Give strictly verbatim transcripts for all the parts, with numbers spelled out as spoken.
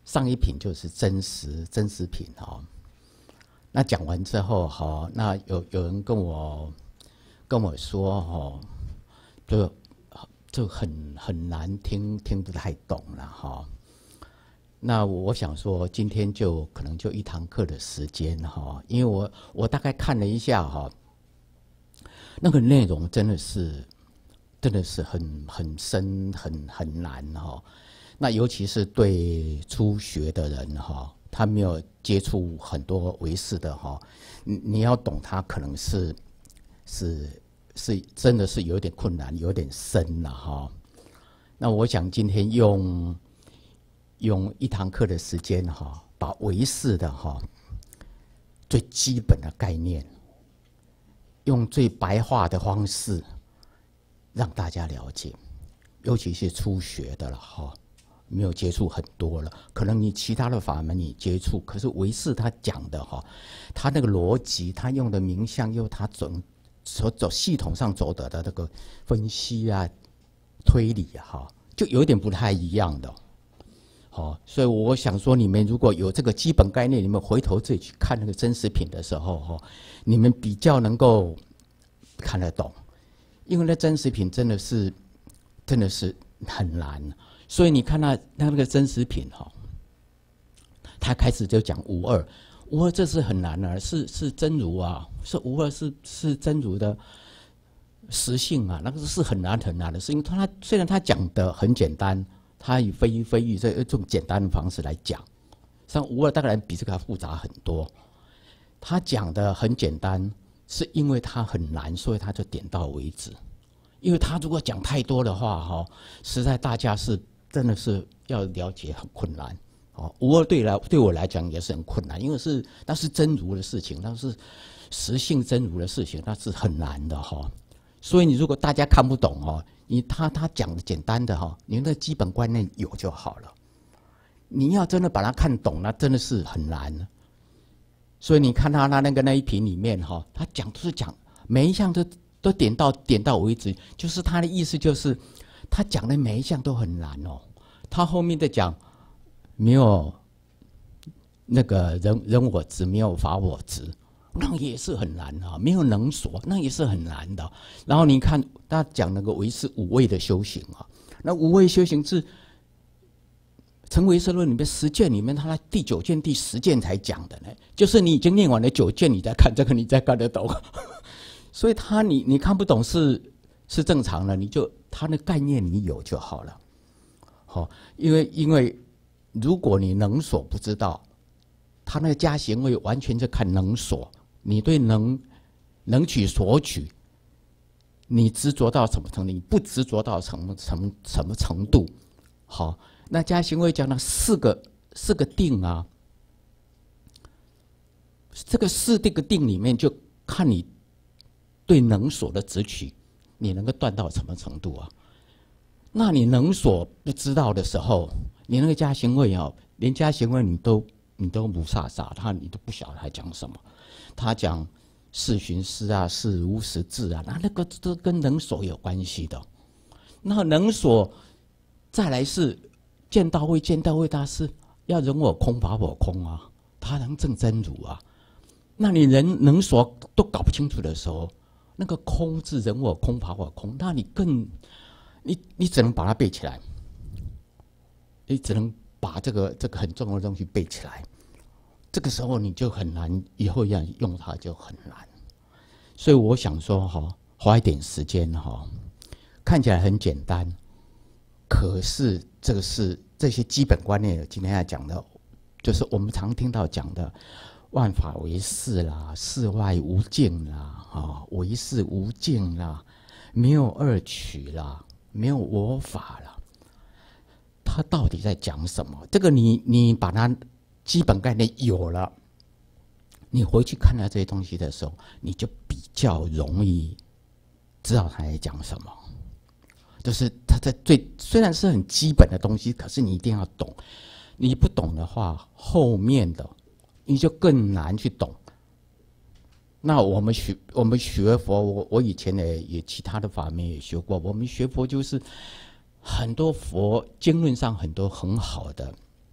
上一品就是真实真实品哈。那讲完之后哈，那有有人跟我跟我说哈，就就很很难听，听不太懂了哈。那我想说，今天就可能就一堂课的时间哈，因为我我大概看了一下哈，那个内容真的是真的是很很深很很难哈。那尤其是对初学的人哈，他没有接触很多唯识的哈，你你要懂他可能是是是真的是有点困难，有点深了哈。那我想今天用。用一堂课的时间哈，把唯识的哈最基本的概念，用最白话的方式让大家了解，尤其是初学的了哈，没有接触很多了，可能你其他的法门你接触，可是唯识他讲的哈，他那个逻辑，他用的名相，又他走所走系统上走的的那个分析啊、推理哈，就有点不太一样的。好，所以我想说，你们如果有这个基本概念，你们回头自己去看那个真实品的时候，哈，你们比较能够看得懂，因为那真实品真的是真的是很难。所以你看那那个真实品哈，他开始就讲无二，无二这是很难的，是是真如啊，是无二是是真如的实性啊，那个是很难很难的事情。他虽然他讲的很简单。他以非一非一这种简单的方式来讲，像无二当然比这个复杂很多。他讲的很简单，是因为他很难，所以他就点到为止。因为他如果讲太多的话，哈，实在大家是真的是要了解很困难。哦，无二对来对我来讲也是很困难，因为是那是真如的事情，那是实性真如的事情，那是很难的哈。所以你如果大家看不懂哦。你他他讲的简单的哈，你那基本观念有就好了。你要真的把它看懂，那真的是很难。所以你看他那那个那一品里面哈，他讲都是讲每一项都都点到点到为止，就是他的意思就是他讲的每一项都很难哦。他后面的讲没有那个人人我执，没有法我执。那也是很难啊，没有能所，那也是很难的。然后你看他讲那个唯识五位的修行啊，那五位修行是《成唯识论》里面十卷里面，他第九卷、第十卷才讲的呢。就是你已经念完了九卷，你再看这个，你再看得懂。所以他你你看不懂是是正常的，你就他的概念你有就好了。好、哦，因为因为如果你能所不知道，他那个加行位完全就看能所。你对能能取所取，你执着到什么程度？你不执着到什么什么什么程度？好，那加行位讲了四个四个定啊，这个四这个定里面就看你对能所的执取，你能够断到什么程度啊？那你能所不知道的时候，你那个加行位啊，连加行位你都你都不飒飒，他你都不晓得他讲什么。他讲是寻思啊，是无实质啊，那那个都跟能所有关系的。那能所再来是见到位，见到位大师要人我空法我空啊，他能证真如啊。那你人能所都搞不清楚的时候，那个空字人我空法我空，那你更你你只能把它背起来，你只能把这个这个很重要的东西背起来。这个时候你就很难，以后要用它就很难。所以我想说哈，花一点时间哈，看起来很简单，可是这个是这些基本观念，今天要讲的，就是我们常听到讲的万法唯识啦，事外无境啦，啊，唯识无境啦，没有二取啦，没有我法啦，他到底在讲什么？这个你你把它基本概念有了，你回去看到这些东西的时候，你就比较容易知道他在讲什么。就是他在最虽然是很基本的东西，可是你一定要懂。你不懂的话，后面的你就更难去懂。那我们学我们学佛，我我以前也也其他的法门也学过。我们学佛就是很多佛经论上很多很好的。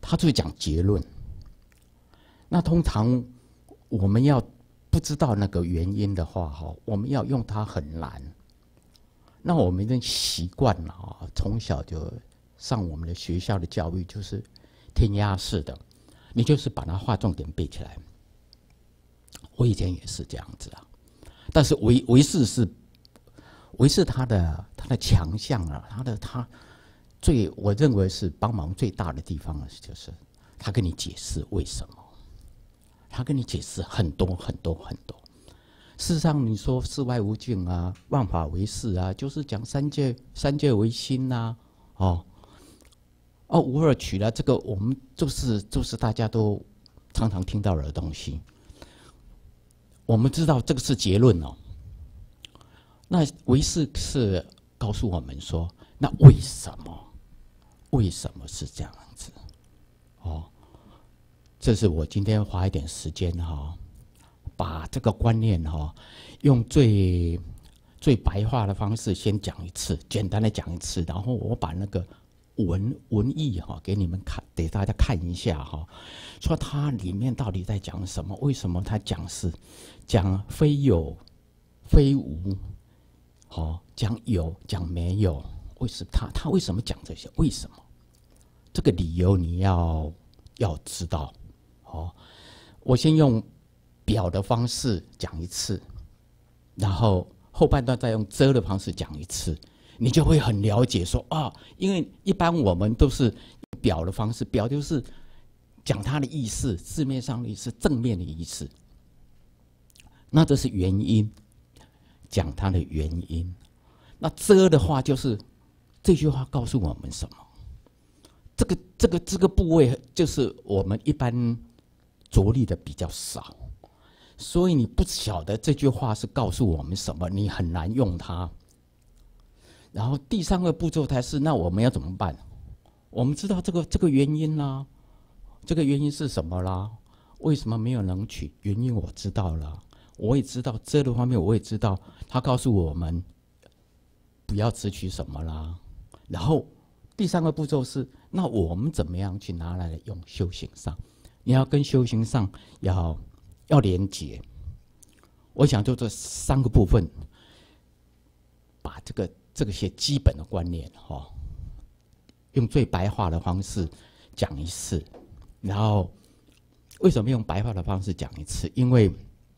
他就讲结论。那通常我们要不知道那个原因的话，哈，我们要用它很难。那我们已经习惯了啊，从小就上我们的学校的教育就是填鸭式的，你就是把它划重点背起来。我以前也是这样子啊，但是唯唯识是唯识它的它的强项啊，它的它最我认为是帮忙最大的地方呢，就是他跟你解释为什么。他跟你解释很多很多很多。事实上，你说世外无境啊，万法唯识啊，就是讲三界三界唯心呐、啊，哦，哦无二取了，这个我们就是就是大家都常常听到的东西。我们知道这个是结论哦。那唯识是告诉我们说，那为什么？为什么是这样子？哦。这是我今天花一点时间哈、哦，把这个观念哈、哦，用最最白话的方式先讲一次，简单的讲一次，然后我把那个文文意哈、哦、给你们看，给大家看一下哈、哦，说它里面到底在讲什么？为什么它讲是讲非有非无，好、哦、讲有讲没有？为什么他他为什么讲这些？为什么？这个理由你要要知道。哦，我先用表的方式讲一次，然后后半段再用遮的方式讲一次，你就会很了解说啊，因为一般我们都是表的方式，表就是讲它的意思，字面上的意思，正面的意思。那这是原因，讲它的原因。那遮的话就是这句话告诉我们什么？这个这个这个部位就是我们一般着力的比较少，所以你不晓得这句话是告诉我们什么，你很难用它。然后第三个步骤才是，那我们要怎么办？我们知道这个这个原因啦，这个原因是什么啦？为什么没有能取？原因我知道了，我也知道这个方面，我也知道他告诉我们不要只取什么啦。然后第三个步骤是，那我们怎么样去拿来用修行上？你要跟修行上要要连结。我想就这三个部分，把这个这个些基本的观念哈、哦，用最白话的方式讲一次。然后为什么用白话的方式讲一次？因为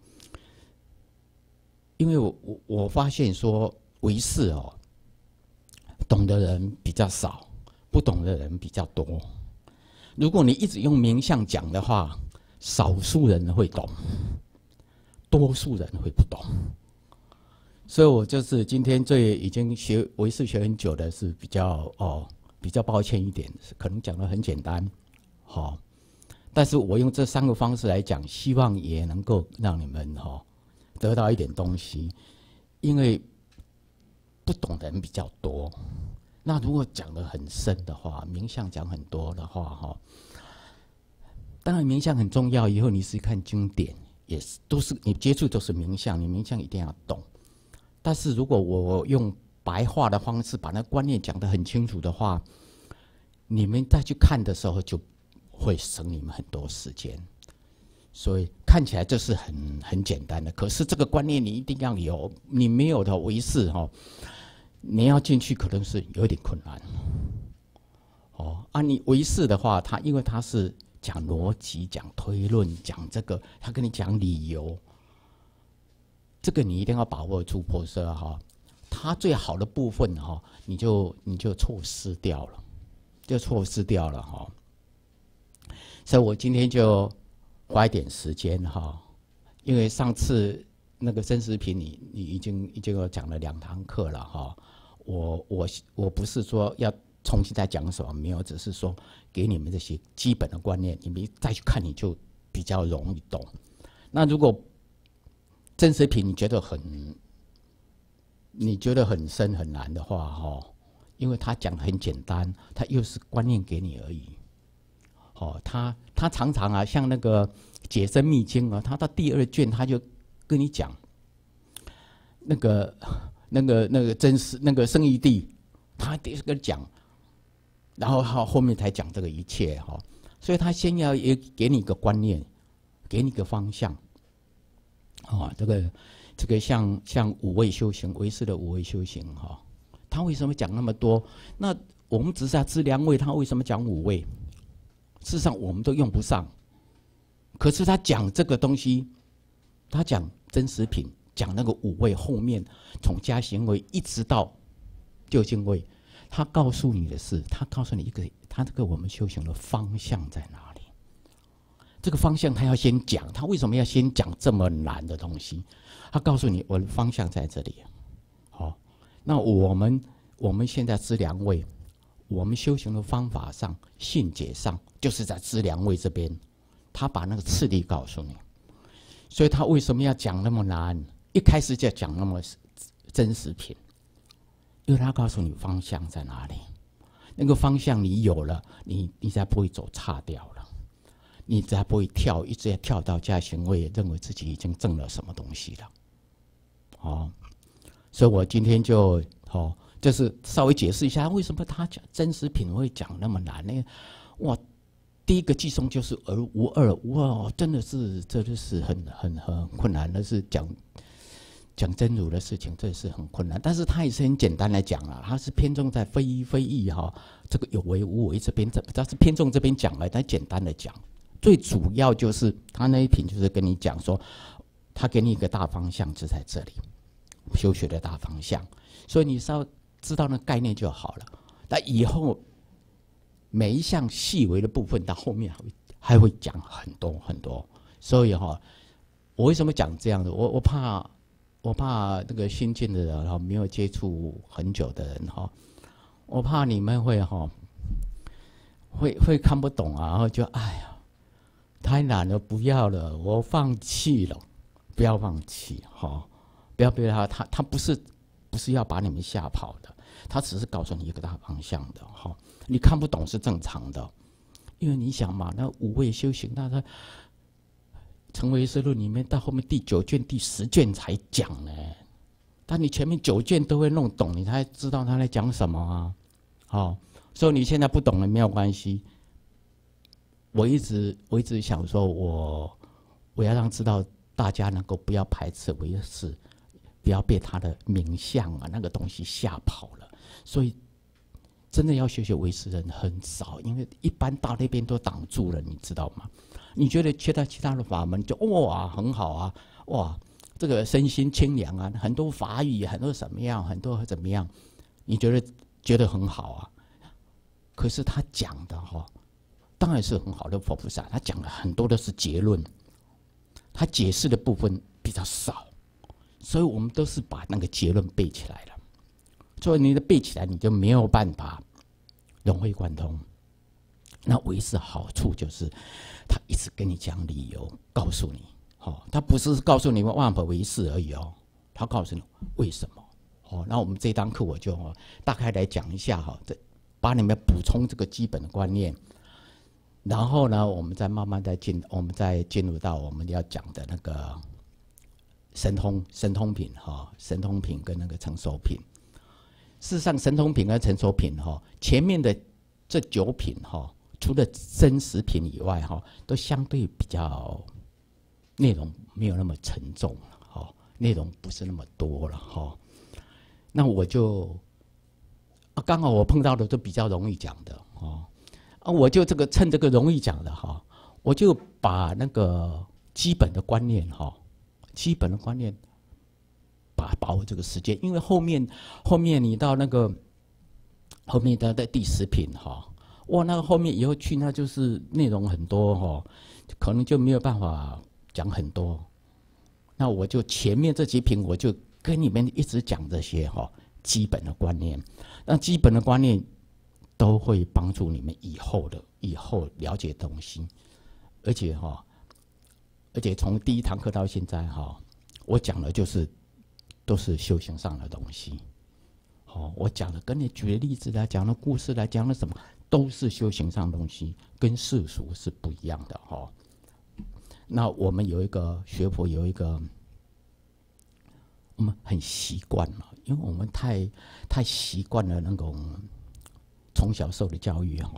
因为我我我发现说唯识哦，懂的人比较少，不懂的人比较多。如果你一直用名相讲的话，少数人会懂，多数人会不懂。所以我就是今天最已经学唯识学很久的，是比较哦比较抱歉一点，可能讲得很简单，好、哦，但是我用这三个方式来讲，希望也能够让你们哈、哦、得到一点东西，因为不懂的人比较多。那如果讲得很深的话，名相讲很多的话，哈，当然名相很重要。以后你是看经典，也是都是你接触都是名相，你名相一定要懂。但是如果我用白话的方式把那观念讲得很清楚的话，你们再去看的时候就会省你们很多时间。所以看起来这是很很简单的，可是这个观念你一定要有，你没有的唯识哈。你要进去可能是有一点困难，哦啊，你唯识的话，它因为它是讲逻辑、讲推论、讲这个，他跟你讲理由，这个你一定要把握住破色哈。它最好的部分哈，你就你就错失掉了，就错失掉了哈。所以我今天就花一点时间哈，因为上次那个曾时平你你已经已经有讲了两堂课了哈。我我我不是说要重新再讲什么，没有，只是说给你们这些基本的观念，你们再去看你就比较容易懂。那如果曾时平你觉得很你觉得很深很难的话哈，因为他讲得很简单，他又是观念给你而已。哦，他他常常啊，像那个解深密经啊，他到第二卷他就跟你讲那个。那个那个真实那个圣义帝，他第一个讲，然后他后面才讲这个一切哈。 所以他先要也给你一个观念，给你一个方向。哦，这个这个像像五位修行，唯识的五位修行哈、哦，他为什么讲那么多？那我们只是在知良位，他为什么讲五位？事实上我们都用不上。可是他讲这个东西，他讲真实品，讲那个五位后面从加行位一直到究竟位，他告诉你的是，他告诉你一个，他这个我们修行的方向在哪里？这个方向他要先讲，他为什么要先讲这么难的东西？他告诉你，我的方向在这里。好，那我们我们现在知良位，我们修行的方法上、信解上，就是在知良位这边，他把那个次第告诉你。所以他为什么要讲那么难？一开始就讲那么真实品，因为他告诉你方向在哪里。那个方向你有了，你你才不会走岔掉了。你才不会跳，一直跳到加行位，认为自己已经证了什么东西了。哦，所以我今天就哦，就是稍微解释一下，为什么他讲真实品会讲那么难呢？哇，第一个寄送就是而无二，哇，真的是这就是很很很困难的，是讲讲真如的事情，这是很困难。但是他也是很简单来讲啊，他是偏重在非一非一哈，这个有为无为这边，这他是偏重这边讲来，他简单的讲。最主要就是他那一品，就是跟你讲说，他给你一个大方向，就在这里，修学的大方向。所以你稍微知道那概念就好了。那以后每一项细微的部分，到后面还会还会讲很多很多。所以哈，我为什么讲这样的？我我怕我怕那个新进的人哈，没有接触很久的人哈，我怕你们会哈，会会看不懂啊，然后就哎呀。太难了，不要了，我放弃了。不要放弃，哈、哦，不要被他，他他不是不是要把你们吓跑的，他只是告诉你一个大方向的，哈、哦，你看不懂是正常的，因为你想嘛，那五位修行，那他《成唯识论》里面到后面第九卷、第十卷才讲呢，但你前面九卷都会弄懂，你才知道他在讲什么啊，好、哦，所以你现在不懂了没有关系。我一直我一直想说我，我我要让知道大家能够不要排斥唯识，不要被他的名相啊那个东西吓跑了。所以真的要学学唯识人很少，因为一般到那边都挡住了，你知道吗？你觉得其他其他的法门就哇很好啊，哇这个身心清凉啊，很多法语很多什么样，很多怎么样，你觉得觉得很好啊？可是他讲的哈、哦。当然是很好的佛菩萨，他讲了很多都是结论，他解释的部分比较少，所以我们都是把那个结论背起来了。所以你的背起来，你就没有办法融会贯通。那唯识好处就是，他一直跟你讲理由，告诉你，哦，他不是告诉你们万法唯识而已哦，他告诉你为什么。哦，那我们这堂课我就、哦、大概来讲一下哈，这把你们补充这个基本的观念。然后呢，我们再慢慢再进，我们再进入到我们要讲的那个神通神通品哈，神通品跟那个成熟品。事实上，神通品跟成熟品哈，前面的这九品哈，除了真实品以外哈，都相对比较内容没有那么沉重哈，内容不是那么多了哈。那我就啊，刚好我碰到的都比较容易讲的哦。啊，我就这个趁这个容易讲的哈，我就把那个基本的观念哈，基本的观念，把把握这个时间，因为后面后面你到那个后面到的第十品哈，哇，那个后面以后去那就是内容很多哈，可能就没有办法讲很多。那我就前面这几品我就跟你们一直讲这些哈基本的观念，那基本的观念。都会帮助你们以后的以后了解东西，而且哈、哦，而且从第一堂课到现在哈、哦，我讲的就是都是修行上的东西。哦，我讲的跟你举的例子来讲的故事来讲的什么，都是修行上的东西，跟世俗是不一样的哈、哦。那我们有一个学佛有一个，我们很习惯了，因为我们太太习惯了那种。从小受的教育哈，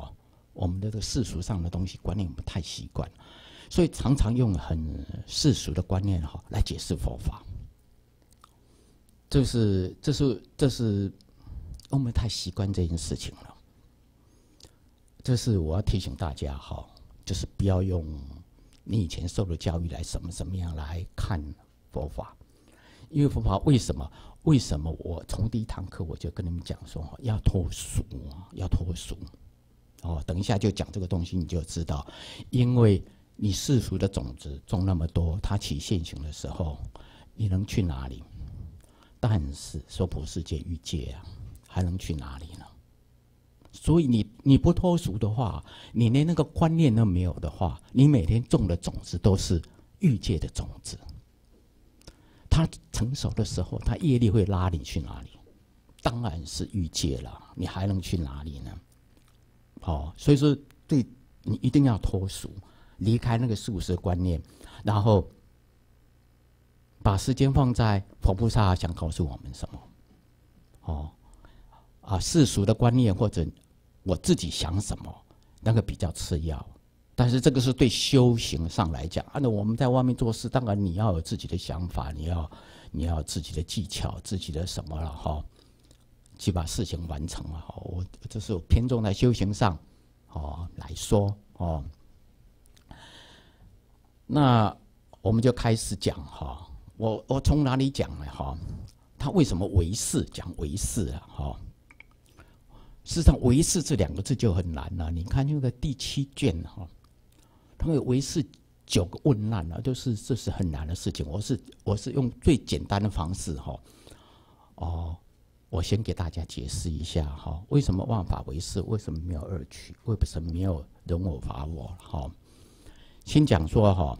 我们的这个世俗上的东西观念我们太习惯了，所以常常用很世俗的观念哈来解释佛法。这是这是这是我们太习惯这件事情了。这是我要提醒大家哈，就是不要用你以前受的教育来什么什么样来看佛法，因为佛法为什么？为什么我从第一堂课我就跟你们讲说，要脱俗，要脱俗。哦，等一下就讲这个东西，你就知道，因为你世俗的种子种那么多，它起现行的时候，你能去哪里？但是娑婆世界欲界啊，还能去哪里呢？所以你你不脱俗的话，你连那个观念都没有的话，你每天种的种子都是欲界的种子。它成熟的时候，它业力会拉你去哪里？当然是欲界了，你还能去哪里呢？哦，所以说，对你一定要脱俗，离开那个世俗的观念，然后把时间放在佛菩萨想告诉我们什么。哦，啊，世俗的观念或者我自己想什么，那个比较次要。但是这个是对修行上来讲，按照我们在外面做事，当然你要有自己的想法，你要你要有自己的技巧，自己的什么了哈，去把事情完成了。我这是我偏重在修行上哦来说哦。那我们就开始讲哈，我我从哪里讲呢哈？他为什么唯识讲唯识啊哈？事实上，唯识这两个字就很难了、啊。你看那个第七卷哈。他们唯识九个问难啊，就是这是很难的事情。我是我是用最简单的方式哈，哦，我先给大家解释一下哈，为什么万法唯识，为什么没有二取，为什么没有人我法我哈？先讲说哈，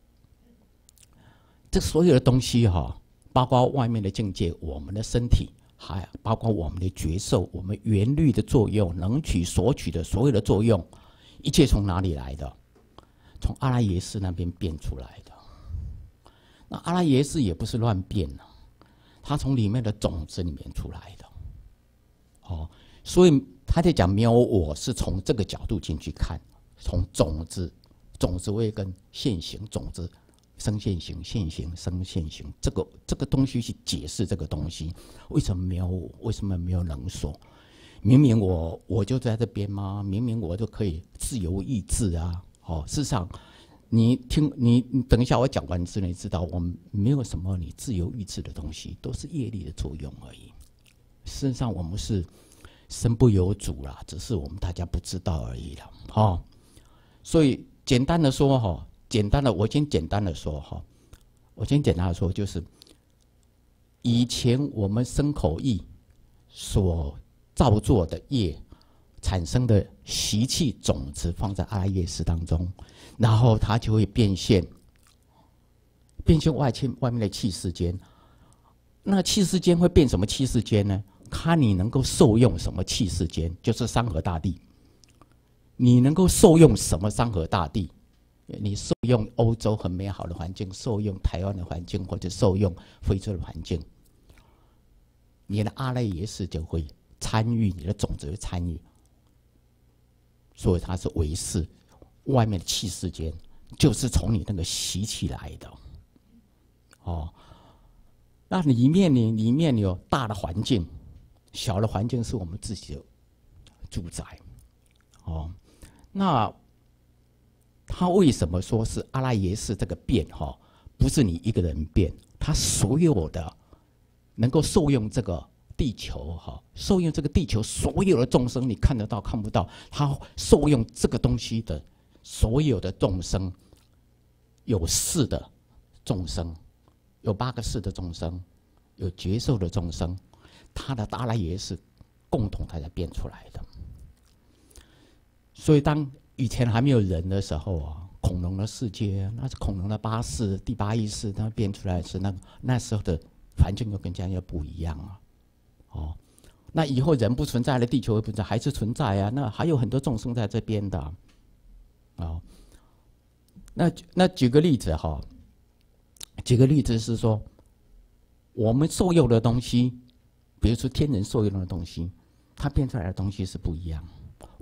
这所有的东西哈，包括外面的境界，我们的身体，还包括我们的觉受，我们缘虑的作用，能取所取的所有的作用，一切从哪里来的？从阿赖耶识那边变出来的。那阿赖耶识也不是乱变的，它从里面的种子里面出来的。哦，所以他在讲没有我是从这个角度进去看，从种子、种子位跟现行种子生现行、现行生现行这个这个东西去解释这个东西，为什么没有我？为什么没有能所？明明我我就在这边吗？明明我就可以自由意志啊！哦，事实上，你听你你等一下我讲完之后，你知道我们没有什么你自由意志的东西，都是业力的作用而已。事实上，我们是身不由主啦，只是我们大家不知道而已了。哦，所以简单的说哈，简单的我先简单的说哈，我先简单的说，就是以前我们身口意所造作的业。产生的习气种子放在阿赖耶识当中，然后它就会变现，变现外气外面的气世间。那气世间会变什么气世间呢？看你能够受用什么气世间，就是山河大地。你能够受用什么山河大地？你受用欧洲很美好的环境，受用台湾的环境，或者受用非洲的环境，你的阿赖耶识就会参与，你的种子会参与。所以它是唯识，外面的气世间就是从你那个习气来的，哦。那里面你里面有大的环境，小的环境是我们自己的住宅，哦。那他为什么说是阿赖耶识这个变哈？不是你一个人变，他所有的能够受用这个。地球哈，受用这个地球所有的众生，你看得到看不到，他受用这个东西的所有的众生，有四的众生，有八个四的众生，有觉受的众生，他的阿赖耶识共同才变出来的。所以当以前还没有人的时候啊，恐龙的世界那是恐龙的八识、第八意识，它变出来是那那时候的环境又跟现在不一样啊。哦，那以后人不存在了，地球不存在，还是存在啊？那还有很多众生在这边的啊。哦，那那举个例子哈，举个例子是说，我们受用的东西，比如说天人受用的东西，它变出来的东西是不一样。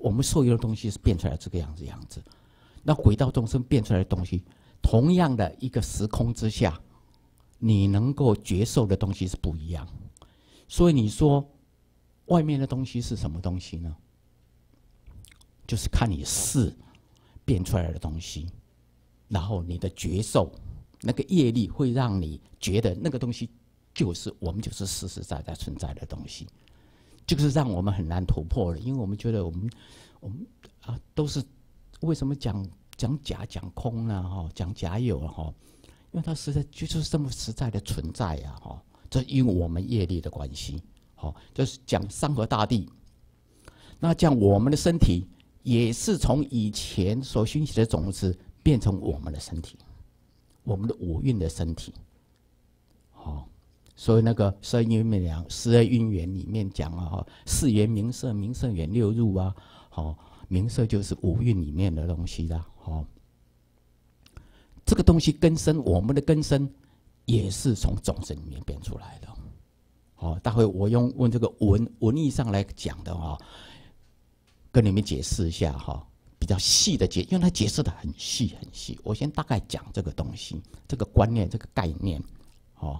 我们所有的东西是变出来这个样子样子。那轨道众生变出来的东西，同样的一个时空之下，你能够觉受的东西是不一样。所以你说外面的东西是什么东西呢？就是看你视变出来的东西，然后你的觉受，那个业力会让你觉得那个东西就是我们就是实实在在存在的东西，就是让我们很难突破的。因为我们觉得我们我们啊都是为什么讲讲假讲空呢？哈，讲假有了哈，因为它实在就是这么实在的存在呀！哈，这因为我们业力的关系，好，就是讲山河大地。那讲我们的身体。也是从以前所熏习的种子变成我们的身体，我们的五蕴的身体。哦，所以那个十二因缘十二因缘里面讲啊，四缘名色，名色缘六入啊，好、哦，名色就是五蕴里面的东西啦。哦，这个东西根生，我们的根生也是从种子里面变出来的。好、哦，待会我用问这个文文义上来讲的哈、哦。跟你们解释一下哈，比较细的解，因为他解释的很细很细。我先大概讲这个东西，这个观念，这个概念，哦。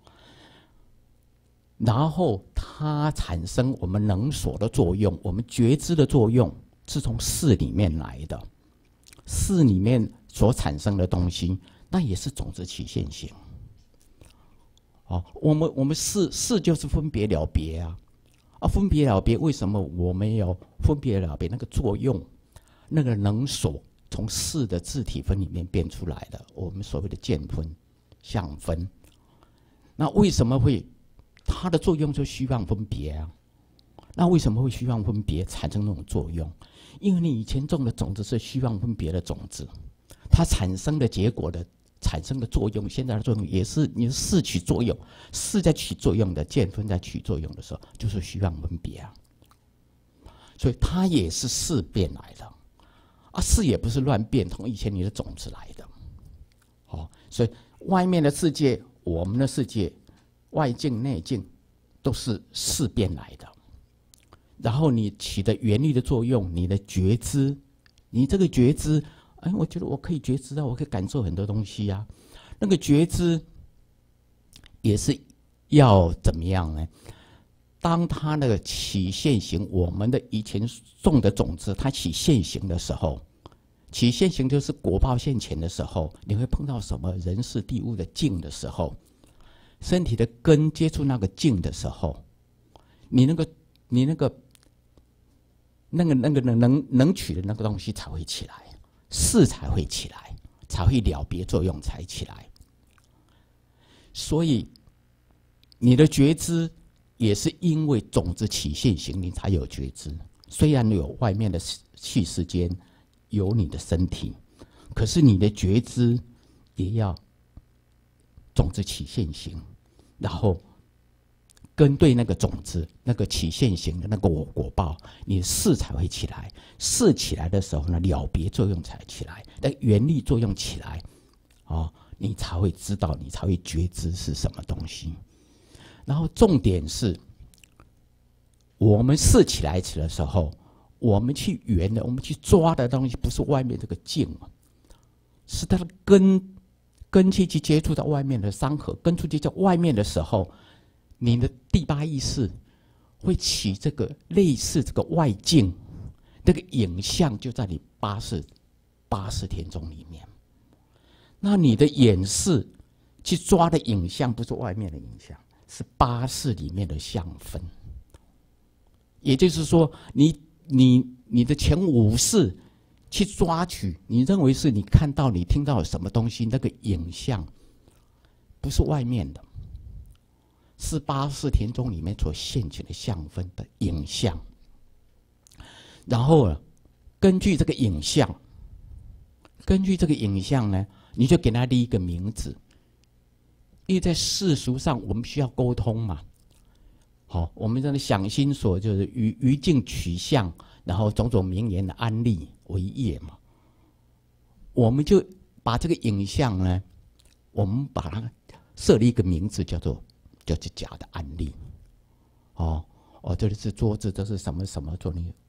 然后它产生我们能所的作用，我们觉知的作用是从识里面来的，识里面所产生的东西，那也是种子起现行。哦，我们我们识识就是分别了别啊。啊，分别了别，为什么我们有分别了别那个作用？那个能所从识的自体分里面变出来的，我们所谓的见分、相分。那为什么会它的作用就虚妄分别啊？那为什么会虚妄分别产生那种作用？因为你以前种的种子是虚妄分别的种子，它产生的结果的。产生的作用，现在的作用也是你是起作用，是在起作用的，见分在起作用的时候，就是虚妄分别啊。所以它也是识变来的，啊，识也不是乱变，从以前你的种子来的。哦，所以外面的世界，我们的世界，外境内境，都是识变来的。然后你起的原力的作用，你的觉知，你这个觉知。哎，我觉得我可以觉知到，我可以感受很多东西啊。那个觉知也是要怎么样呢？当它那个起现行，我们的以前种的种子，它起现行的时候，起现行就是果报现前的时候，你会碰到什么人事地物的境的时候，身体的根接触那个境的时候，你那个你那个那个那个能能取的那个东西才会起来。识才会起来，才会了别作用才起来。所以你的觉知也是因为种子起现行，你才有觉知。虽然有外面的气世间，有你的身体，可是你的觉知也要种子起现行，然后跟对那个种子，那个起现行的那个果果报，你的识才会起来。识起来的时候呢，了别作用才起来，那原力作用起来，哦，你才会知道，你才会觉知是什么东西。然后重点是，我们识起来的时候，我们去圆的，我们去抓的东西，不是外面这个境，是它的根根去去接触到外面的山河，根出去到外面的时候。你的第八意识会起这个类似这个外境，那个影像就在你八识八识田中里面。那你的眼识去抓的影像不是外面的影像，是八识里面的相分。也就是说，你你你的前五识去抓取，你认为是你看到你听到什么东西，那个影像不是外面的。是八识田中里面所现起的相分的影像，然后呢，根据这个影像，根据这个影像呢，你就给它立一个名字。因为在世俗上，我们需要沟通嘛。好，我们这个想心所就是于于境取相，然后种种名言的安立为业嘛。我们就把这个影像呢，我们把它设立一个名字，叫做。就是假的案例，哦哦，这里是桌子，这是什么什么做你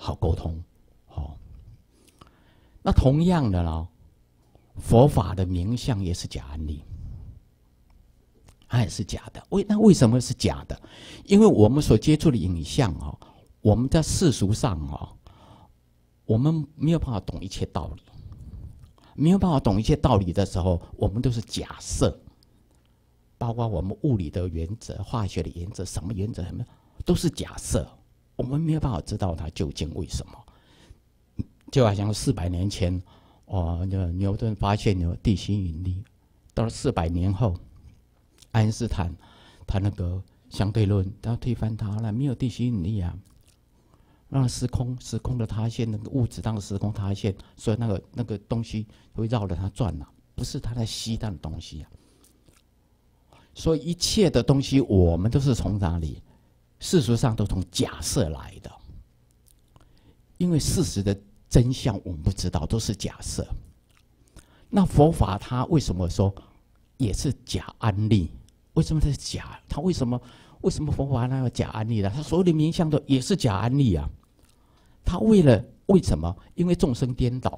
好沟通。哦，那同样的呢，佛法的名相也是假案例，它也是假的。为那为什么是假的？因为我们所接触的影像哦，我们在世俗上哦，我们没有办法懂一切道理，没有办法懂一切道理的时候，我们都是假设。包括我们物理的原则、化学的原则，什么原则什么都是假设，我们没有办法知道它究竟为什么。就好像四百年前，哦，牛顿发现有地心引力，到了四百年后，爱因斯坦他那个相对论，他推翻它了，没有地心引力啊，让时空时空的塌陷，那个物质当时空塌陷，所以那个那个东西会绕着它转了、啊，不是它在吸它的东西啊。所以一切的东西，我们都是从哪里？事实上都从假设来的，因为事实的真相我们不知道，都是假设。那佛法它为什么说也是假案例？为什么它是假？它为什么为什么佛法它有假案例呢？它所有的名相都也是假案例啊。它为了为什么？因为众生颠倒，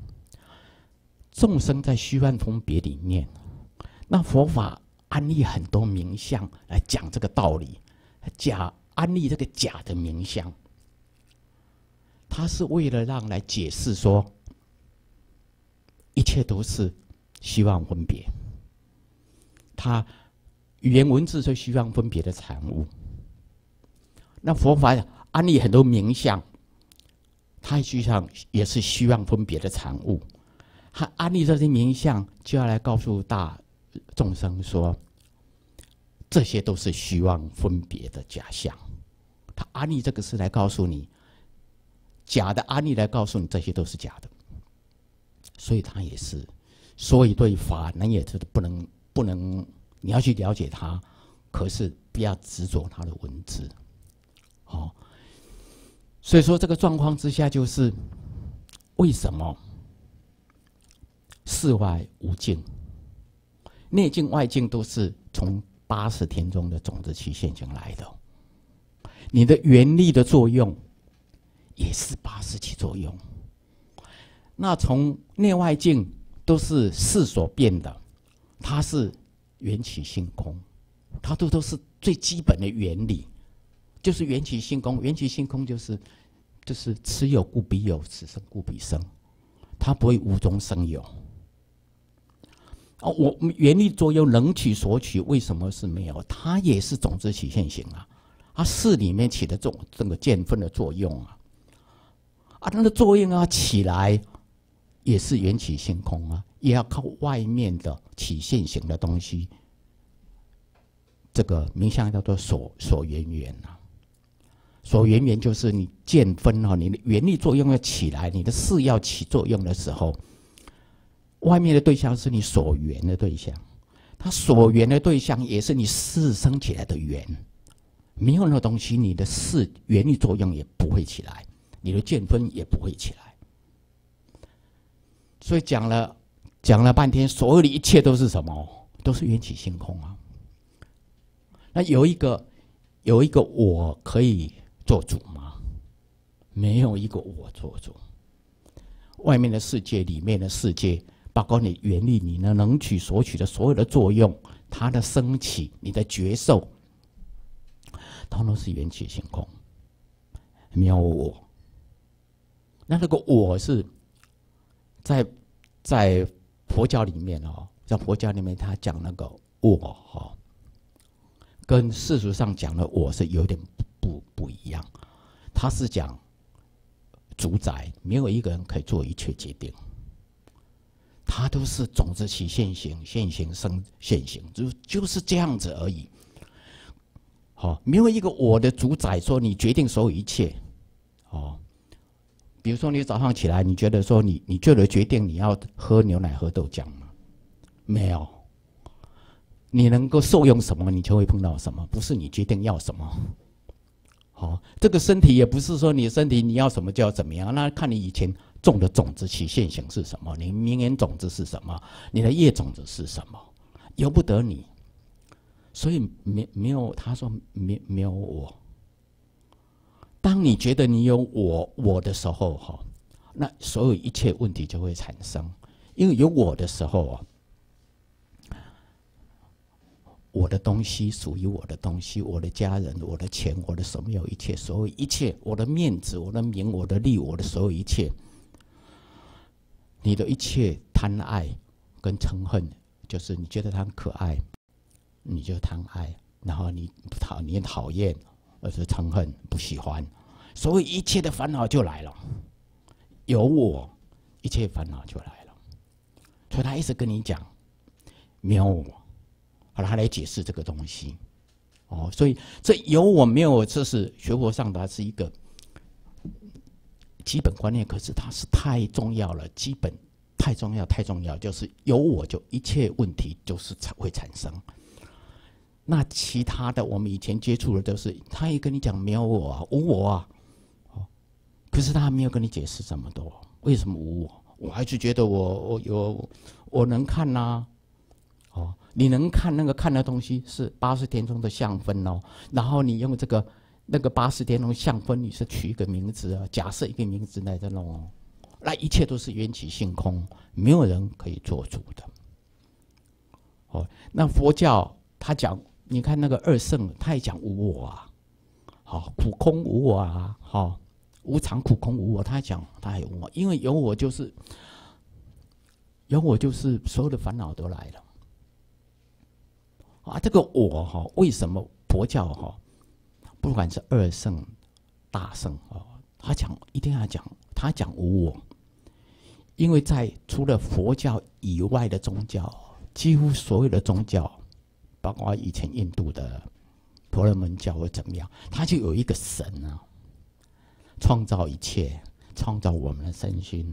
众生在虚幻分别里面，那佛法安利很多名相来讲这个道理，假安利这个假的名相，他是为了让来解释说，一切都是虚妄分别，他语言文字是虚妄分别的产物。那佛法安利很多名相，它实际上也是虚妄分别的产物。他安利这些名相，就要来告诉大众生说，这些都是虚妄分别的假象。他安利这个是来告诉你，假的安利来告诉你这些都是假的。所以他也是，所以对法人也是不能不能，你要去了解它，可是不要执着它的文字。哦，所以说这个状况之下，就是为什么世外无境？内境外境都是从八十天中的种子期现行来的，你的原力的作用也是八十起作用。那从内外境都是事所变的，它是缘起性空，它都都是最基本的原理，就是缘起性空。缘起性空就是就是此有故彼有，此生故彼生，它不会无中生有。哦，我原力作用能取所取，为什么是没有？它也是种子起现行啊，它是里面起的这种这个见分的作用啊，啊，它的作用啊起来也是缘起性空啊，也要靠外面的起现行的东西。这个名相叫做所所缘缘啊，所缘缘就是你见分啊，你的原力作用要起来，你的事要起作用的时候。外面的对象是你所缘的对象，它所缘的对象也是你事生起来的缘。没有那东西，你的事缘力作用也不会起来，你的见分也不会起来。所以讲了讲了半天，所有的一切都是什么？都是缘起性空啊。那有一个有一个我可以做主吗？没有一个我做主。外面的世界，里面的世界。包括你原力，你的能取所取的所有的作用，它的升起，你的觉受，通通是缘起性空，没有我。那这个我是在在佛教里面哦，在佛教里面他讲那个我哈，跟世俗上讲的我是有点不不一样。他是讲主宰，没有一个人可以做一切决定。它都是种子起现行，现行生现行，就就是这样子而已。好、哦，没有一个我的主宰说你决定所有一切。哦，比如说你早上起来，你觉得说你你做了决定你要喝牛奶喝豆浆吗？没有。你能够受用什么，你就会碰到什么，不是你决定要什么。好、哦，这个身体也不是说你身体你要什么就要怎么样，那看你以前种的种子起现行是什么，你名言种子是什么，你的业种子是什么，由不得你。所以没没有他说没没有我， 当你觉得你有我我的时候哈，那所有一切问题就会产生。因为有我的时候啊，我的东西属于我的东西，我的家人，我的钱，我的什么有一切，所有一切，我的面子，我的名，我的利，我的所有一切，你的一切贪爱跟嗔恨，就是你觉得他很可爱，你就贪爱，然后你讨你讨厌，而是嗔恨，不喜欢，所有一切的烦恼就来了。有我，一切烦恼就来了。所以他一直跟你讲，没有我。好了，他来解释这个东西，哦，所以这有我没有我，这是学佛上的是一个基本观念，可是它是太重要了，基本太重要太重要，就是有我就一切问题就是会产生。那其他的我们以前接触的都是，他也跟你讲没有我啊，无我啊，哦，可是他还没有跟你解释这么多，为什么无我？我还是觉得我我有我能看呐、啊。哦，你能看那个看的东西是八十天中的相分哦，然后你用这个那个八十天中相分，你是取一个名字啊，假设一个名字来这弄哦，那一切都是缘起性空，没有人可以做主的。哦，那佛教他讲，你看那个二圣，他也讲无我啊，好、哦，苦空无我啊，好、哦，无常苦空无我，他讲他还有我，因为有我就是有我就是所有的烦恼都来了。啊，这个我哈，为什么佛教哈，不管是二圣、大圣啊，他讲一定要讲，他讲无我，因为在除了佛教以外的宗教，几乎所有的宗教，包括以前印度的婆罗门教或怎么样，他就有一个神啊，创造一切，创造我们的身心，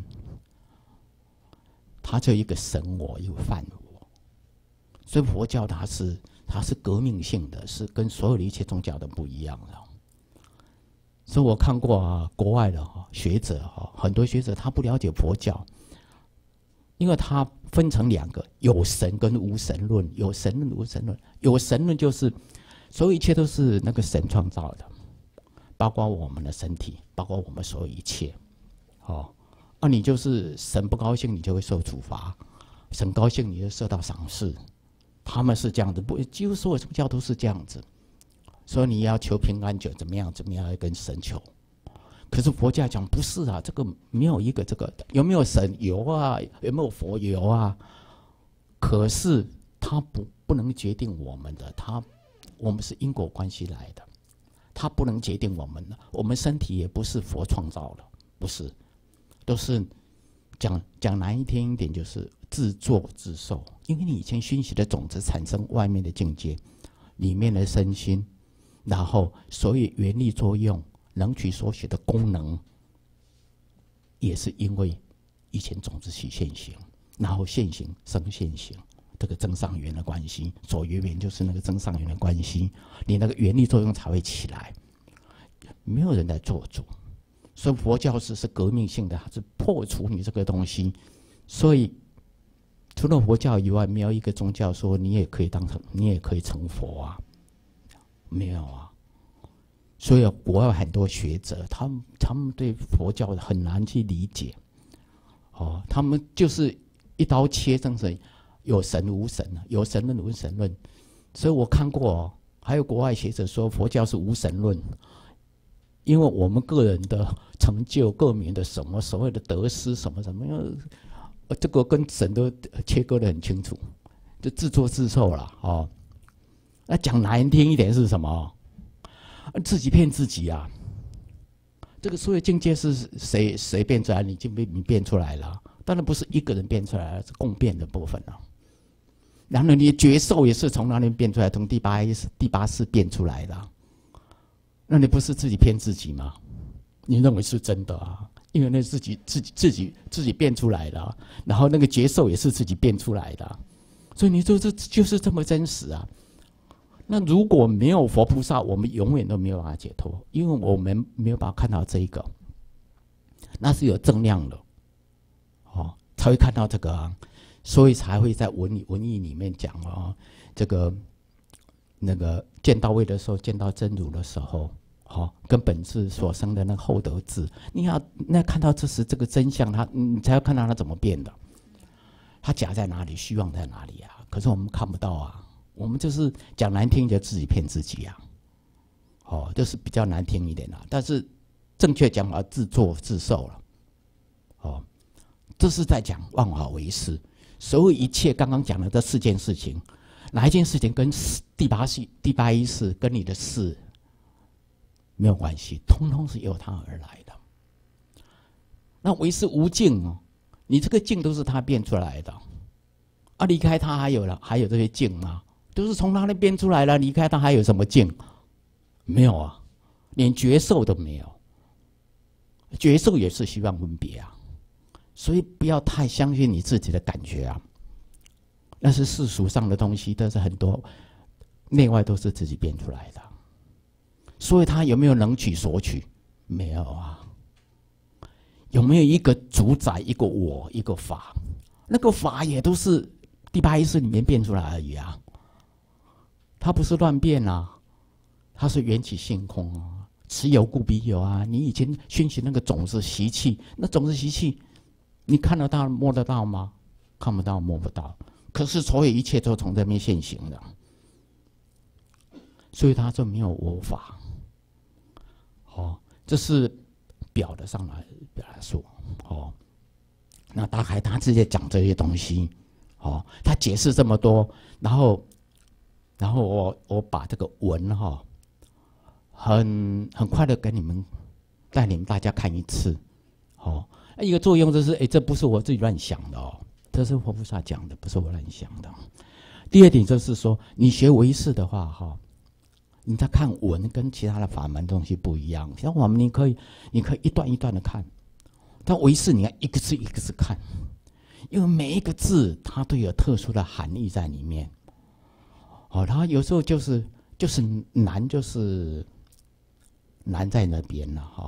他就一个神我，一个梵我。所以佛教它是它是革命性的，是跟所有的一切宗教都不一样的。所以我看过啊，国外的学者哈，很多学者他不了解佛教，因为他分成两个，有神跟无神论。有神论、无神论。有神论就是所有一切都是那个神创造的，包括我们的身体，包括我们所有一切。哦，啊，你就是神不高兴，你就会受处罚；神高兴，你就受到赏识。他们是这样子，不，几乎所有宗教都是这样子。所以你要求平安就怎么样怎么样，要跟神求。可是佛教讲不是啊，这个没有一个这个有没有神有啊，有没有佛有啊。可是他不不能决定我们的，他我们是因果关系来的，他不能决定我们的。我们身体也不是佛创造的，不是，都是讲讲难听一点就是自作自受。因为你以前熏习的种子产生外面的境界，里面的身心，然后所以原力作用能取所许的功能，也是因为以前种子起现行，然后现行生现行，这个增上缘的关系，所缘缘就是那个增上缘的关系，你那个原力作用才会起来。没有人在做主，所以佛教是是革命性的，它是破除你这个东西。所以除了佛教以外，没有一个宗教说你也可以当成，你也可以成佛啊，没有啊。所以国外很多学者，他们他们对佛教很难去理解，哦，他们就是一刀切，正是有神无神，有神论无神论。所以我看过、哦，还有国外学者说佛教是无神论，因为我们个人的成就、个人的什么所谓的得失什么什么。这个跟神都切割得很清楚，就自作自受了哦。那讲难听一点是什么？自己骗自己啊！这个所有境界是谁谁变出来？你就被你变出来了，当然不是一个人变出来，是共变的部分了。然后你的觉受也是从哪里变出来？从第八第八识变出来的。那你不是自己骗自己吗？你认为是真的啊？因为那是自己自己自己自己变出来的、啊，然后那个觉受也是自己变出来的、啊，所以你说这就是这么真实啊。那如果没有佛菩萨，我们永远都没有办法解脱，因为我们没有办法看到这一个，那是有正量的，哦，才会看到这个啊，所以才会在文文艺里面讲哦，这个那个见到位的时候，见到真如的时候， 哦，跟本质所生的那个厚德智，你要那看到这是这个真相，他你才要看到他怎么变的，他假在哪里，虚妄在哪里啊？可是我们看不到啊，我们就是讲难听就自己骗自己啊，哦，就是比较难听一点啦、啊，但是正确讲法自作自受了，哦，这是在讲万法唯识，所有一切刚刚讲的这四件事情，哪一件事情跟第八系第八意识跟你的事没有关系，通通是由他而来的。那唯是无境哦，你这个境都是他变出来的，啊，离开他还有了还有这些境吗？都是从他那变出来了，离开他还有什么境？没有啊，连觉受都没有。觉受也是虚妄分别啊，所以不要太相信你自己的感觉啊，那是世俗上的东西，但是很多内外都是自己变出来的。所以他有没有能取所取？没有啊。有没有一个主宰，一个我，一个法？那个法也都是第八意识里面变出来而已啊。它不是乱变啊，它是缘起性空啊，此有故彼有啊。你以前熏习那个种子习气，那种子习气，你看得到摸得到吗？看不到摸不到。可是所有一切都从这边现行的，所以它就没有我法。哦，这是表的上来表来说，哦，那大概他直接讲这些东西，哦，他解释这么多，然后，然后我我把这个文哈、哦，很很快的给你们带你们大家看一次，哦，一个作用就是，哎，这不是我自己乱想的哦，这是佛菩萨讲的，不是我乱想的。第二点就是说，你学唯识的话，哈、哦。你在看文跟其他的法门东西不一样，像我们你可以你可以一段一段的看，但唯识你要一个字一个字看，因为每一个字它都有特殊的含义在里面。哦，然后有时候就是就是难就是难在那边了哈、哦。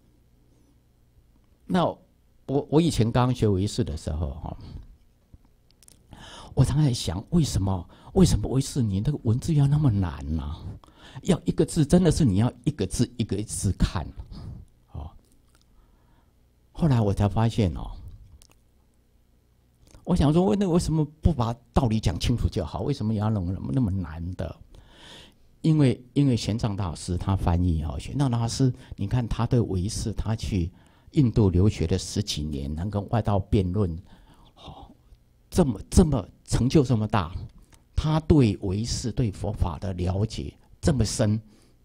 那我我以前刚刚学唯识的时候哈、哦，我常在想为什么为什么唯识你那个文字要那么难呢、啊？要一个字，真的是你要一个字一个字看，哦。后来我才发现哦，我想说，那为什么不把道理讲清楚就好？为什么要弄那么那么难的？因为因为玄奘大师他翻译哦，玄奘大师，你看他对唯识，他去印度留学了十几年，能跟外道辩论，哦，这么这么成就这么大，他对唯识对佛法的了解这么深，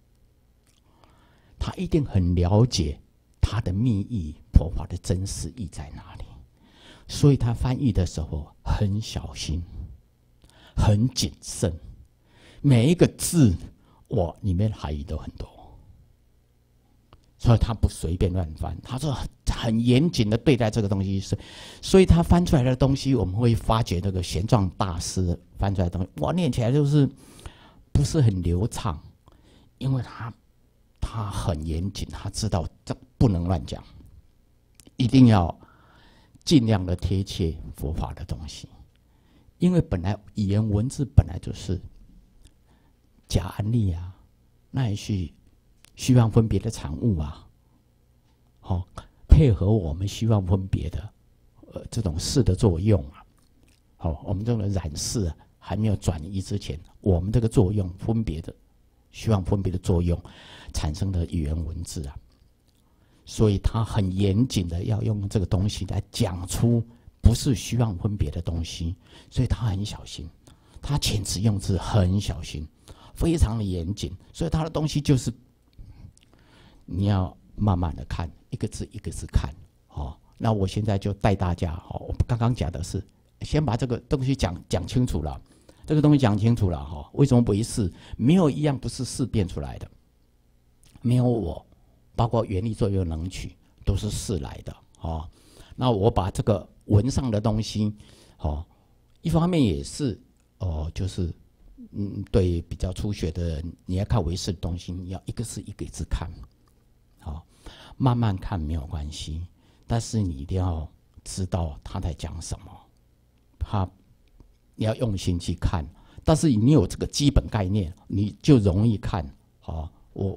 他一定很了解他的密意，佛法的真实意在哪里，所以他翻译的时候很小心，很谨慎，每一个字哇里面含义都很多，所以他不随便乱翻，他说很严谨的对待这个东西，所以他翻出来的东西，我们会发觉那个玄奘大师翻出来的东西，哇，念起来就是不是很流畅，因为他他很严谨，他知道这不能乱讲，一定要尽量的贴切佛法的东西，因为本来语言文字本来就是假案例啊，那也是虚妄分别的产物啊，好、哦，配合我们虚妄分别的呃这种事的作用啊，好、哦，我们这种染事还没有转移之前，我们这个作用分别的虚妄分别的作用产生的语言文字啊，所以他很严谨的要用这个东西来讲出不是虚妄分别的东西，所以他很小心，他遣词用字很小心，非常的严谨，所以他的东西就是你要慢慢的看，一个字一个字看，哦。那我现在就带大家，哦，我刚刚讲的是先把这个东西讲讲清楚了，这个东西讲清楚了，哈、哦，为什么唯识没有一样不是事变出来的，没有我，包括原力作用能取都是事来的，哦。那我把这个文上的东西，哦，一方面也是哦，就是嗯，对比较初学的人，你要看唯识的东西，你要一个字一个字看，好、哦，慢慢看没有关系，但是你一定要知道他在讲什么，他你要用心去看，但是你有这个基本概念，你就容易看。好、哦，我我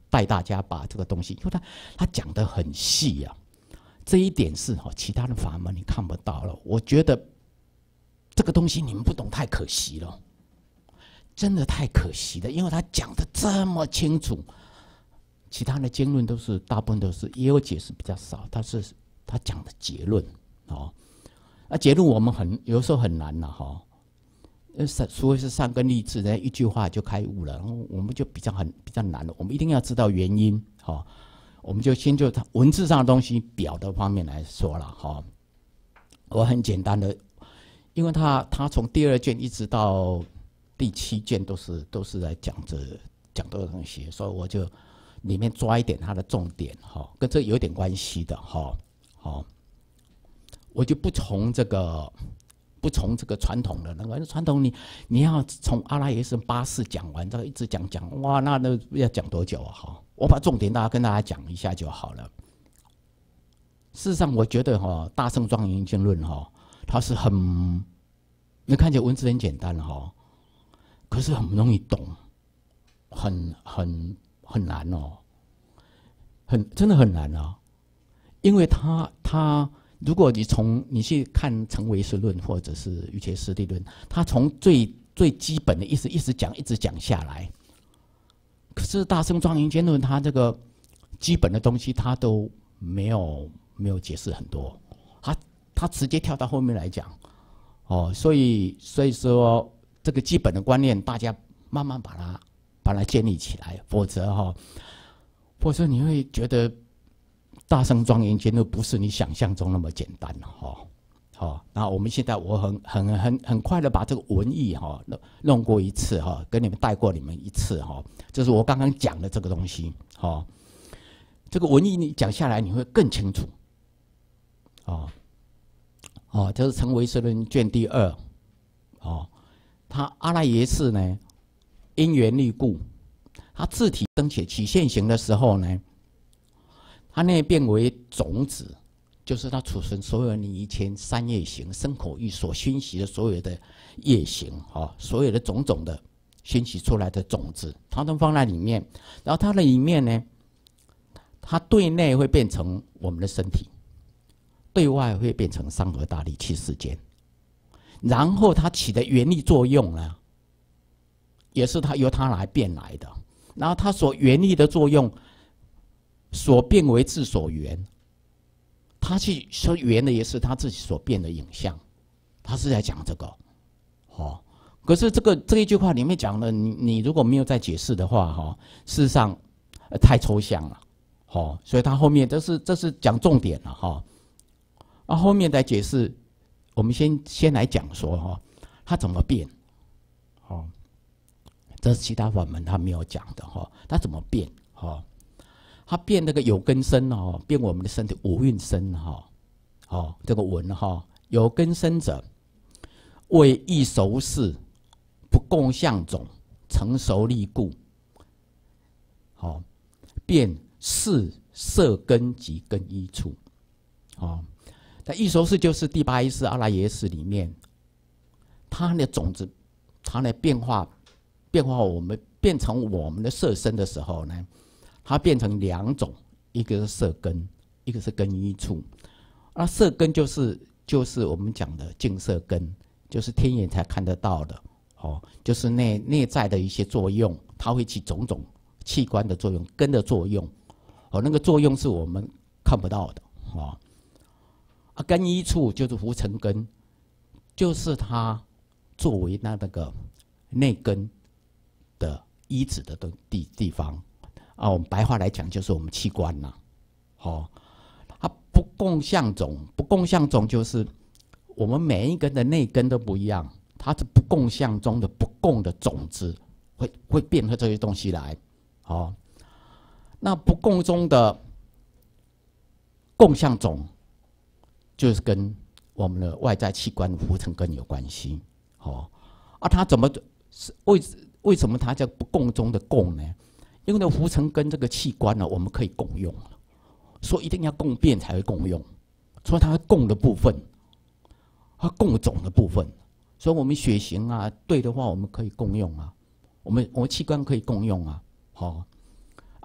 带大家把这个东西，因为他他讲得很细啊，这一点是哈其他的法门你看不到了。我觉得这个东西你们不懂太可惜了，真的太可惜了，因为他讲得这么清楚。其他的经论都是大部分都是也有解释比较少，但是他讲的结论哦，那结论我们很有时候很难了哈，呃，除非是善根利智的一句话就开悟了，然后我们就比较很比较难了。我们一定要知道原因哈、哦，我们就先就文字上的东西表的方面来说了哈、哦。我很简单的，因为他他从第二卷一直到第七卷都是都是在讲这讲这个东西，所以我就里面抓一点它的重点哈、哦，跟这有点关系的哈，好、哦，我就不从这个不从这个传统的那个传统你你要从阿拉耶识八识讲完，这个一直讲讲哇，那那要讲多久啊？哈，我把重点大家跟大家讲一下就好了。事实上，我觉得哈、哦，《大圣庄严经论》哈，它是很，你看起来文字很简单哈、哦，可是很不容易懂，很很很难哦，很真的很难啊，因为它它，如果你从你去看《成唯识论》或者是《瑜伽师地论》，它从最最基本的意思一直讲一直讲下来，可是《大圣庄严经论》它这个基本的东西它都没有。没有解释很多，他他直接跳到后面来讲，哦，所以所以说这个基本的观念，大家慢慢把它把它建立起来，否则哈、哦，否则你会觉得大圣庄严经论不是你想象中那么简单哈。好、哦，那我们现在我很很很很快的把这个文艺哈、哦、弄过一次哈、哦，跟你们带过你们一次哈、哦，就是我刚刚讲的这个东西哈、哦，这个文艺你讲下来你会更清楚。哦，哦，这是《成唯识论》卷第二，哦，他阿赖耶识呢，因缘力故，他自体升起起现行的时候呢，他那变为种子，就是他储存所有你以前三业行、身口意所熏习的所有的业行，哦，所有的种种的熏习出来的种子，它都放在里面，然后它的里面呢，它对内会变成我们的身体。对外会变成山河大力气世间，然后它起的原力作用呢，也是它由它来变来的。然后它所原力的作用，所变为自所缘，它去所缘的也是它自己所变的影像。他是在讲这个，哦。可是这个这一句话里面讲的，你你如果没有再解释的话，哈、哦，事实上、呃、太抽象了，哦。所以他后面这是这是讲重点了，哈、哦。啊，后面再解释，我们先先来讲说哈、哦，它怎么变，哦，这是其他法门他没有讲的哈、哦，它怎么变，哈、哦，它变那个有根身哦，变我们的身体五蕴身哈，哦，这个文哈、哦，有根身者，为易熟事，不共相种，成熟力故，好、哦，变是色根及根依处，哦。那易熟事就是第八意识阿赖耶识里面，它的种子，它的变化，变化我们变成我们的色身的时候呢，它变成两种，一个是色根，一个是根依处。那色根就是就是我们讲的净色根，就是天眼才看得到的，哦，就是内内在的一些作用，它会起种种器官的作用，根的作用，哦，那个作用是我们看不到的，哦。啊，根依处就是浮尘根，就是它作为那那个内根的依止的地地方啊。我们白话来讲，就是我们器官呐、啊。哦，它不共相种，不共相种就是我们每一根的内根都不一样，它是不共相中的不共的种子，会会变出这些东西来。哦，那不共中的共相种。就是跟我们的外在器官浮尘根有关系，哦，啊，它怎么为为什么它叫不共中的共呢？因为那浮尘根这个器官呢，我们可以共用，所以一定要共变才会共用，所以它会共的部分，它共种的部分，所以我们血型啊，对的话我们可以共用啊，我们我们器官可以共用啊，好、哦，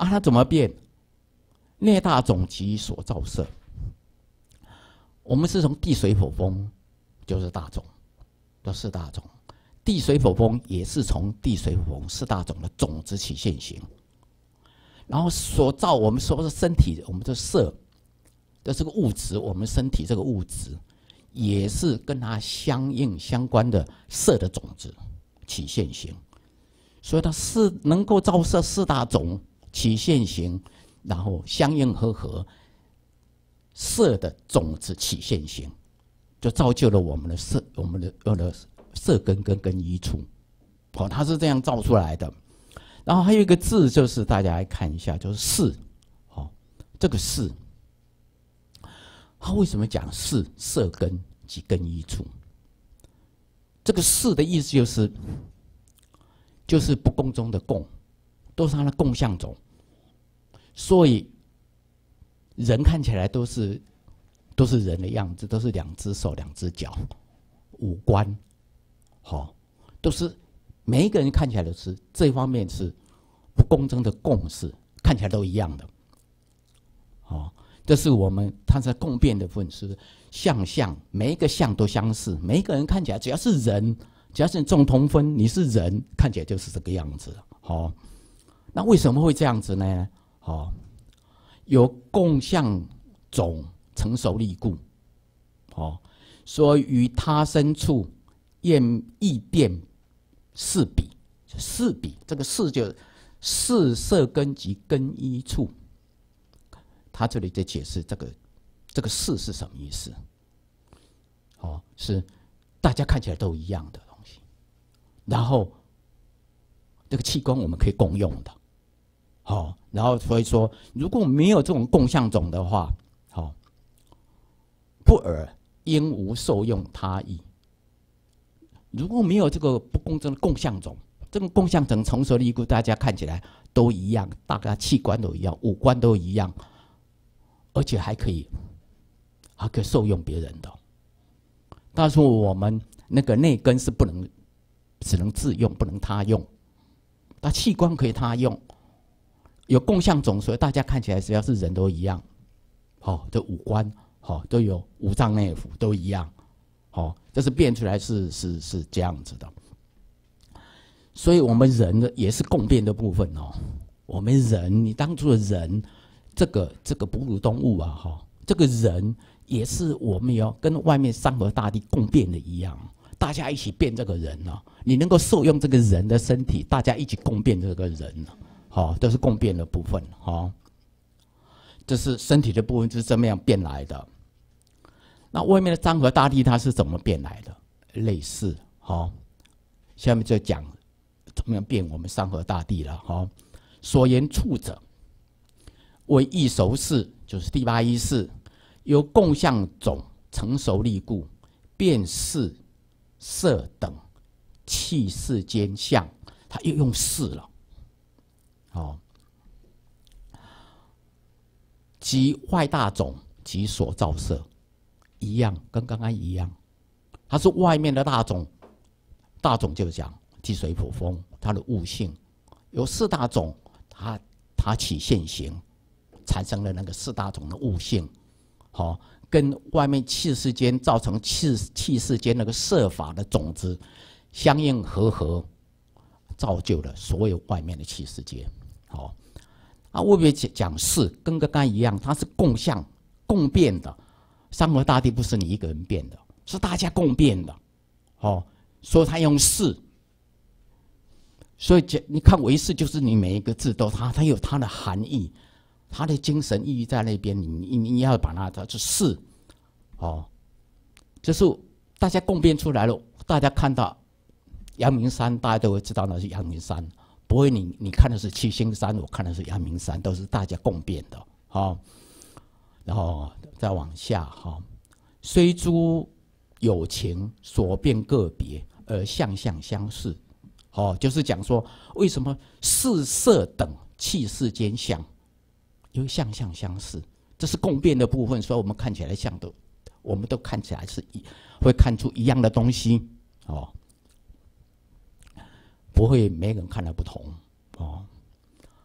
啊，它怎么变？内大种及所造色。我们是从地水火风，就是大种，叫四大种。地水火风也是从地水火风四大种的种子起现行，然后所造我们说的身体，我们的色的这个物质，我们身体这个物质也是跟它相应相关的色的种子起现行，所以它是能够造色四大种起现行，然后相应和合色的种子起现行，就造就了我们的色，我们的我的色根跟根依处，哦，它是这样造出来的。然后还有一个字，就是大家来看一下，就是识，哦，这个识，它为什么讲识？色根及根依处。这个识的意思就是，就是不共中的共，都是它的共相种，所以人看起来都是都是人的样子，都是两只手、两只脚，五官。好、哦，都是每一个人看起来都是这一方面是不共争的共识，看起来都一样的。好、哦，这是我们它在共变的部分是相相，每一个相都相似，每一个人看起来只要是人，只要是众同分，你是人，看起来就是这个样子。好、哦，那为什么会这样子呢？好、哦，有共相种成熟立故，哦，所以于他身处。验异变四比，四比这个四就四色根及根依处。他这里在解释这个这个四是什么意思？哦，是大家看起来都一样的东西，然后这个器官我们可以共用的，好、哦，然后所以说如果没有这种共相种的话，好、哦，不尔应无受用他意。如果没有这个不共争的共相种，这个共相种成熟立故，大家看起来都一样，大家器官都一样，五官都一样，而且还可以还可以受用别人的。但是我们那个内根是不能，只能自用，不能他用。那器官可以他用，有共相种，所以大家看起来只要是人都一样。好、哦，这五官好、哦、都有五脏内腑都一样。哦，这是变出来是是是这样子的，所以我们人呢也是共变的部分哦。我们人，你当初的人，这个这个哺乳动物啊，哈、哦，这个人也是我们要跟外面山河大地共变的一样，大家一起变这个人呢、哦。你能够受用这个人的身体，大家一起共变这个人，好、哦，都是共变的部分，哈、哦。这是身体的部分，就是这么样变来的。那外面的山河大地它是怎么变来的？类似，好、哦，下面就讲怎么样变我们山河大地了，好、哦。所言处者，为易熟识，就是第八意识，由共相种成熟立故，辨识色等气世间相，他又用识了，好、哦，即外大种及所造色。一样，跟刚刚一样，它是外面的大种，大种就讲地水火风，它的物性有四大种，它它起现行，产生了那个四大种的物性，好、哦，跟外面气世间造成气气世间那个色法的种子相应和合，造就了所有外面的气世间，好、哦，啊，我别讲是跟刚刚一样，它是共相共变的。山河大地不是你一个人变的，是大家共变的，哦，所以他用识，所以你看唯识就是你每一个字都它它有它的含义，它的精神意义在那边，你你你要把它它是识，哦，就是大家共变出来了，大家看到阳明山，大家都会知道那是阳明山，不会你你看的是七星山，我看的是阳明山，都是大家共变的，哦。然后再往下哈，虽诸有情所变个别，而相相相似。哦，就是讲说为什么四色等气世间相，因为相相相似，这是共变的部分，所以我们看起来像都，我们都看起来是一会看出一样的东西哦，不会每个人看的不同哦。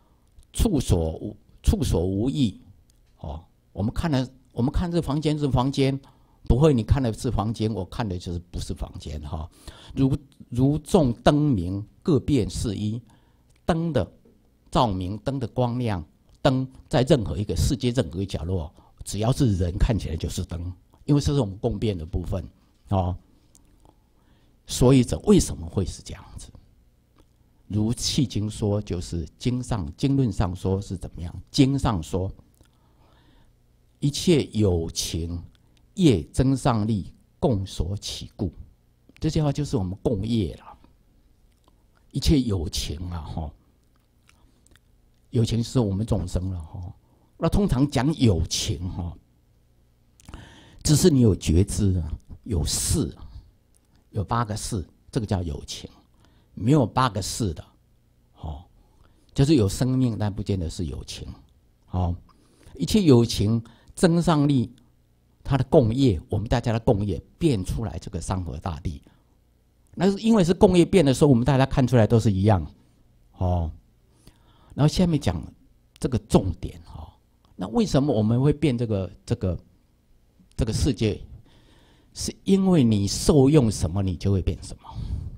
处所无处所无异，哦，我们看了，我们看这房间是房间，不会你看的是房间，我看的就是不是房间哈、哦。如如众灯明，各辨是一。灯的照明，灯的光亮，灯在任何一个世界任何一个角落，只要是人看起来就是灯，因为这是我们共辨的部分哦。所以者为什么会是这样子？如契经说，就是经上经论上说是怎么样？经上说，一切有情业增上力，共所起故。这句话就是我们共业了。一切有情啊，哈，有情是我们众生了，哈。那通常讲有情，哈，只是你有觉知，有识，有八个识，这个叫有情。没有八个识的，哦，就是有生命，但不见得是有情。哦，一切有情增上力，它的共业，我们大家的共业变出来这个山河大地。那是因为是共业变的时候，我们大家看出来都是一样，哦。然后下面讲这个重点哈、哦，那为什么我们会变这个这个这个世界？是因为你受用什么，你就会变什么。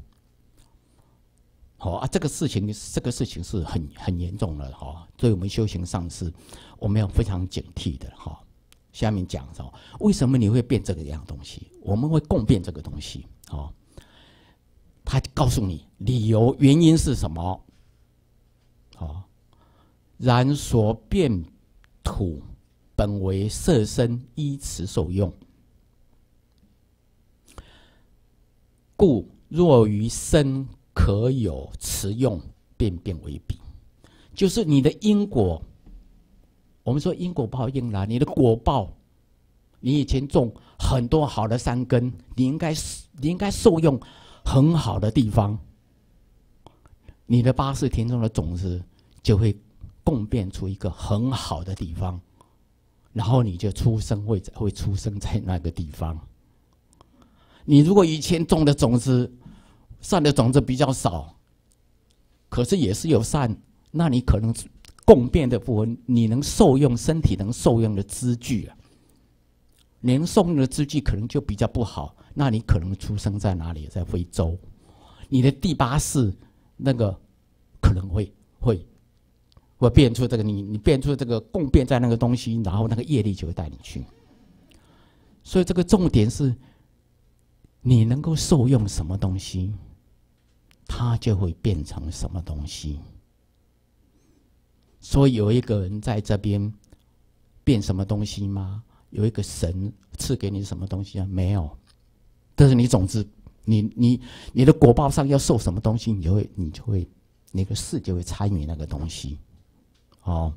好、哦、啊，这个事情这个事情是很很严重的哈、哦，所以我们修行上是我们要非常警惕的哈、哦。下面讲说，为什么你会变这个样东西？我们会共变这个东西，哦。他告诉你理由原因是什么？哦，然所变土本为色身依持受用，故若于身可有持用，便变为彼。就是你的因果，我们说因果报应啦，你的果报，你以前种很多好的山根，你应该你应该受用很好的地方，你的八识田中的种子就会共变出一个很好的地方，然后你就出生会会出生在那个地方。你如果以前种的种子善的种子比较少，可是也是有善，那你可能共变的部分，你能受用身体能受用的资具啊，你能受用的资具可能就比较不好。那你可能出生在哪里？在非洲，你的第八识那个可能会会会变出这个你你变出这个共变在那个东西，然后那个业力就会带你去。所以这个重点是，你能够受用什么东西，它就会变成什么东西。所以有一个人在这边变什么东西吗？有一个神赐给你什么东西啊？没有。这是你种子，你你你的果报上要受什么东西，你就会你就会那个事就会参与那个东西，哦。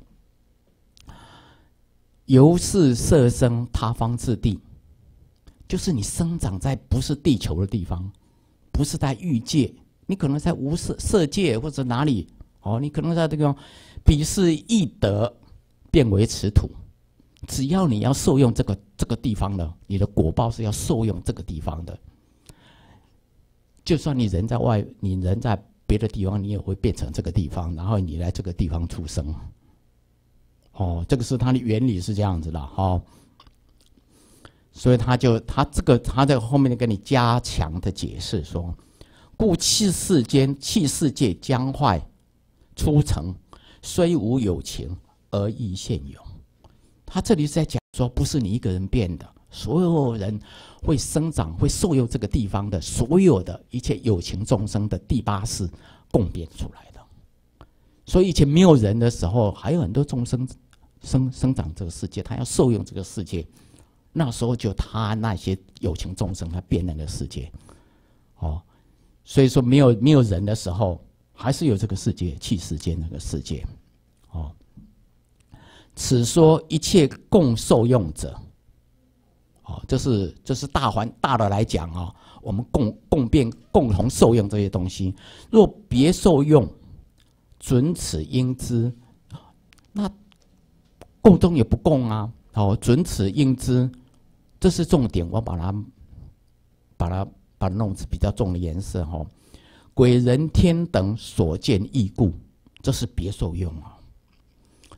由是色生他方之地，就是你生长在不是地球的地方，不是在欲界，你可能在无色色界或者哪里，哦，你可能在这个彼是易得变为此土。只要你要受用这个这个地方的，你的果报是要受用这个地方的。就算你人在外，你人在别的地方，你也会变成这个地方，然后你来这个地方出生。哦，这个是它的原理是这样子的，哦。所以他就他这个他在后面跟你加强的解释说，故气世间气世界将坏出成，虽无有情而亦现有。他这里是在讲说，不是你一个人变的，所有人会生长、会受用这个地方的，所有的一切有情众生的第八识共变出来的。所以以前没有人的时候，还有很多众生生生长这个世界，他要受用这个世界，那时候就他那些有情众生，他变那个世界，哦，所以说没有没有人的时候，还是有这个世界，气世间那个世界，哦。此说一切共受用者，哦，这是这是大环大的来讲啊、哦，我们共共变共同受用这些东西。若别受用，准此应知，那共中也不共啊。哦，准此应知，这是重点。我把它把它把它弄比较重的颜色哈、哦。鬼人天等所见异故，这是别受用啊。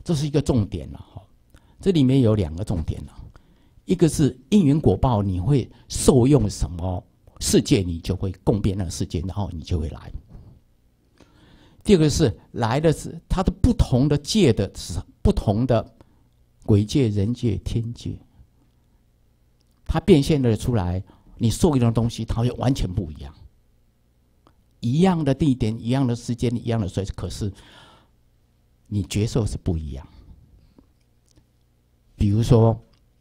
这是一个重点了哈。这里面有两个重点了，一个是因缘果报，你会受用什么世界，你就会共变那个世界，然后你就会来。第二个是来的是它的不同的界的不同的鬼界、人界、天界，它变现了出来，你受用的东西它会完全不一样。一样的地点、一样的时间、一样的水，可是你觉受是不一样。比如说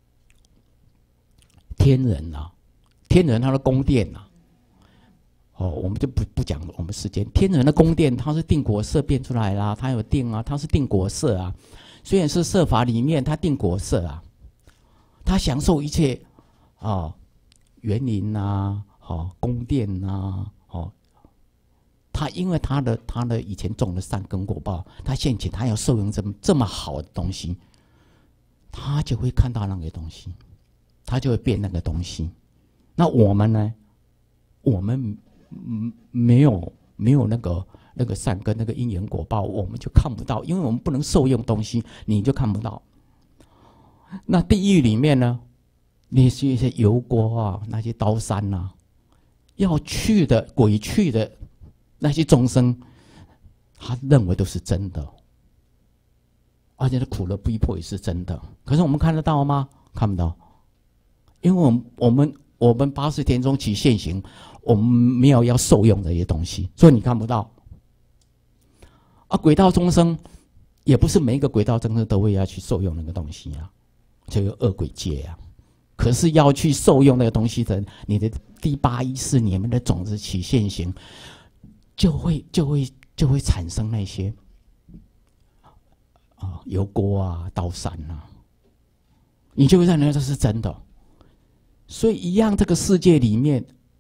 天人啊，天人他的宫殿啊，哦，我们就不不讲我们时间。天人的宫殿，它是定果色变出来啦，它有定啊，它是定果色啊。虽然是色法里面，它定果色啊，它享受一切啊，园林呐，哦，宫殿呐，哦，他因为他的他的以前种的善根果报，他现前他要受用这么这么好的东西，他就会看到那个东西，他就会变那个东西。那我们呢？我们嗯没有没有那个那个善根那个因缘果报，我们就看不到，因为我们不能受用东西，你就看不到。那地狱里面呢，那些一些油锅啊，那些刀山啊，要去的鬼去的那些众生，他认为都是真的，而且苦乐逼迫也是真的。可是我们看得到吗？看不到，因为我们我们我们八十天中起现行，我们没有要受用这些东西，所以你看不到。啊，鬼道众生也不是每一个鬼道众生都会要去受用那个东西啊，就有恶鬼界啊。可是要去受用那个东西的，你的第八意识里面的种子起现行，就会就会就会产生那些啊油锅啊、刀山啊，你就会认为这是真的。所以一样，这个世界里面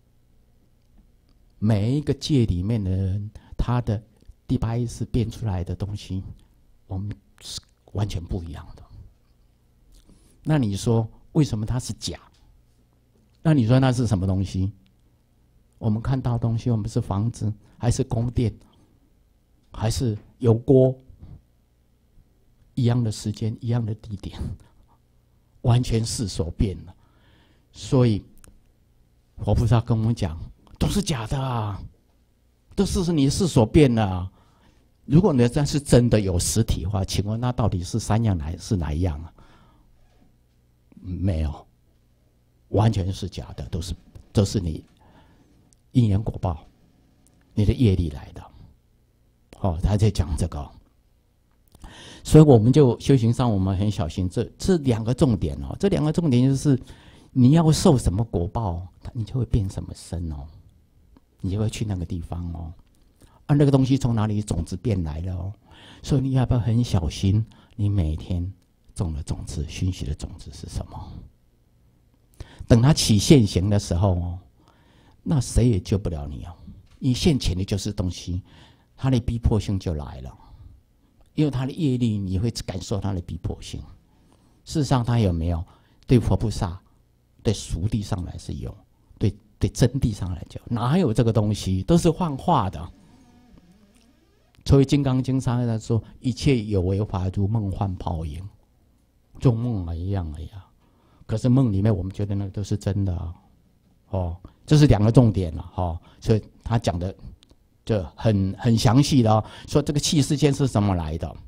每一个界里面的人，他的第八意识变出来的东西，我们是完全不一样的。那你说为什么它是假？那你说那是什么东西？我们看到的东西，我们是房子，还是宫殿，还是油锅？一样的时间，一样的地点，完全世所变了。所以佛菩萨跟我们讲，都是假的啊，都是你世所变的啊。如果你这是真的有实体的话，请问那到底是三样还是哪一样啊？没有，完全是假的，都是都是你因缘果报，你的业力来的。哦，他在讲这个，所以我们就修行上我们很小心，这这两个重点哦，这两个重点就是你要受什么果报，你就会变什么身哦，你就会去那个地方哦。啊，那个东西从哪里种子变来的哦，所以你要不要很小心？你每天种的种子、熏习的种子是什么？等它起现行的时候哦，那谁也救不了你哦。你现前的就是东西，它的逼迫性就来了，因为它的业力，你会感受它的逼迫性。事实上，它有没有对佛菩萨、对俗谛上来是有，对对真谛上来讲，哪有这个东西？都是幻化的。所以《金刚经》上来说，一切有为法如梦幻泡影，做梦一样而已啊。可是梦里面，我们觉得那个都是真的啊。哦，这是两个重点了哦。所以他讲的就很很详细的哦，说这个气世间是怎么来的，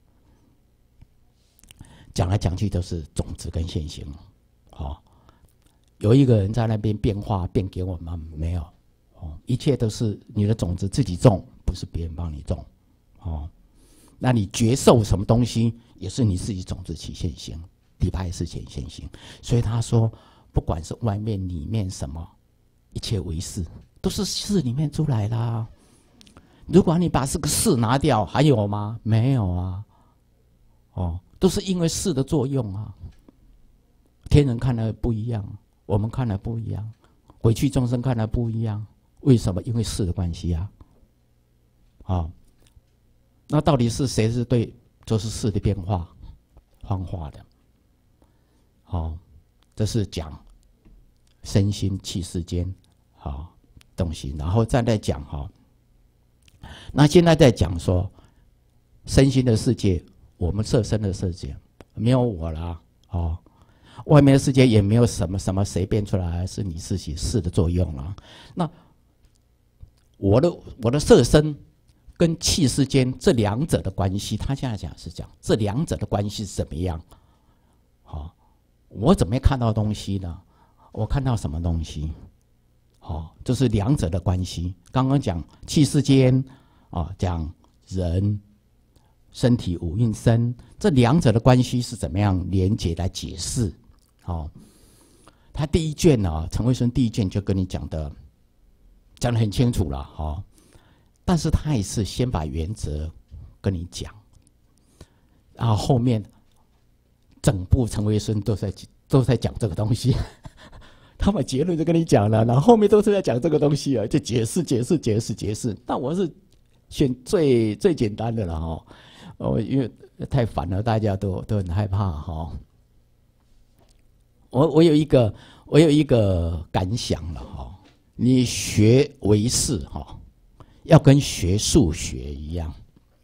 讲来讲去都是种子跟现行。哦，有一个人在那边变化变给我们没有？哦，一切都是你的种子自己种，不是别人帮你种。哦，那你觉受什么东西，也是你自己种子起现行，第八意识起现行。所以他说，不管是外面里面什么，一切为事，都是事里面出来啦。如果你把这个事拿掉，还有吗？没有啊。哦，都是因为事的作用啊。天人看来不一样，我们看来不一样，鬼趣众生看来不一样。为什么？因为事的关系啊。哦，那到底是谁是对？就是事的变化，幻化的。哦，这是讲身心气世间好东西，然后再来讲哈。那现在在讲说身心的世界， 我们色身的世界，没有我啦，哦，外面的世界也没有什么什么谁变出来，是你自己事的作用啦。那我的我的色身跟气世间这两者的关系，他现在讲是讲这两者的关系是怎么样？好、哦，我怎么看到东西呢？我看到什么东西？好、哦，这是两者的关系。刚刚讲气世间啊、哦，讲人身体五蕴身，这两者的关系是怎么样连结来解释？好、哦，他第一卷呢、啊，陈慧孙第一卷就跟你讲的讲得很清楚了，哈、哦。但是他也是先把原则跟你讲，然后后面整部陈慧孙都在都在讲这个东西，他把结论就跟你讲了，然后后面都是在讲这个东西啊，就解释解释解释解释。但我是选最最简单的了哈，哦，因为太烦了，大家都都很害怕哈。我我有一个我有一个感想了哈，你学唯识哈。要跟学数学一样，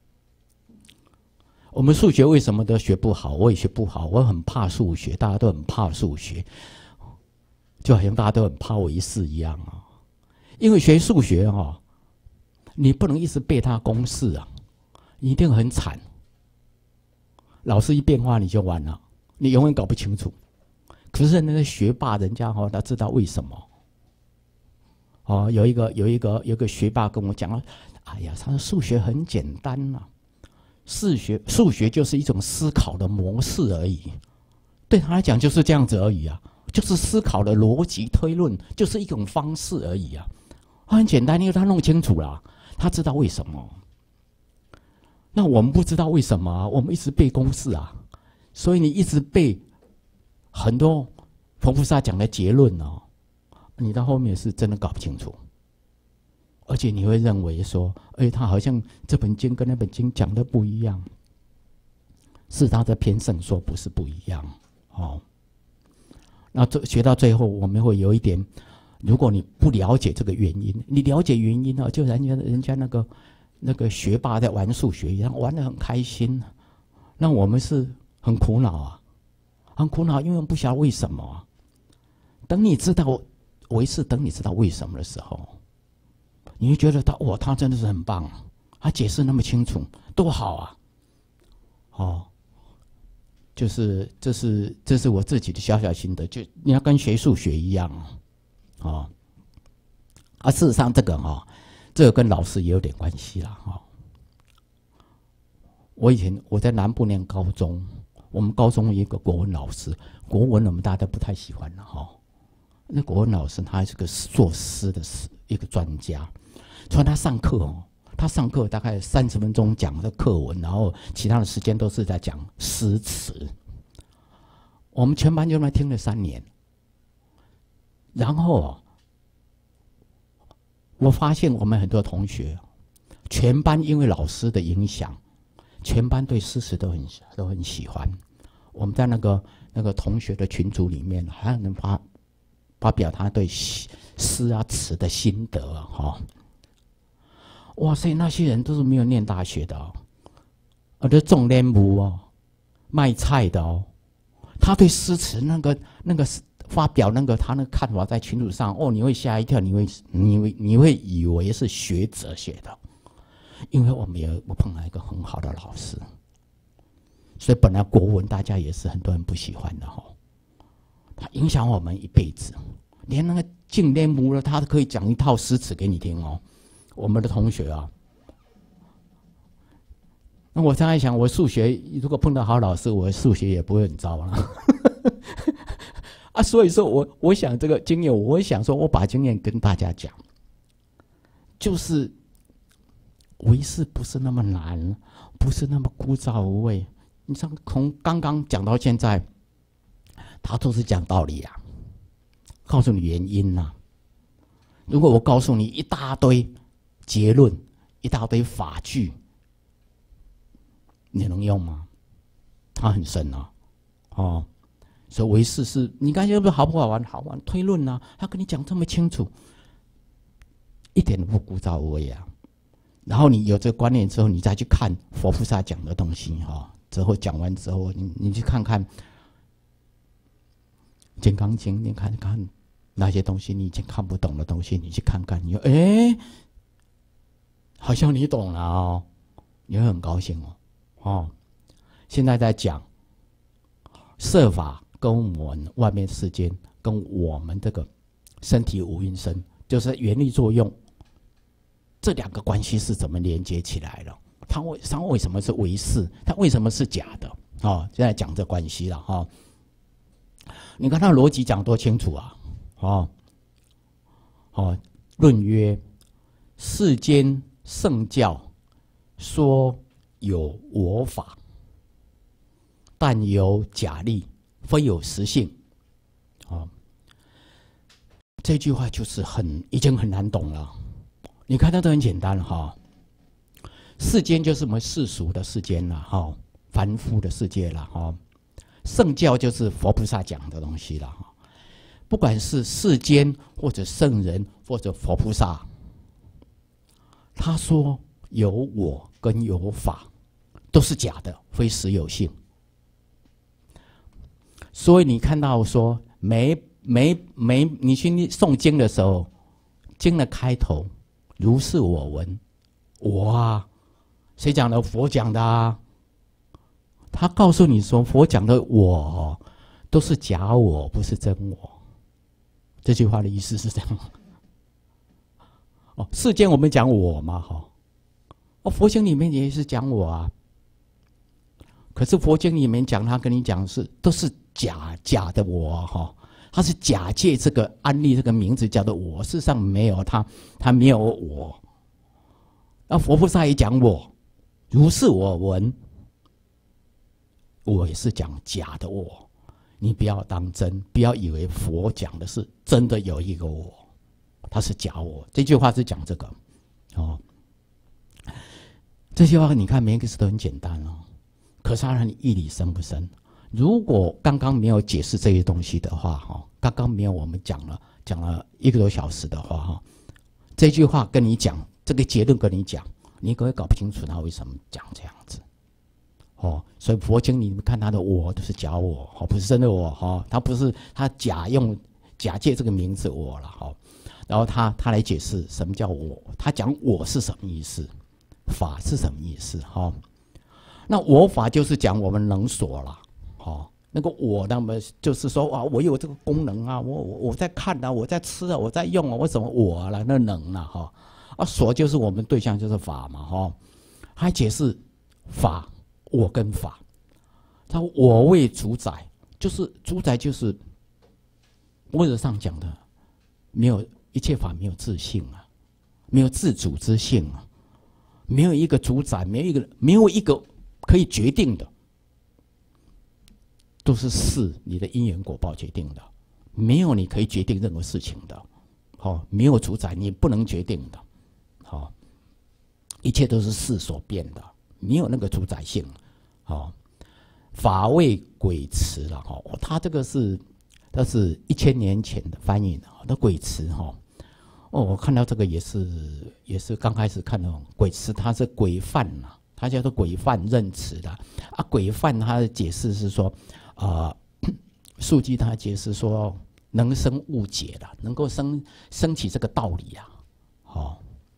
我们数学为什么都学不好？我也学不好，我很怕数学，大家都很怕数学，就好像大家都很怕唯识一样啊。因为学数学啊，你不能一直背它公式啊，你一定很惨。老师一变化你就完了，你永远搞不清楚。可是那个学霸人家哈，他知道为什么。哦，有一个有一个有一个学霸跟我讲了，哎呀，他的数学很简单呐、啊，数学数学就是一种思考的模式而已，对他来讲就是这样子而已啊，就是思考的逻辑推论，就是一种方式而已啊，很简单，因为他弄清楚了，他知道为什么。那我们不知道为什么、啊，我们一直背公式啊，所以你一直背很多佛菩萨讲的结论哦。你到后面是真的搞不清楚，而且你会认为说，哎，他好像这本经跟那本经讲的不一样，是他的偏圣说不是不一样，哦。那这学到最后，我们会有一点，如果你不了解这个原因，你了解原因呢，就人家人家那个那个学霸在玩数学一样，玩得很开心，那我们是很苦恼啊，很苦恼，因为我们不晓得为什么、啊。等你知道。唯识等你知道为什么的时候，你会觉得他哇，他真的是很棒，他解释那么清楚，多好啊！哦，就是这是这是我自己的小小心得，就你要跟学数学一样哦。啊，事实上这个哈、哦，这个跟老师也有点关系啦哈、哦。我以前我在南部念高中，我们高中有一个国文老师，国文我们大家都不太喜欢了哈。哦那国文老师他是个作诗的一个专家，所以他上课哦，他上课大概三十分钟讲的课文，然后其他的时间都是在讲诗词。我们全班就那么听了三年，然后我发现我们很多同学，全班因为老师的影响，全班对诗词都很都很喜欢。我们在那个那个同学的群组里面，还能发。发表他对诗啊词的心得啊，哈，哇塞，那些人都是没有念大学的哦，啊，都种莲雾哦，卖菜的哦，他对诗词那个那个发表那个他那个看法在群组上，哦，你会吓一跳，你会你会你会以为是学哲学的，因为我们有我碰到一个很好的老师，所以本来国文大家也是很多人不喜欢的哈。他影响我们一辈子，连那个净莲母了，他都可以讲一套诗词给你听哦。我们的同学啊，那我常在想，我数学如果碰到好老师，我数学也不会很糟了。啊，所以说我我想这个经验，我想说我把经验跟大家讲，就是唯识不是那么难，不是那么枯燥无味。你像从刚刚讲到现在。他都是讲道理啊，告诉你原因呐、啊。如果我告诉你一大堆结论、一大堆法句，你能用吗？它很深啊，哦，所以唯识是你看是不是好不好玩？好玩，推论啊，他跟你讲这么清楚，一点都不枯燥无味啊。然后你有这个观念之后，你再去看佛菩萨讲的东西哈、哦， 之后讲完之后，你你去看看《金刚经》，你看看那些东西你已经看不懂的东西，你去看看，你就哎，好像你懂了哦，你会很高兴哦。哦，现在在讲色法跟我们外面世间跟我们这个身体五蕴身，就是原力作用这两个关系是怎么连接起来的？它为它为什么是唯是？它为什么是假的？哦，现在讲这关系了哈、哦。你看他逻辑讲多清楚啊！哦哦，论曰：世间圣教说有我法，但有假立，非有实性。哦，这句话就是很已经很难懂了。你看它都很简单哈、哦。世间就是我们世俗的世间了哈、哦，凡夫的世界了哈、哦。圣教就是佛菩萨讲的东西了哈。不管是世间或者圣人或者佛菩萨，他说有我跟有法都是假的，非实有性。所以你看到说每每每你去诵经的时候，经的开头如是我闻，我啊，谁讲的？佛讲的啊。他告诉你说，佛讲的我都是假我，不是真我。这句话的意思是这样。哦，世间我们讲我嘛，哈，哦，佛经里面也是讲我啊。可是佛经里面讲，他跟你讲是都是假假的我哈，他是假借这个安利这个名字叫做我，事实上没有他，他没有我。那佛菩萨也讲我，如是我闻。我也是讲假的我，你不要当真，不要以为佛讲的是真的有一个我，他是假我。这句话是讲这个，哦，这句话你看每一个字都很简单哦，可是它让你义理深不深？如果刚刚没有解释这些东西的话，哈，刚刚没有我们讲了讲了一个多小时的话，哈，这句话跟你讲，这个结论跟你讲，你可能搞不清楚他为什么讲这样子。哦，所以佛经你们看他的我都是假我，哦，不是真的我，哈，他不是他假用假借这个名字我了，哈，然后他他来解释什么叫我，他讲我是什么意思，法是什么意思，哈，那我法就是讲我们能所了，哦，那个我那么就是说啊，我有这个功能啊，我我我在看啊，我在吃啊，我在用啊，我怎么我了那能啊，哈，啊所就是我们对象就是法嘛，哈，还解释法。我跟法，他我为主宰，就是主宰就是文字上讲的，没有一切法没有自性啊，没有自主之性啊，没有一个主宰，没有一个没有一个可以决定的，都是事你的因缘果报决定的，没有你可以决定任何事情的，好、哦，没有主宰，你不能决定的，好、哦，一切都是事所变的。没有那个主宰性，哦，法为鬼词了哈，哦，他这个是，这是一千年前的翻译的，那鬼词哈，哦，我看到这个也是也是刚开始看到鬼词，它是规范呐，它叫做规范认词的啊，规范它的解释是说，啊、呃，书记他解释说能生误解的，能够生生起这个道理啊，哦。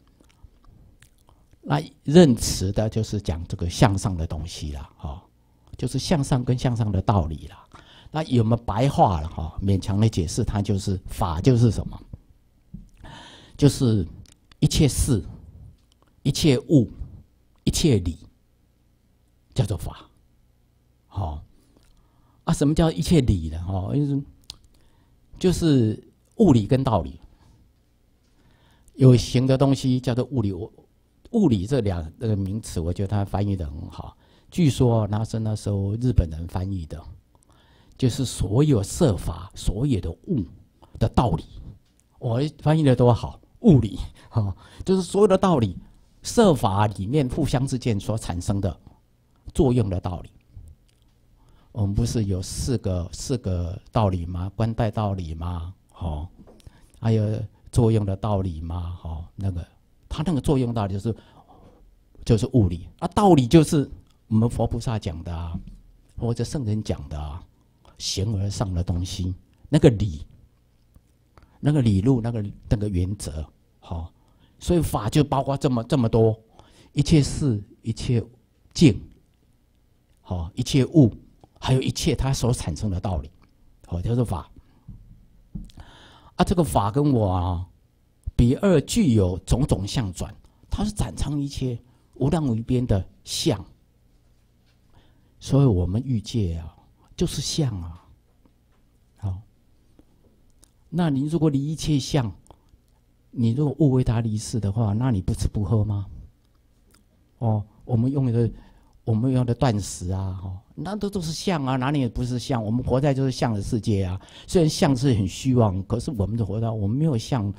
那认词的就是讲这个向上的东西啦，哈，就是向上跟向上的道理啦。那有没有白话了哈？勉强的解释，它就是法，就是什么？就是一切事、一切物、一切理，叫做法。好啊，什么叫一切理呢？哈，就是就是物理跟道理。有形的东西叫做物理。物理这两个名词，我觉得他翻译的很好。据说那是那时候日本人翻译的，就是所有设法、所有的物的道理。我翻译的多好，物理哈、哦，就是所有的道理，设法里面互相之间所产生的作用的道理。我们不是有四个四个道理吗？关带道理吗？哦，还有作用的道理吗？哦，那个。它那个作用道理就是就是物理啊，道理就是我们佛菩萨讲的啊，或者圣人讲的啊，形而上的东西，那个理，那个理路，那个那个原则，好、哦，所以法就包括这么这么多，一切事，一切境，好、哦，一切物，还有一切它所产生的道理，好、哦，就是法。啊，这个法跟我啊，彼二具有种种相转，它是展藏一切无量无边的相，所以我们欲界啊，就是相啊。好，那你如果离一切相，你如果勿为他离世的话，那你不吃不喝吗？哦，我们用的我们用的断食啊，哦，那都都是相啊，哪里也不是相？我们活在就是相的世界啊。虽然相是很虚妄，可是我们的活到我们没有相，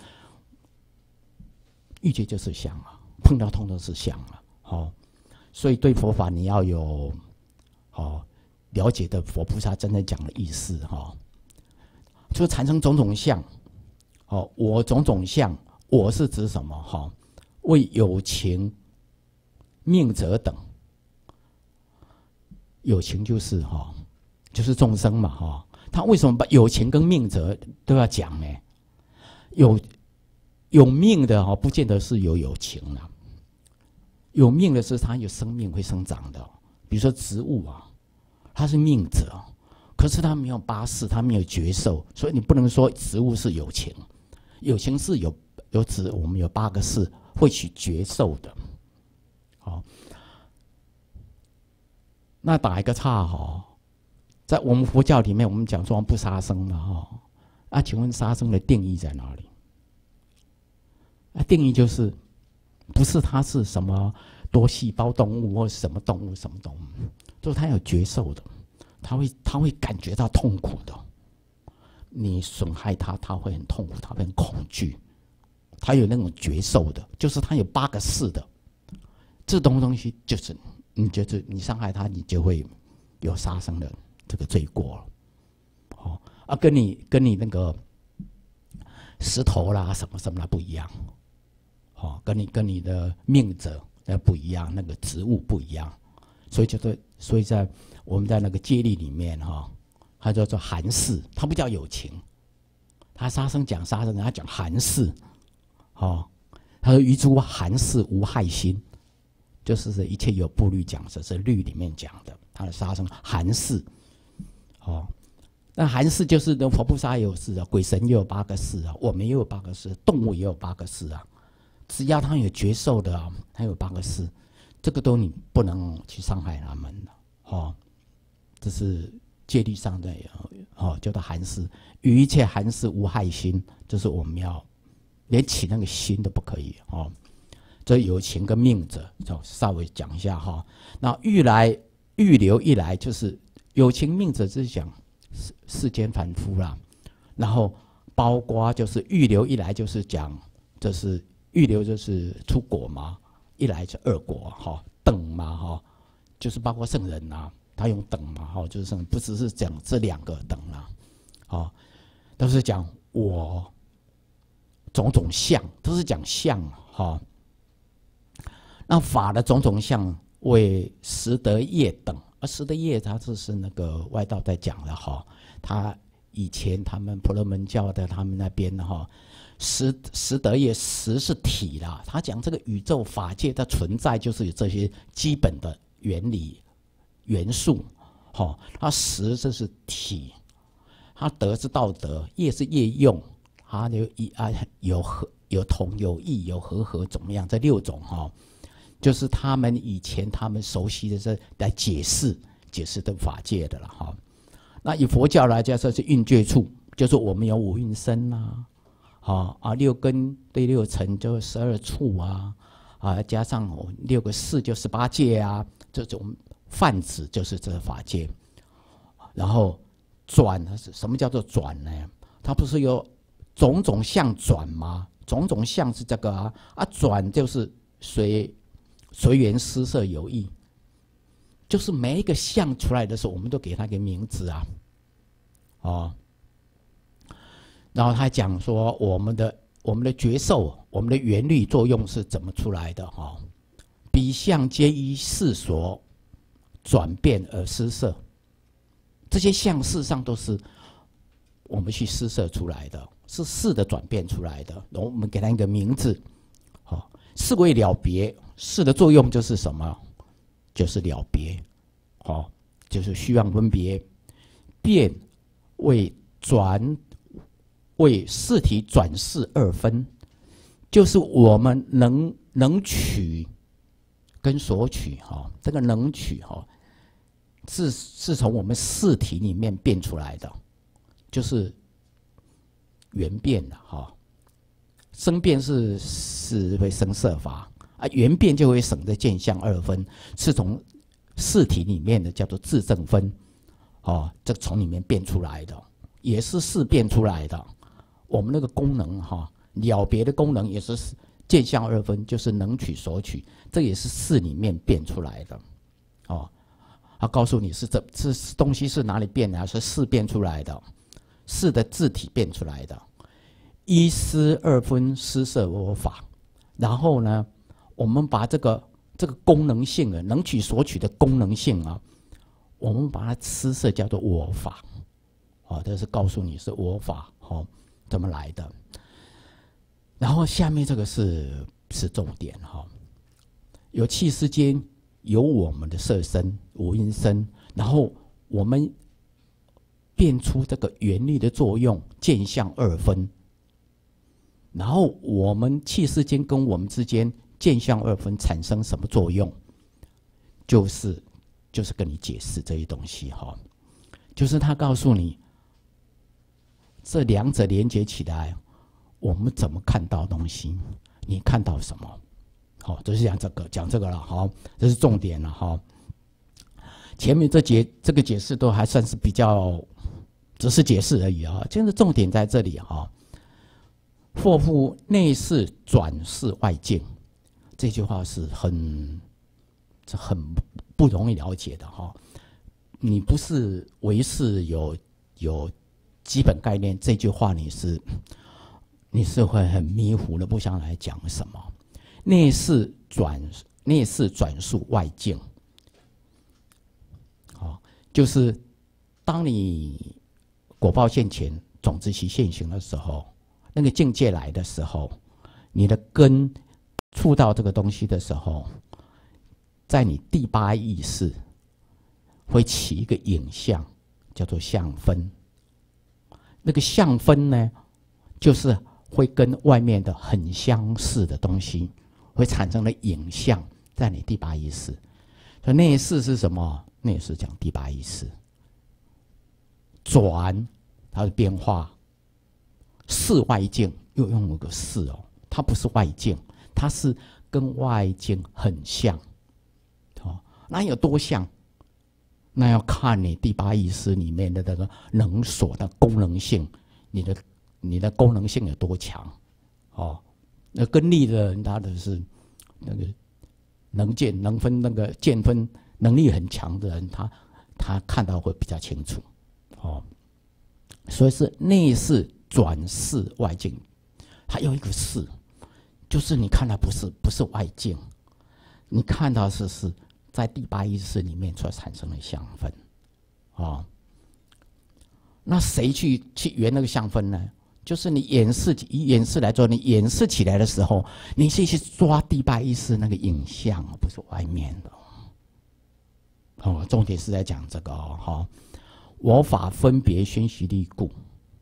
欲界就是相啊，碰到通通是相啊。好、哦，所以对佛法你要有好、哦、了解的佛菩萨真正讲的意思哈、哦，就产生种种相。好、哦，我种种相，我是指什么？哈、哦，为有情命者等。有情就是哈、哦，就是众生嘛哈、哦。他为什么把有情跟命者都要讲呢？有有命的哈、哦，不见得是有有情了。有命的是它有生命会生长的，比如说植物啊，它是命者，可是它没有八识，它没有觉受，所以你不能说植物是有情。有情是有有指我们有八个识会去觉受的。好。那打一个岔哈，在我们佛教里面，我们讲说不杀生嘛哈，啊，请问杀生的定义在哪里？啊，定义就是不是它是什么多细胞动物或是什么动物什么动物，就是它有觉受的，它会它会感觉到痛苦的，你损害它，它会很痛苦，它会很恐惧，它有那种觉受的，就是它有八个识的，这东东西就是。你就是你伤害他，你就会有杀生的这个罪过了。哦啊，跟你跟你那个石头啦什么什么啦不一样。哦，跟你跟你的命者那不一样，那个植物不一样。所以就对，所以在我们在那个戒律里面哈、哦，它叫做含识，它不叫有情。他杀生讲杀生，他讲含识。哦，他说于诸含识无害心。就是一切有部律讲，这是律里面讲的，它的杀生含识，哦，那含识就是那佛菩萨也有识啊，鬼神也有八个识啊，我们也有八个识，动物也有八个识啊，只要它有觉受的啊，它有八个识，这个都你不能去伤害他们的，哦，这是戒律上的哦，叫做含识，与一切含识无害心，就是我们要连起那个心都不可以哦。这有情跟命者，就稍微讲一下哈。那欲来欲流一来，就是有情命者，就是讲世世间凡夫啦。然后包括就是欲流一来，就是讲这是欲流就是出果嘛，一来是二果哈，等嘛哈，就是包括圣人呐，他用等嘛哈，就是圣人不只是讲这两个等啦，啊，都是讲我种种相，都是讲相哈。那法的种种相为十得业等，而十得业它就是那个外道在讲的哈。他以前他们婆罗门教的他们那边哈，十十得业十是体啦，他讲这个宇宙法界的存在就是有这些基本的原理元素，哈。它十这是体，它德是道德，业是业用，它有一啊有和有同有异有和合怎么样？这六种哈。就是他们以前他们熟悉的是来解释解释的法界的了哈。那以佛教来讲，这是蕴觉处，就是我们有五蕴身呐，啊啊六根对六尘就十二处啊，啊加上六个识就十八界啊，这种泛指就是这个法界。然后转是什么叫做转呢？它不是有种种相转吗？种种相是这个啊，啊转就是随。随缘施设有意，就是每一个相出来的时候，我们都给它一个名字啊，哦。然后他讲说，我们的我们的觉受，我们的原律作用是怎么出来的哈、哦？彼相皆依世所转变而失色。这些相事实上都是我们去施设出来的，是事的转变出来的。然后我们给它一个名字，好，事为了别，事的作用就是什么？就是了别，好，就是虚妄分别，变为转为事体转事二分，就是我们能能取跟所取，哈，这个能取哈。是是从我们事体里面变出来的，就是缘变的哈。生变是是会生色法啊，缘变就会省的见相二分，是从事体里面的叫做自正分，哦，这从里面变出来的，也是事变出来的。我们那个功能哈，了别的功能也是见相二分，就是能取所取，这也是事里面变出来的，哦。他告诉你是这这东西是哪里变的，还是事变出来的？事的自体变出来的。一思二分，施设我法。然后呢，我们把这个这个功能性啊，能取所取的功能性啊，我们把它施设叫做我法。哦，这是告诉你是我法，哦，怎么来的？然后下面这个是是重点哈、哦，有气世间。有我们的色身、五阴身，然后我们变出这个原力的作用，见相二分。然后我们气世间跟我们之间见相二分产生什么作用？就是就是跟你解释这些东西哈，就是他告诉你这两者连接起来，我们怎么看到东西？你看到什么？好，就是讲这个，讲这个了，好，这是重点了，哈。前面这节这个解释都还算是比较，只是解释而已啊，就是重点在这里哈。或复内视转视外境，这句话是很，这很不容易了解的哈。你不是唯识有有基本概念，这句话你是你是会很迷糊的，不想来讲什么。内视转内视转述外境，好，就是当你果报现前，种子期现行的时候，那个境界来的时候，你的根触到这个东西的时候，在你第八意识会起一个影像，叫做相分。那个相分呢，就是会跟外面的很相似的东西。会产生的影像在你第八意识，所以内视是什么？内视讲第八意识，转它是变化，视外境又用了个视哦，它不是外境，它是跟外境很像，哦，那有多像？那要看你第八意识里面的那个能所的功能性，你的你的功能性有多强，哦。那根力的人，他的是那个能见能分，那个见分能力很强的人，他他看到会比较清楚，哦。所以是内视转视外境，它有一个视，就是你看到不是不是外境，你看到是是在第八意识里面所产生的相分，哦。那谁去去圆那个相分呢？就是你演示以演示来做，你演示起来的时候，你是去抓第八意识那个影像，不是外面的。哦，重点是在讲这个哦，哈、哦，我法分别宣习力故，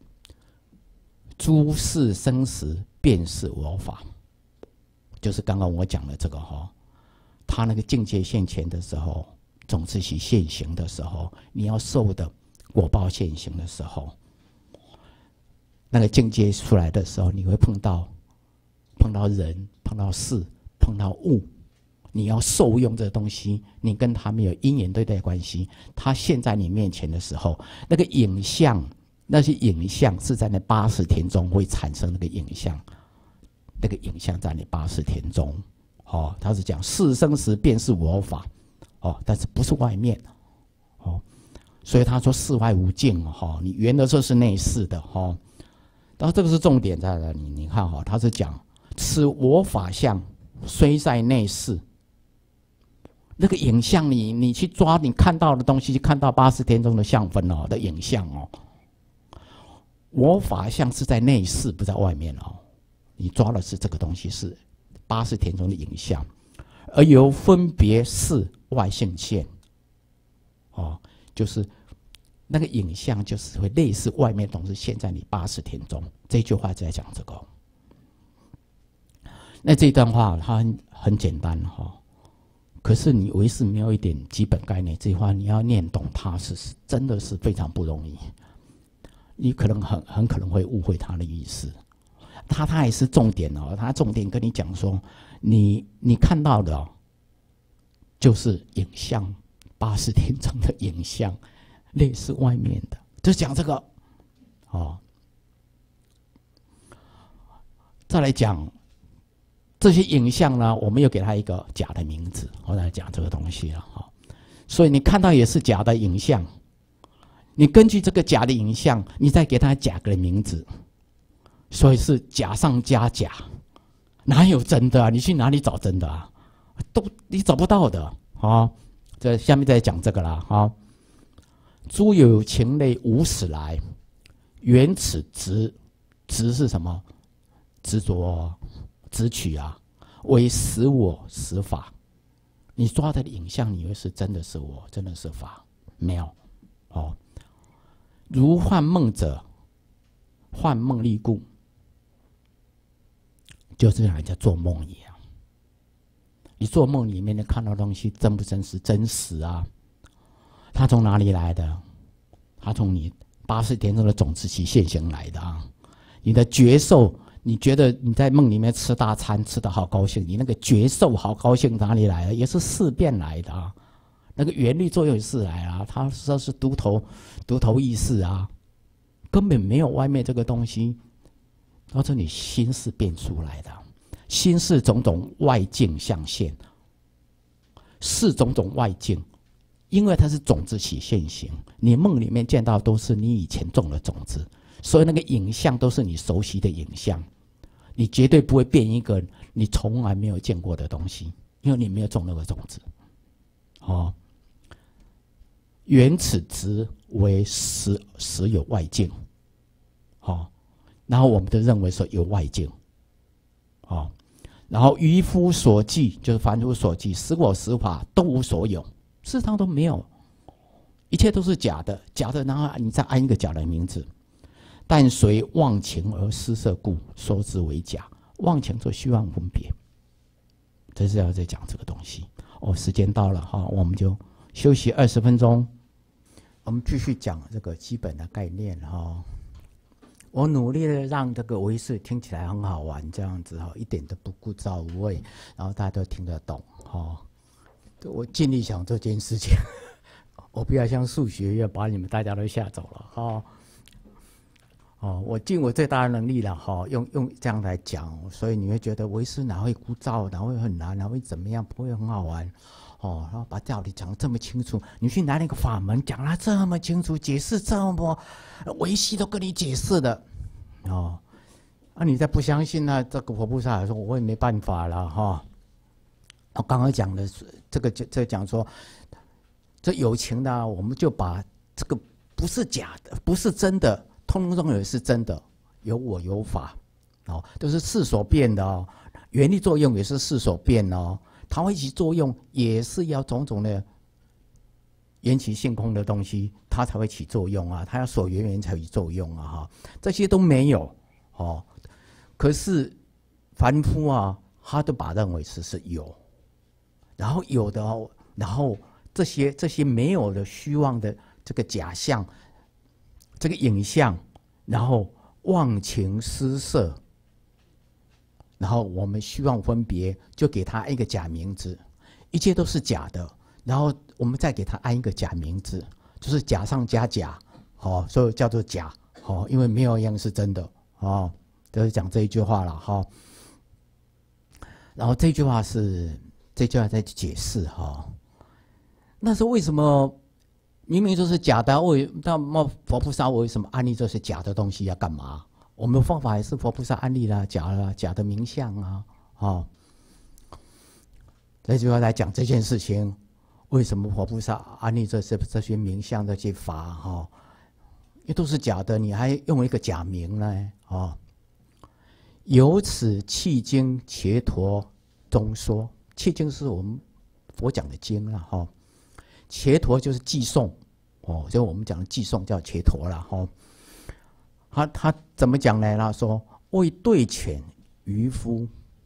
诸事生时便是我法，就是刚刚我讲的这个哈、哦，他那个境界现前的时候，种子期现行的时候，你要受的果报现行的时候。那个境界出来的时候，你会碰到碰到人、碰到事、碰到物，你要受用这个东西，你跟他没有因缘对待关系。他现在你面前的时候，那个影像，那些影像是在那八十天中会产生那个影像，那个影像在你八十天中，哦，他是讲事生时便是我法，哦，但是不是外面，哦，所以他说事外无境，哈、哦，你圆的时候是内视的，哈、哦。然后这个是重点在哪里？你看哈，他是讲此我法相虽在内视， 那个影像你，你你去抓你看到的东西，看到八十天中的相分哦的影像哦。我法相是在内视，不在外面哦。你抓的是这个东西，是八十天中的影像，而由分别是外性现，哦，就是那个影像就是会类似外面东西现在你八十天中。这句话在讲这个。那这段话它很很简单哈、哦，可是你唯是没有一点基本概念，这句话你要念懂它是真的是非常不容易。你可能很很可能会误会它的意思。它它也是重点哦，它重点跟你讲说，你你看到的、哦、就是影像，八十天中的影像，类似外面的，就讲这个哦。再来讲这些影像呢，我们又给它一个假的名字，我来讲这个东西了哈、哦。所以你看到也是假的影像，你根据这个假的影像，你再给它假的名字。所以是假上加假，哪有真的啊？你去哪里找真的啊？都你找不到的啊、哦！这下面再讲这个啦，哈、哦。诸有情类无始来，缘此执，执是什么？执着、执取啊，为实我实法。你抓的影像，你以为是真的是我，真的是法？没有，哦。如幻梦者，幻梦力故。就是让人家做梦一样，你做梦里面你看到的东西真不真实？真实啊！它从哪里来的？它从你八十天中的种子期现行来的啊！你的觉受，你觉得你在梦里面吃大餐吃得好高兴，你那个觉受好高兴哪里来的？也是事变来的啊！那个原力作用也是来啊！它说是独头独头意识啊，根本没有外面这个东西。到这里心是变出来的，心是种种外境象现，是种种外境，因为它是种子起现行。你梦里面见到都是你以前种的种子，所以那个影像都是你熟悉的影像，你绝对不会变一个你从来没有见过的东西，因为你没有种那个种子。哦，缘此执为实实有外境，哦。然后我们都认为说有外境，哦，然后渔夫所记就是凡夫所记，实我实法都无所有，事实上都没有，一切都是假的，假的，然后你再安一个假的名字，但随妄情而失色故，说之为假。妄情就虚妄分别，这是要在讲这个东西。哦，时间到了哈，我们就休息二十分钟，我们继续讲这个基本的概念哈。我努力的让这个唯识听起来很好玩，这样子哈，一点都不枯燥无味，然后大家都听得懂哈。我尽力想这件事情，我不要像数学一样把你们大家都吓走了哈。哦，我尽我最大的能力了哈，用用这样来讲，所以你会觉得唯识哪会枯燥，哪会很难，哪会怎么样，不会很好玩。哦，然后把道理讲得这么清楚，你去拿那个法门讲它这么清楚，解释这么，维系都跟你解释的，哦，啊，你再不相信呢、啊？这个佛菩萨说我也没办法了哈、哦。我刚刚讲的这个，这讲说，这有情的、啊，我们就把这个不是假的，不是真的，通通也是真的，有我有法，哦，都是事所变的哦，原理作用也是事所变哦。它会起作用，也是要种种的缘起性空的东西，它才会起作用啊。它要所缘缘才起作用啊，哈，这些都没有哦。可是凡夫啊，他都把认为是是有，然后有的哦，然后这些这些没有的虚妄的这个假象，这个影像，然后忘情失色。然后我们虚妄分别，就给他一个假名字，一切都是假的。然后我们再给他安一个假名字，就是假上加假，哦，所以叫做假，哦，因为没有一样是真的，哦，就是讲这一句话了，哈、哦。然后这句话是这句话在解释哈、哦，那是为什么明明就是假的，为那么佛菩萨为什么安利这些假的东西要干嘛？我们的方法也是佛菩萨安利啦，假啦，假的名相啊，哦，这就要来讲这件事情为什么佛菩萨安立这些这些名相这些法哈、哦，因为都是假的，你还用一个假名呢？哦，由此契经伽陀中说，契经是我们佛讲的经了哈、哦，伽陀就是寄送哦，就我们讲的寄送叫伽陀了哈、哦。他他怎么讲呢？他说为对遣渔夫。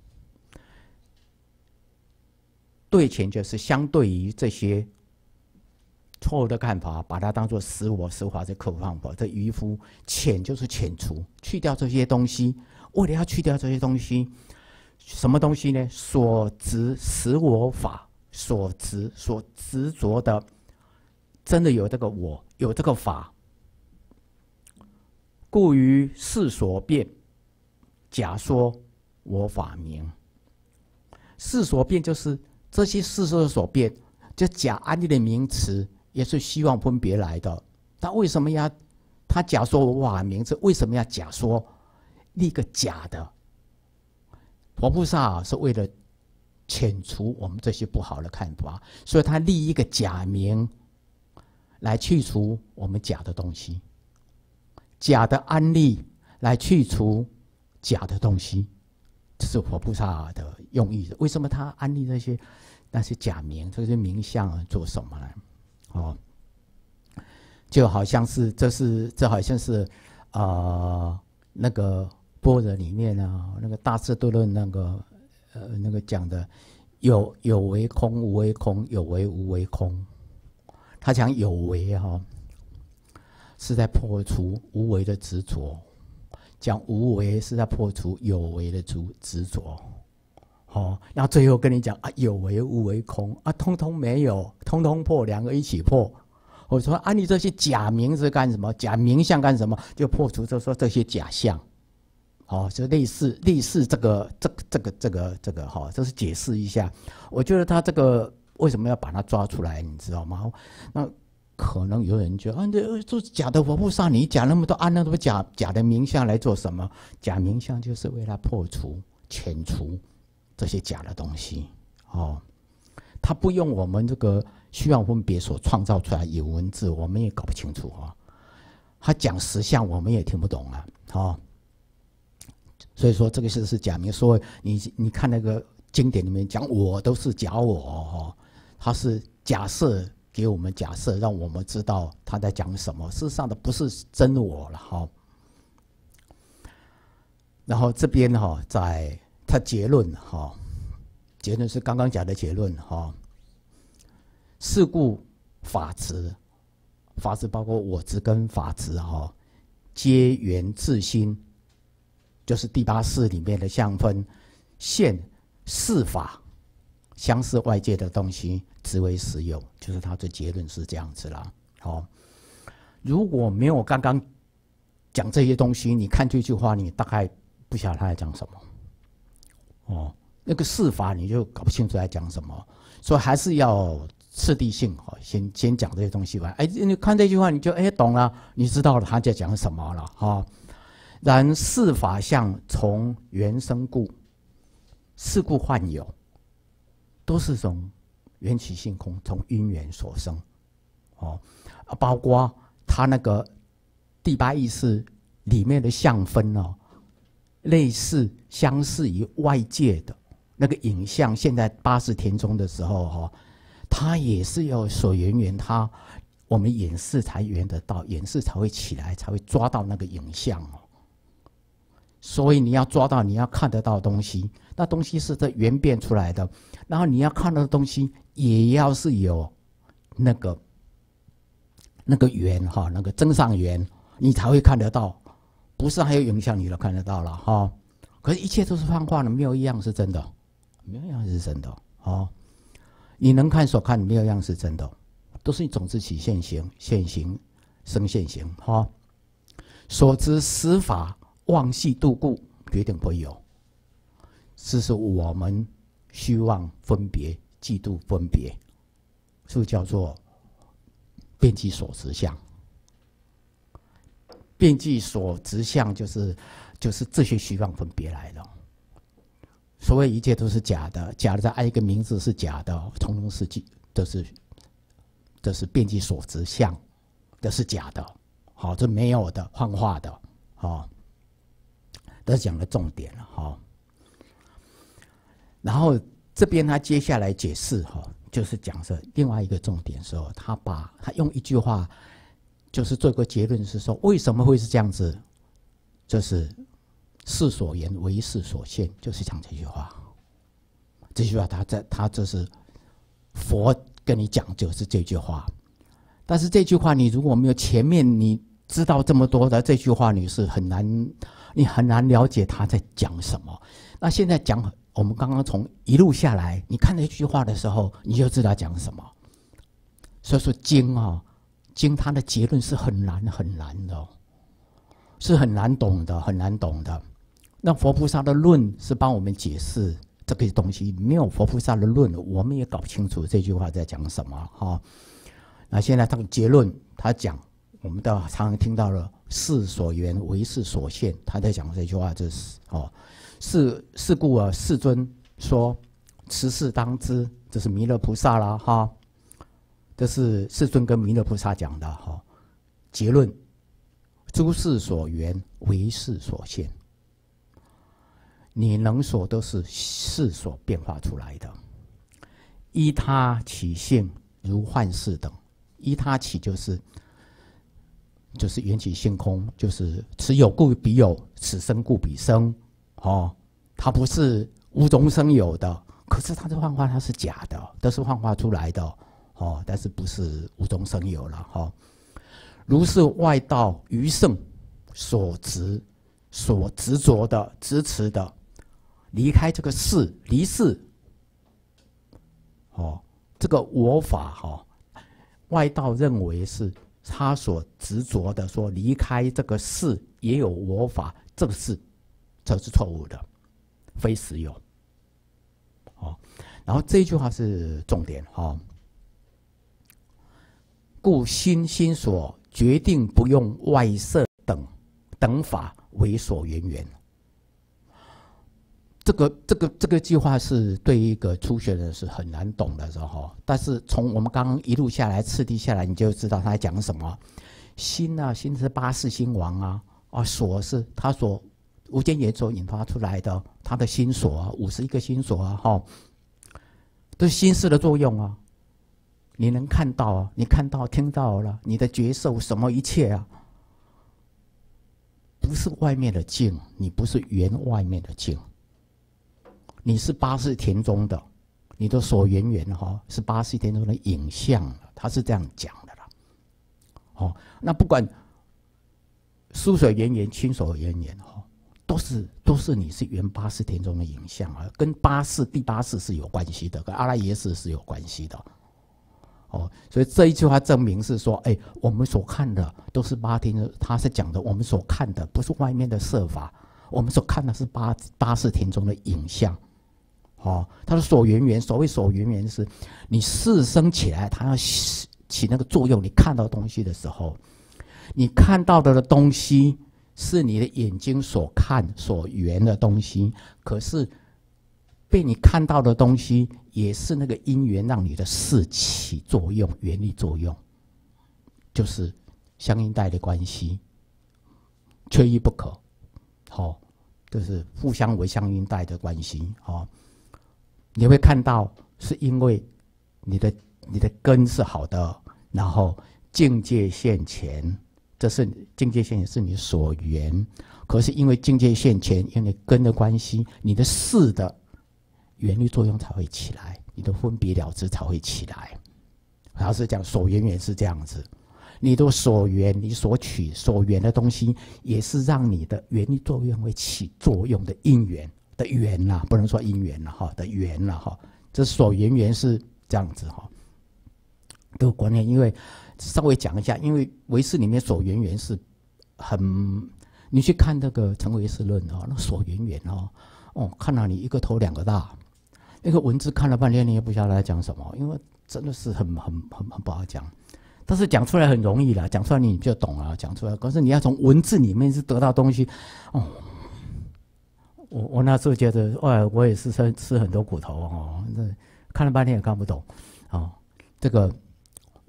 对遣就是相对于这些错误的看法，把它当作实我实法这克服方法。这渔夫遣就是遣除，去掉这些东西。为了要去掉这些东西，什么东西呢？所执实我法，所执所执着的，真的有这个我，有这个法，故于事所变，假说我法名。事所变就是这些事所所变，就假安立的名词，也是希望分别来的。他为什么要他假说我法名字？为什么要假说立个假的？佛菩萨是为了遣除我们这些不好的看法，所以他立一个假名来去除我们假的东西，假的安立来去除假的东西。这是佛菩萨的用意。为什么他安立这些那些假名、这些名相做什么呢？哦，就好像是这是这好像是啊、呃、那个般若里面啊，那个大智度论那个呃那个讲的有有为空，无为空，有为无为空。他讲有为哈、哦，是在破除无为的执着。讲无为是在破除有为的执着，哦，然后最后跟你讲啊，有为无为空啊，通通没有，通通破，两个一起破。我说啊，你这些假名字干什么？假名相干什么？就破除就说这些假象，哦，就类似类似这个这个这个这个这个哈、哦，这是解释一下。我觉得他这个为什么要把它抓出来，你知道吗？那。可能有人觉得啊，这这假的佛菩萨，你讲那么多，按那么多假假的名相来做什么？假名相就是为了破除、遣除这些假的东西哦。他不用我们这个虚妄分别所创造出来有文字，我们也搞不清楚啊、哦。他讲实相，我们也听不懂啊，哦。所以说这个是是假名，所以你你看那个经典里面讲我都是假我哦，他是假设。给我们假设，让我们知道他在讲什么。事实上的不是真我了哈。然后这边哈，在他结论哈，结论是刚刚讲的结论哈。是故法执，法执包括我执跟法执哈，皆源自心，就是第八识里面的相分，现事法。相似外界的东西，只为实有，就是他的结论是这样子啦。哦，如果没有刚刚讲这些东西，你看这句话，你大概不晓得他在讲什么。哦，那个事法你就搞不清楚在讲什么，所以还是要次第性，哦，先先讲这些东西吧。哎，你看这句话，你就哎懂了，你知道了他在讲什么了。哈、哦，然事法相从缘生故，事故幻有。都是从缘起性空，从因缘所生，哦，包括他那个第八意识里面的相分哦，类似相似于外界的那个影像。现在八识田中的时候哈、哦，它也是要所缘缘，它我们眼视才缘得到，眼视才会起来，才会抓到那个影像哦。所以你要抓到，你要看得到东西，那东西是这缘变出来的。然后你要看到的东西，也要是有那个那个缘哈，那个增上缘，你才会看得到。不是还有影像，你都看得到了哈。可是，一切都是幻化的，没有一样是真的，没有一样是真的哦。你能看所看，没有一样是真的，都是种子起现行，现行生现行哈。所知实法。妄系度故，决定不会有。这是我们虚妄分别、嫉妒分别，是不是叫做遍计所执相？遍计所执相就是就是这些虚妄分别来的。所谓一切都是假的，假的再按一个名字是假的，通通是都是这是遍计所执相，这是假的，好，这没有的，幻化的，好，这是讲的重点了，好。然后这边他接下来解释哈，就是讲是另外一个重点的时候，他把他用一句话，就是做一个结论是说，为什么会是这样子？就是事所言为事所现，就是讲这句话。这句话他在他这是佛跟你讲，就是这句话。但是这句话你如果没有前面你知道这么多的这句话，你是很难，你很难了解他在讲什么。那现在讲，我们刚刚从一路下来，你看这句话的时候，你就知道讲什么。所以说经啊，经它的结论是很难很难的、哦，是很难懂的，很难懂的。那佛菩萨的论是帮我们解释这个东西，没有佛菩萨的论，我们也搞不清楚这句话在讲什么哈、哦。那现在他的结论，他讲，我们都常常听到了“事所缘为事所现”，他在讲这句话，就是哦，是是故啊，世尊说：“此事当知”，这是弥勒菩萨啦哈、哦。这是世尊跟弥勒菩萨讲的哈、哦。结论：诸事所缘为事所现。你能所都是事所变化出来的，依他起性如幻事等。依他起就是就是缘起性空，就是此有故彼有，此生故彼生。哦，它不是无中生有的，可是它的幻化它是假的，都是幻化出来的。哦，但是不是无中生有了哈、哦？如是外道余圣所执、所执着的、执持的，离开这个事，离事。哦，这个我法哈、哦，外道认为是他所执着的，说离开这个事也有我法，这个是这是错误的，非实有。哦，然后这一句话是重点哈。哦，故心心所决定不用外色等等法为所缘缘。这个这个这个句话是对一个初学人是很难懂的时候，但是从我们刚刚一路下来，次第下来，你就知道他在讲什么。心啊，心是八识心王啊，啊所是他所无间业所引发出来的，他的心所啊，五十一个心所啊，哈、哦，都是心识的作用啊。你能看到啊，你看到听到了，你的觉受什么一切啊，不是外面的境，你不是缘外面的境，你是八识田中的，你的所缘缘哈是八识田中的影像，他是这样讲的啦。哦，那不管疏水缘缘、亲手缘缘哈，都是都是你是缘八识田中的影像啊，跟八识第八识是有关系的，跟阿赖耶识是有关系的。哦，所以这一句话证明是说，哎，我们所看的都是八田，他是讲的我们所看的不是外面的色法，我们所看的是八八识田中的影像。哦，他的所缘缘，所谓所缘缘是，你事生起来，它要起那个作用。你看到东西的时候，你看到的东西是你的眼睛所看所缘的东西，可是被你看到的东西也是那个因缘让你的事起作用，原理作用，就是相应带的关系，缺一不可。好、哦，就是互相为相应带的关系。哦，你会看到是因为你的你的根是好的，然后境界现前，这是境界现前是你所缘，可是因为境界现前，因为根的关系，你的事的缘律作用才会起来，你的分别了知才会起来。然后是讲所缘缘是这样子，你的所缘，你所取所缘的东西，也是让你的缘律作用会起作用的因缘的缘啦、啊，不能说因缘了哈的缘了哈。这所缘缘是这样子哈。这个观念，因为稍微讲一下，因为唯识里面所缘缘是很，你去看那个成唯识论啊，那所缘缘哦，哦，看到你一个头两个大。那个文字看了半天，你也不晓得在讲什么，因为真的是很很很很不好讲。但是讲出来很容易啦，讲出来你就懂了，讲出来。可是你要从文字里面是得到东西，哦，我我那时候觉得，哎，我也是吃吃很多苦头哦，这看了半天也看不懂，哦，这个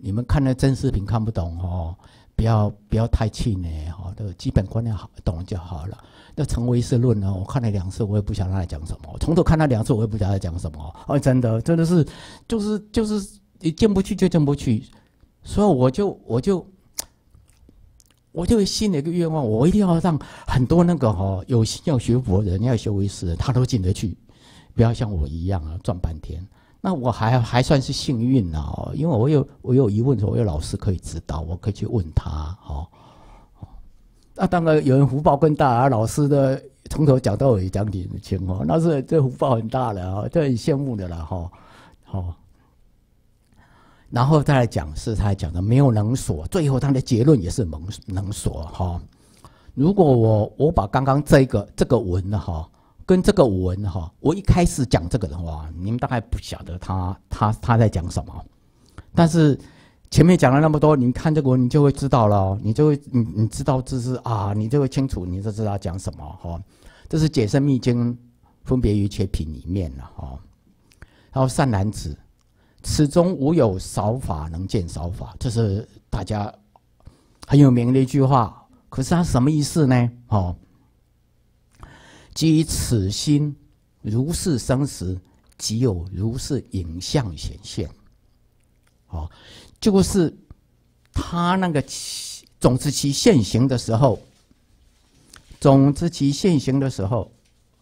你们看那真视频看不懂哦，不要不要太气馁哈，这个基本观念好懂就好了。那成唯识论呢，我看了两次，我也不晓得他在讲什么。从头看他两次，我也不晓得他在讲什么。哦，真的，真的是，就是就是你进不去就进不去，所以我就我就我就新的一个愿望，我一定要让很多那个哦有心要学佛的人，要学唯识的人，他都进得去，不要像我一样啊转半天。那我还还算是幸运啊，因为我有我有疑问的时候，我有老师可以指导，我可以去问他哦。那当然有人福报更大啊，老师的从头讲到尾讲得很清哦，那是这福报很大了啊，这很羡慕的了哈。好，然后再来讲是他讲的没有能所，最后他的结论也是能能所哈。如果我我把刚刚这个这个文呢哈，跟这个文哈，我一开始讲这个的话，你们大概不晓得他他他在讲什么，但是。前面讲了那么多，你看这个文你就会知道了，你就会你你知道这是啊，你就会清楚，你就知道讲什么哈、哦。这是《解深密经》分别于切品里面了哈、哦。然后善男子，此中无有少法能见少法，这是大家很有名的一句话。可是它什么意思呢？哦，即此心如是生时，即有如是影像显现。哦。就是他那个种子期现行的时候，种子期现行的时候，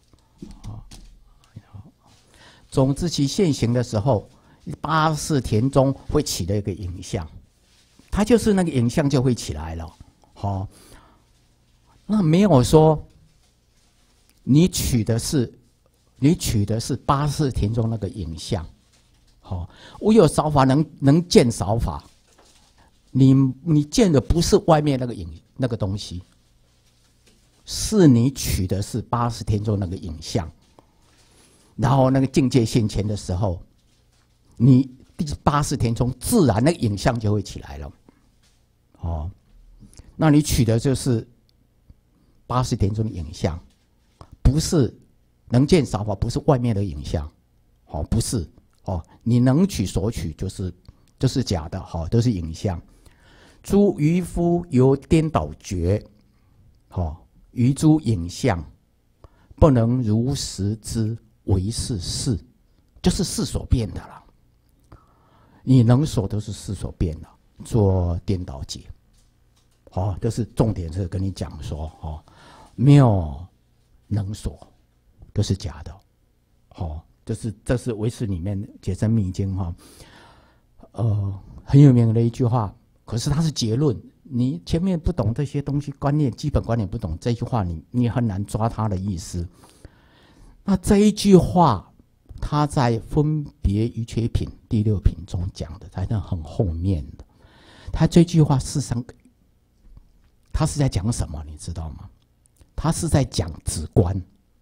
种子期现行的时候，八识田中会起的一个影像，它就是那个影像就会起来了。好、哦，那没有说你取的是你取的是八识田中那个影像。好，无有少法能能见少法，你你见的不是外面那个影那个东西，是你取的是八十天中那个影像，然后那个境界现前的时候，你第八十天中自然那个影像就会起来了。哦，那你取的就是八十天中的影像，不是能见少法，不是外面的影像，哦，不是。哦，你能取所取就是就是假的，哈、哦，都是影像。诸渔夫由颠倒觉，哦，于诸影像不能如实知为是事，就是事所变的了。你能所都是事所变的，做颠倒解。哦，这是重点，是跟你讲说，哦，没有能所都是假的，哦。这是这是唯识里面《解深密经》哈，呃，很有名的一句话。可是它是结论，你前面不懂这些东西观念，基本观念不懂，这句话你你很难抓它的意思。那这一句话，它在分别于缺品第六品中讲的，在那很后面的。它这句话事实上，它是在讲什么？你知道吗？它是在讲止观。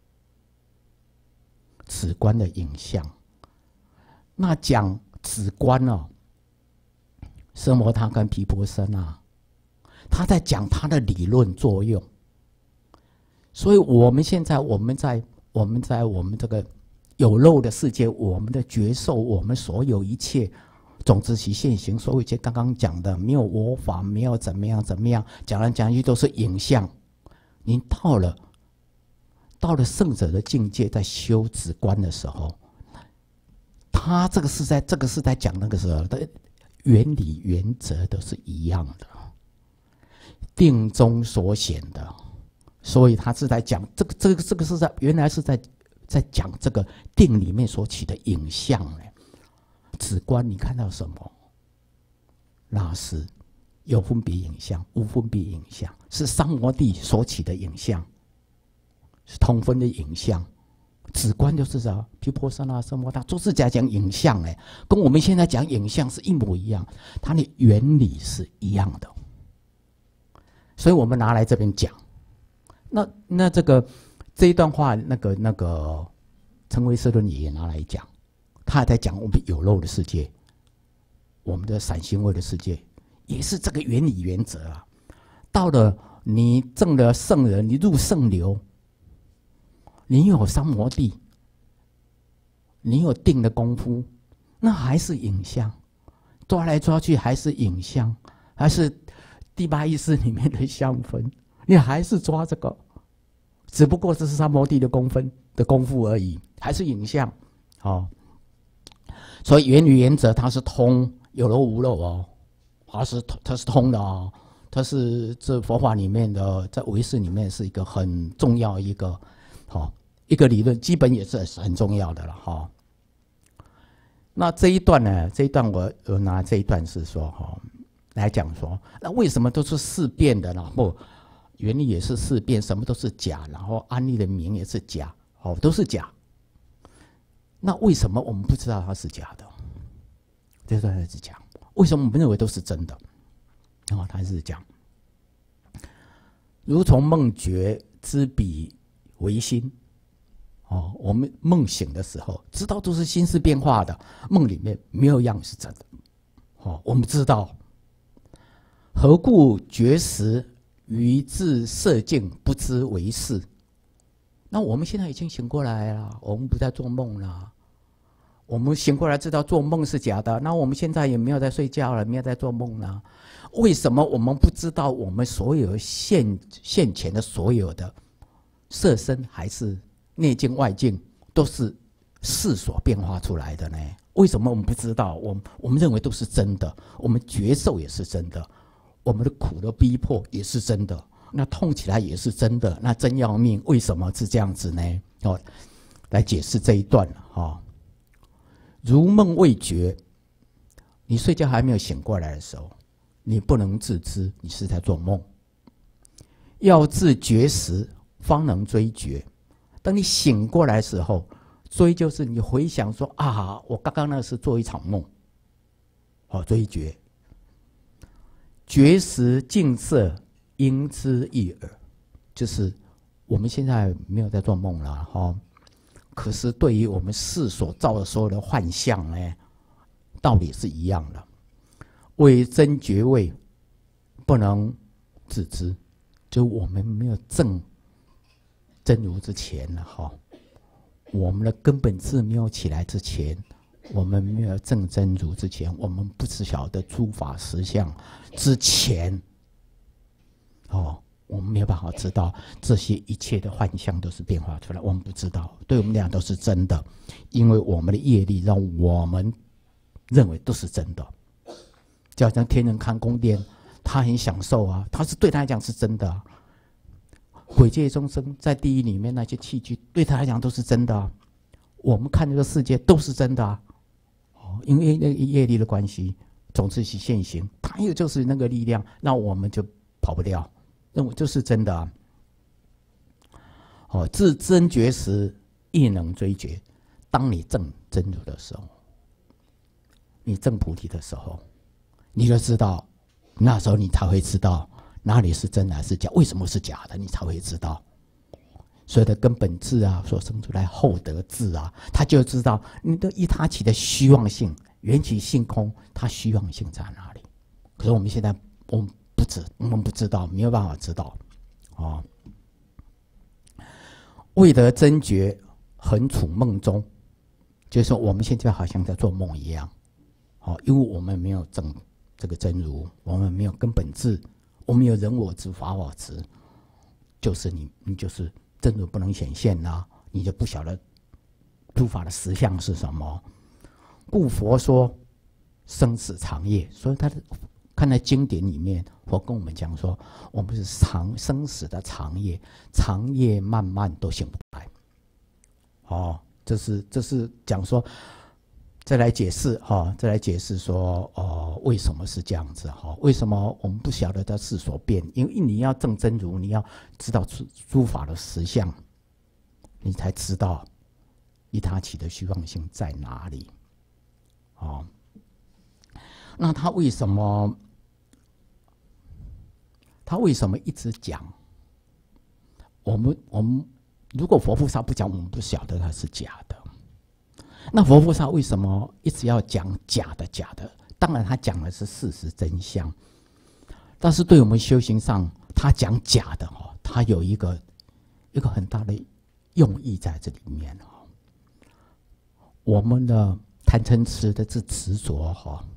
止观的影像，那讲止观哦，奢摩他跟毗婆舍那，他在讲他的理论作用。所以我们现在我们在我们在我们这个有漏的世界，我们的觉受，我们所有一切种子期现行，所有一切刚刚讲的没有我法，没有怎么样怎么样，讲来讲去都是影像。您到了。到了圣者的境界，在修止观的时候，他这个是在这个是在讲那个时候的原理原则都是一样的，定中所显的，所以他是在讲这个这个这个是在原来是在在讲这个定里面所起的影像呢。止观你看到什么？那是有分别影像，无分别影像，是三摩地所起的影像。是同分的影像，止观就是啥，毗婆舍那、奢摩他，都是在讲影像哎，跟我们现在讲影像是一模一样，它的原理是一样的，所以我们拿来这边讲。那那这个这一段话，那个那个成唯识论也拿来讲，他还在讲我们有漏的世界，我们的散行位的世界，也是这个原理原则啊。到了你证了圣人，你入圣流。你有三摩地，你有定的功夫，那还是影像， 抓来抓去还是影像，还是第八意识里面的香氛，你还是抓这个，只不过这是三摩地的功分的功夫而已，还是影像。哦，所以原理原则它是通，有漏无漏哦，它是它是通的哦，它是这佛法里面的，在唯识里面是一个很重要一个，好、哦、一个理论，基本也是很重要的了哈、哦。那这一段呢？这一段我我拿这一段是说哈、哦，来讲说，那为什么都是事变的？然后原理也是事变，什么都是假，然后安利的名也是假，哦，都是假。那为什么我们不知道它是假的？这段是讲，为什么我们认为都是真的？哦，他是讲，如从梦觉知彼为心。哦，我们梦醒的时候，知道都是心是变化的，梦里面没有一样是真的。哦，我们知道，何故觉时于自色境不知为是？那我们现在已经醒过来了，我们不再做梦了。我们醒过来知道做梦是假的，那我们现在也没有在睡觉了，没有在做梦了。为什么我们不知道我们所有现现前的所有的色身还是内境外境都是事所变化出来的呢？为什么我们不知道？我们我们认为都是真的，我们觉受也是真的，我们的苦的逼迫也是真的，那痛起来也是真的，那真要命，为什么是这样子呢？哦，来解释这一段哈、哦。如梦未觉，你睡觉还没有醒过来的时候，你不能自知你是在做梦，要自觉时方能追觉。等你醒过来的时候，追就是你回想说啊，我刚刚那是做一场梦，好、哦、追觉。觉时净色应知一耳，就是我们现在没有在做梦了哈、哦，可是对于我们世所造的所有的幻象呢，道理是一样的。为真觉位不能自知，就我们没有证真如之前了哈，我们的根本智没有起来之前，我们没有证真如之前，我们不知晓得诸法实相之前，哦，我们没有办法知道这些一切的幻象都是变化出来，我们不知道，对我们俩都是真的，因为我们的业力让我们认为都是真的。就好像天人看宫殿，他很享受啊，他是对他来讲是真的啊。鬼界众生在地狱里面那些器具，对他来讲都是真的啊。我们看这个世界都是真的啊，哦，因为那个业力的关系，总是去现行，它也就是那个力量，那我们就跑不掉，认为就是真的啊。哦，自真觉时亦能追觉。当你证真如的时候，你证菩提的时候，你就知道，那时候你才会知道哪里是真还是假，为什么是假的，你才会知道。所有的根本智啊，所生出来后得智啊，他就知道你的一他起的虚妄性，缘起性空，它虚妄性在哪里？可是我们现在我们不知，我们不知道，没有办法知道。哦，未得真觉，恒处梦中，就是说我们现在好像在做梦一样。哦，因为我们没有证这个真如，我们没有根本智，我们有人我执、法我执，就是你，你就是真如不能显现啦、啊，你就不晓得诸法的实相是什么。故佛说生死长夜，所以他的看在经典里面，佛跟我们讲说，我们是长生死的长夜，长夜漫漫都醒不来。哦，这是这是讲说。再来解释哈、哦，再来解释说哦，为什么是这样子哈、哦？为什么我们不晓得它是所变？因为你要证真如，你要知道诸诸法的实相，你才知道一他起的虚妄性在哪里。哦，那他为什么？他为什么一直讲？我们我们如果佛菩萨不讲，我们不晓得它是假的。那佛菩萨为什么一直要讲假的假的？当然他讲的是事实真相，但是对我们修行上，他讲假的哈，他有一个一个很大的用意在这里面哈。我们的贪嗔痴的这执着哈，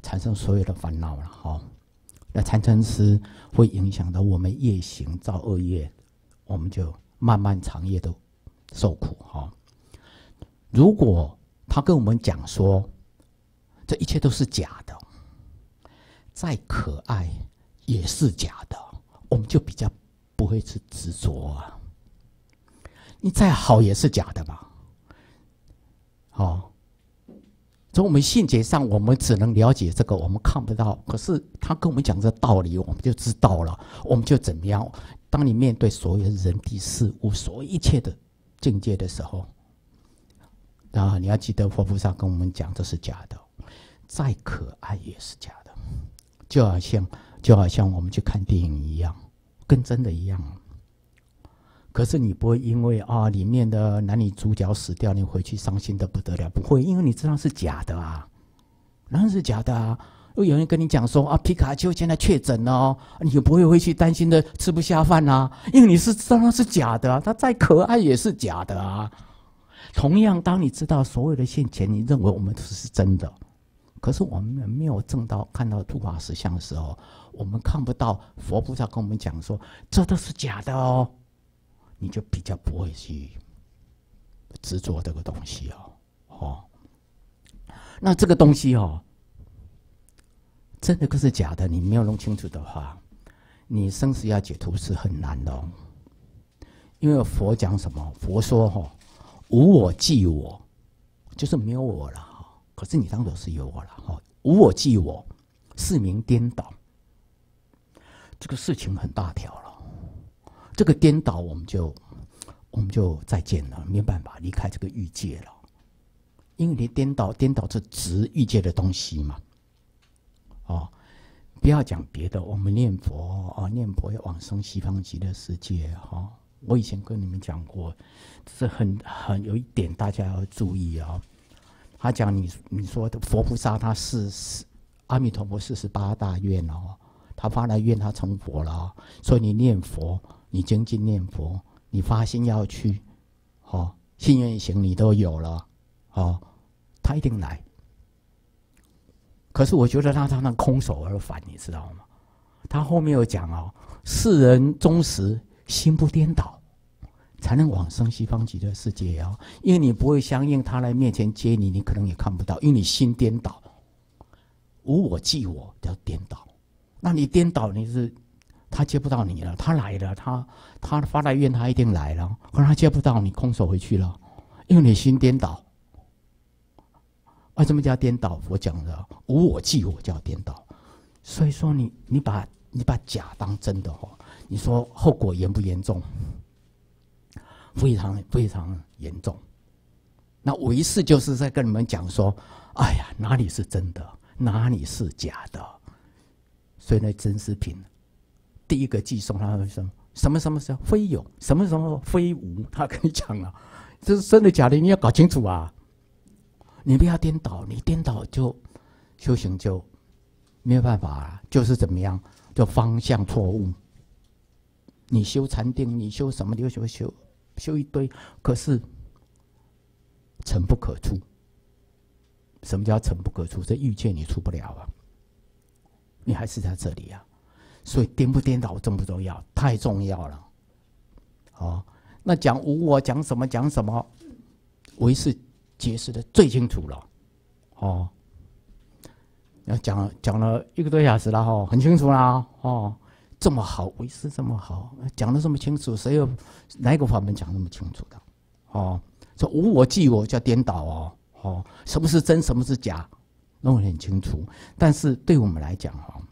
产生所有的烦恼了哈。那贪嗔痴会影响到我们夜行造恶业，我们就漫漫长夜都受苦哈。如果他跟我们讲说，这一切都是假的，再可爱也是假的，我们就比较不会去执着啊。你再好也是假的嘛，哦。从我们性解上，我们只能了解这个，我们看不到。可是他跟我们讲这道理，我们就知道了，我们就怎么样？当你面对所有人地事物、所有一切的境界的时候，啊，你要记得佛菩萨跟我们讲，这是假的，再可爱也是假的，就好像就好像我们去看电影一样，跟真的一样。可是你不会因为啊里面的男女主角死掉，你回去伤心的不得了，不会，因为你知道是假的啊，那是假的啊。又有人跟你讲说啊，皮卡丘现在确诊了哦，你不会回去担心的吃不下饭啊，因为你是知道那是假的啊，他再可爱也是假的啊。同样，当你知道所有的现前，你认为我们都是真的，可是我们没有证到看到诸法实相的时候，我们看不到佛菩萨跟我们讲说这都是假的哦。你就比较不会去执着这个东西哦，哦，那这个东西哦，真的可是假的，你没有弄清楚的话，你生死要解脱是很难的哦。因为佛讲什么？佛说哈、哦，无我即我，就是没有我了哈。可是你当作是有我了哈，无我即我，是名颠倒。这个事情很大条了。这个颠倒，我们就我们就再见了，没办法离开这个欲界了，因为你颠倒，颠倒是执欲界的东西嘛。哦，不要讲别的，我们念佛啊，念佛要往生西方极乐世界哈、哦。我以前跟你们讲过，这是很很有一点大家要注意啊、哦。他讲你你说的佛菩萨他是阿弥陀佛四十八大愿哦，他发了愿他成佛了、哦，所以你念佛。你精进念佛，你发心要去，哦，信愿行你都有了，哦，他一定来。可是我觉得他常常空手而返，你知道吗？他后面有讲哦，世人终时心不颠倒，才能往生西方极乐世界哦。因为你不会相应他来面前接你，你可能也看不到，因为你心颠倒，无我即我叫颠倒。那你颠倒，你是。他接不到你了，他来了，他他发来愿，他一定来了。可是他接不到你，空手回去了，因为你心颠倒。为什么叫颠倒？佛讲的无我即我叫颠倒。所以说你你把你把假当真的哦，你说后果严不严重？非常非常严重。那唯识就是在跟你们讲说，哎呀，哪里是真的，哪里是假的？所以那真实品。第一个寄送他会说什么什么时候非有，什么什么非无，他跟你讲了，这是真的假的，你要搞清楚啊！你不要颠倒，你颠倒就修行就没有办法啊，就是怎么样，就方向错误。你修禅定，你修什么，你就修修修一堆，可是尘不可出。什么叫尘不可出？这欲界你出不了啊，你还是在这里啊。所以颠不颠倒重不重要？太重要了。哦，那讲无我，讲什么讲什么，唯识解释的最清楚了。哦，要讲讲了一个多小时了哈，很清楚啦。哦，这么好，唯识这么好，讲得这么清楚，谁有哪一个法门讲那么清楚的？哦，说无我即我叫颠倒哦。哦，什么是真，什么是假，弄得很清楚。但是对我们来讲哈。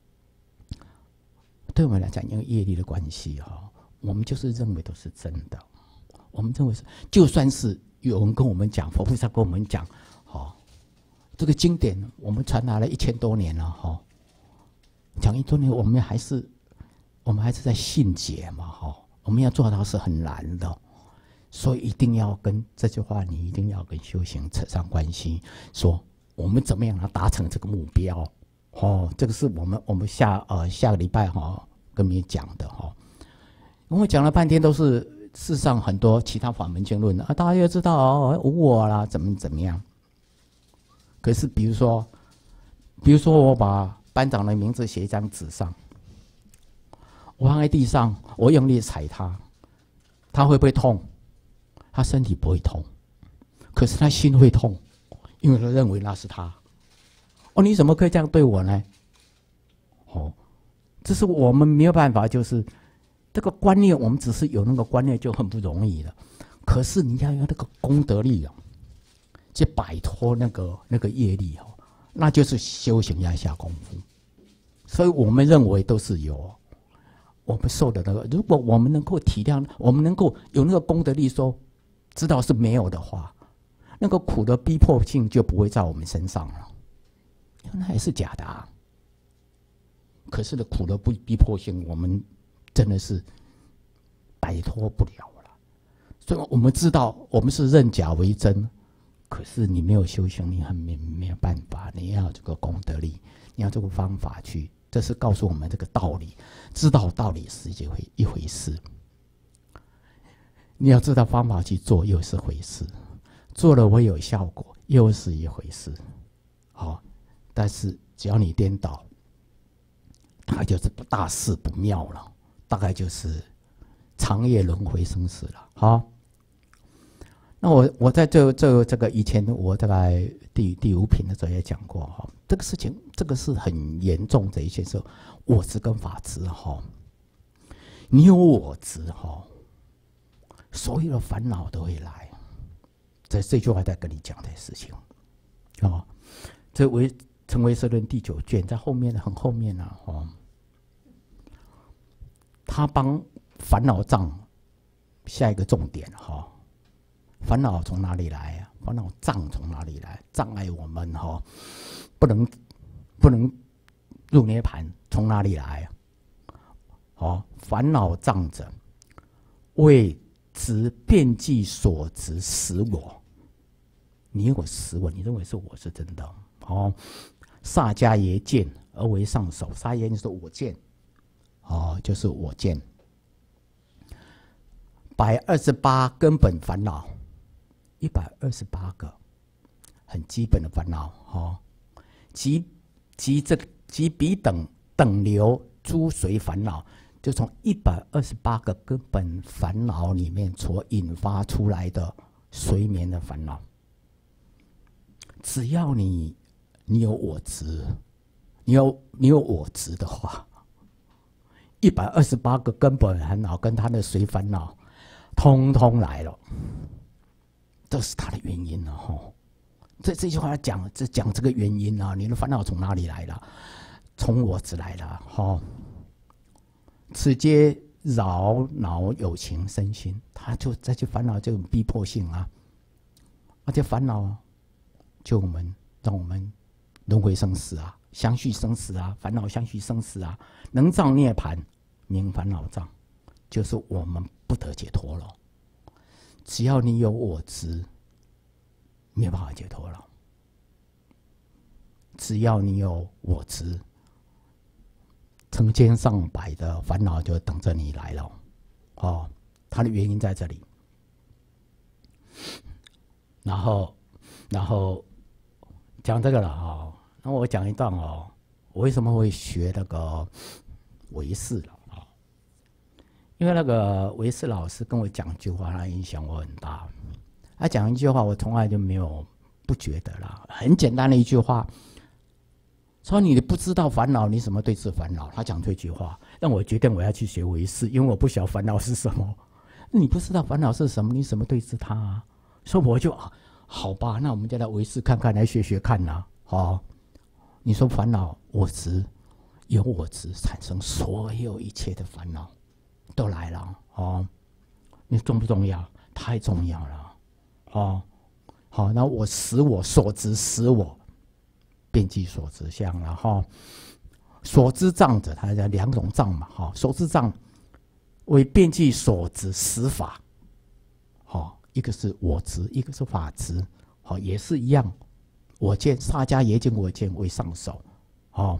对我们来讲，因为业力的关系哈，我们就是认为都是真的。我们认为是，就算是有人跟我们讲，佛菩萨跟我们讲，哈，这个经典我们传达了一千多年了哈，讲一多年，我们还是我们还是在信解嘛哈，我们要做到是很难的，所以一定要跟这句话，你一定要跟修行扯上关系，说我们怎么样来达成这个目标。哦，这个是我们我们下呃下个礼拜哈、哦、跟你讲的哈、哦，因为讲了半天都是世上很多其他法门经论啊，大家要知道哦无我啦，怎么怎么样。可是比如说比如说，我把班长的名字写一张纸上，我放在地上，我用力踩他，他会不会痛？他身体不会痛，可是他心会痛，因为他认为那是他。哦，你怎么可以这样对我呢？哦，这是我们没有办法，就是这个观念，我们只是有那个观念就很不容易了。可是你要有那个功德力啊，去摆脱那个那个业力哦，那就是修行要下功夫。所以我们认为都是有，我们受的那个，如果我们能够体谅，我们能够有那个功德力说，知道是没有的话，那个苦的逼迫性就不会在我们身上了。那也是假的啊。可是的苦的不逼迫性，我们真的是摆脱不了了。所以我们知道，我们是认假为真。可是你没有修行，你很没没有办法。你要这个功德力，你要这个方法去，这是告诉我们这个道理。知道道理是一回一回事，你要知道方法去做又是回事，做了会有效果又是一回事。好，但是只要你颠倒，大概就是大事不妙了，大概就是长夜轮回生死了。好。那我我在这这这个以前我大概第第五品的时候也讲过哈，这个事情这个是很严重的一件事，我执跟法执哈，你有我执哈，所有的烦恼都会来。这这句话在跟你讲的事情啊、哦，这为成为社论第九卷在后面的很后面呢、啊、哦，他帮烦恼障下一个重点哈。哦，烦恼从哪里来啊？烦恼障从哪里来？障碍我们哈、哦，不能不能入涅盘，从哪里来啊？哦，烦恼障者，为执遍计所执实我。你有实我，你认为是我是真的哦。萨迦耶见而为上首，萨耶就是我见，哦，就是我见。百二十八根本烦恼。一百二十八个很基本的烦恼，哦，即即这个即彼等等流诸随烦恼，就从一百二十八个根本烦恼里面所引发出来的随眠的烦恼。只要你你有我执，你有你有我执的话，一百二十八个根本烦恼跟他的随烦恼，通通来了。这是他的原因了、啊、哈，这这句话讲，这讲这个原因啊，你的烦恼从哪里来了？从我执来了哈。此皆扰恼有情身心，他就再去烦恼这种逼迫性啊，而且烦恼就我们让我们轮回生死啊，相续生死啊，烦恼相续生死啊，能障涅盘，名烦恼障，就是我们不得解脱了。只要你有我执，没有办法解脱了。只要你有我执，成千上百的烦恼就等着你来了。哦，它的原因在这里。然后，然后讲这个了哈、哦。那我讲一段哦，我为什么会学那个唯识了？因为那个唯识老师跟我讲一句话，他影响我很大。他讲一句话，我从来就没有不觉得啦。很简单的一句话，说你不知道烦恼，你怎么对治烦恼？他讲这句话，让我决定我要去学唯识，因为我不晓得烦恼是什么。你不知道烦恼是什么，你怎么对治它啊？所以我就好吧，那我们就来唯识看看，来学学看呐、啊。哦，你说烦恼，我执，由我执产生所有一切的烦恼。都来了哦，你重不重要？太重要了哦。好，那我使我所执使我，遍计所执相了哈、哦。所知障者，它有两种障嘛哈、哦。所知障为遍计所执实法，好、哦，一个是我执，一个是法执，好、哦，也是一样。我见萨迦耶见我见为上首，哦，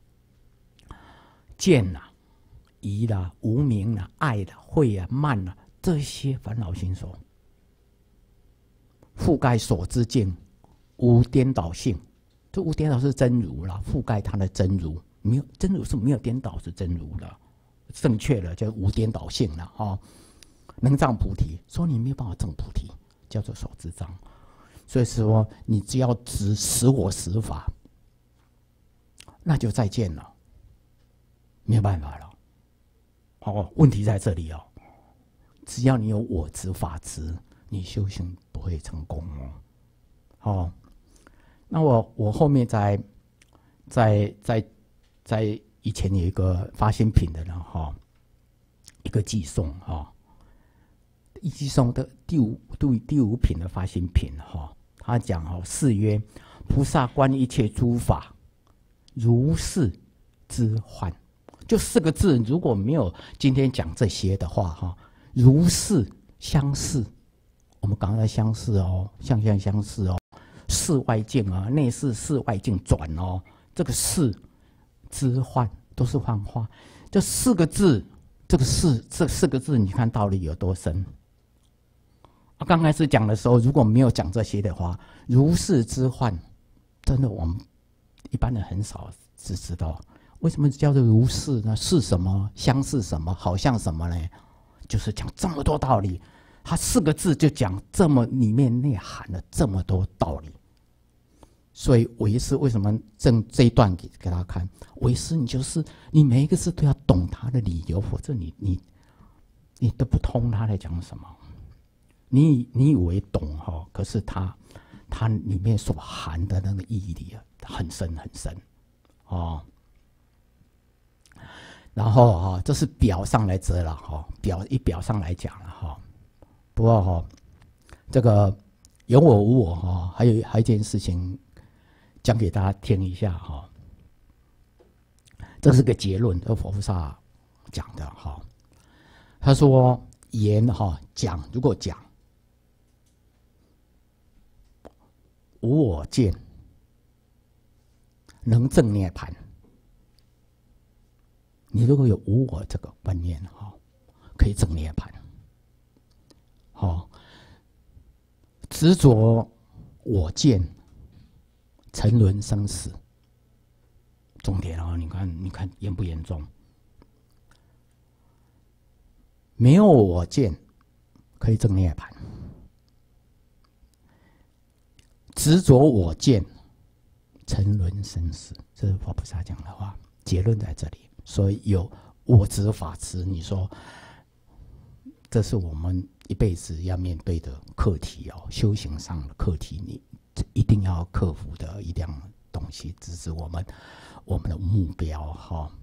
见呐、啊。疑啦、无明啦、爱啦、慧啊、慢啦，这些烦恼心所，覆盖所知境，无颠倒性， 这无颠倒是真如啦，覆盖它的真如，没有真如是没有颠倒，是真如的，正确的叫无颠倒性了哈、哦。能证菩提，说你没有办法证菩提，叫做手执障。所以说，你只要执实我实法，那就再见了，没有办法了。哦，问题在这里哦。只要你有我执法执，你修行不会成功哦。哦，那我我后面在在在在以前有一个发心品的人哈、哦，一个寄送哈。哦一寄送的第五第第五品的发心品哈，他讲哦，是曰菩萨观一切诸法，如是知幻。就四个字，如果没有今天讲这些的话哈，如是相似，我们刚才相似哦，相相相似哦，视外境啊，内视视外境转哦，这个视知幻都是幻化。这四个字，这个四这四个字，你看道理有多深？刚开始讲的时候，如果没有讲这些的话，如是知幻，真的我们一般人很少只知道为什么叫做如是呢？是什么？相似什么？好像什么呢？就是讲这么多道理，它四个字就讲这么里面内含了这么多道理。所以唯识为什么正这一段给给他看？唯识你就是你每一个字都要懂它的理由，否则你你你都不通他在讲什么。你你以为懂哈，可是它它里面所含的那个意义啊，很深很深哦。然后哈、哦，这是表上来则了哈，表一表上来讲了哈。不过哈、哦，这个有我无我哈，还有还有一件事情讲给大家听一下哈。这是个结论，这佛菩萨讲的哈。他说言哈讲，如果讲。无我见，能证涅槃。你如果有无我这个观念哈，可以证涅槃。好，执着我见，沉沦生死。重点啊，你看，你看严不严重？没有我见，可以证涅槃。执着我见，沉沦生死，这是佛菩萨讲的话，结论在这里。所以有我执法执，你说这是我们一辈子要面对的课题哦，修行上的课题，你一定要克服的一样东西，这是我们我们的目标哈、哦。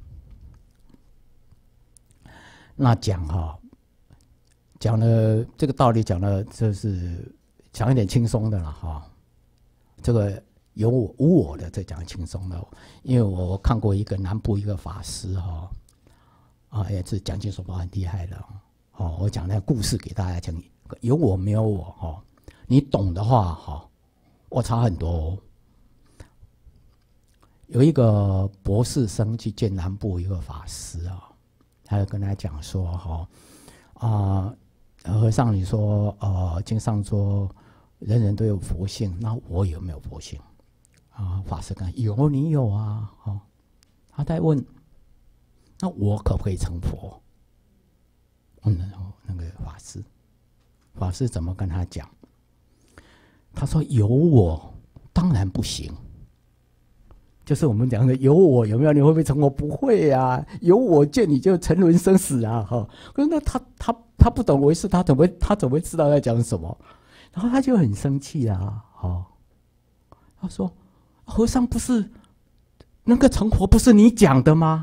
那讲哈、哦，讲了这个道理，讲了就是讲一点轻松的了哈。哦这个有我无我的，这讲轻松了，因为我看过一个南部一个法师哈，啊也是讲经说法很厉害的哦。我讲那个故事给大家听，有我没有我哈，你懂的话哈，我差很多、哦。有一个博士生去见南部一个法师啊，他就跟他讲说哈啊，和尚你说呃经上说。人人都有佛性，那我有没有佛性？啊，法师讲有，你有啊。哦，他在问，那我可不可以成佛？嗯，那个法师，法师怎么跟他讲？他说有我当然不行。就是我们讲的有我有没有？你会不会成佛？不会呀、啊，有我见你就沉沦生死啊！哈、哦，可是那他他他不懂唯识，他怎么他怎么会知道在讲什么？然后他就很生气啊，哦，他说：“和尚不是那个成佛，不是你讲的吗？”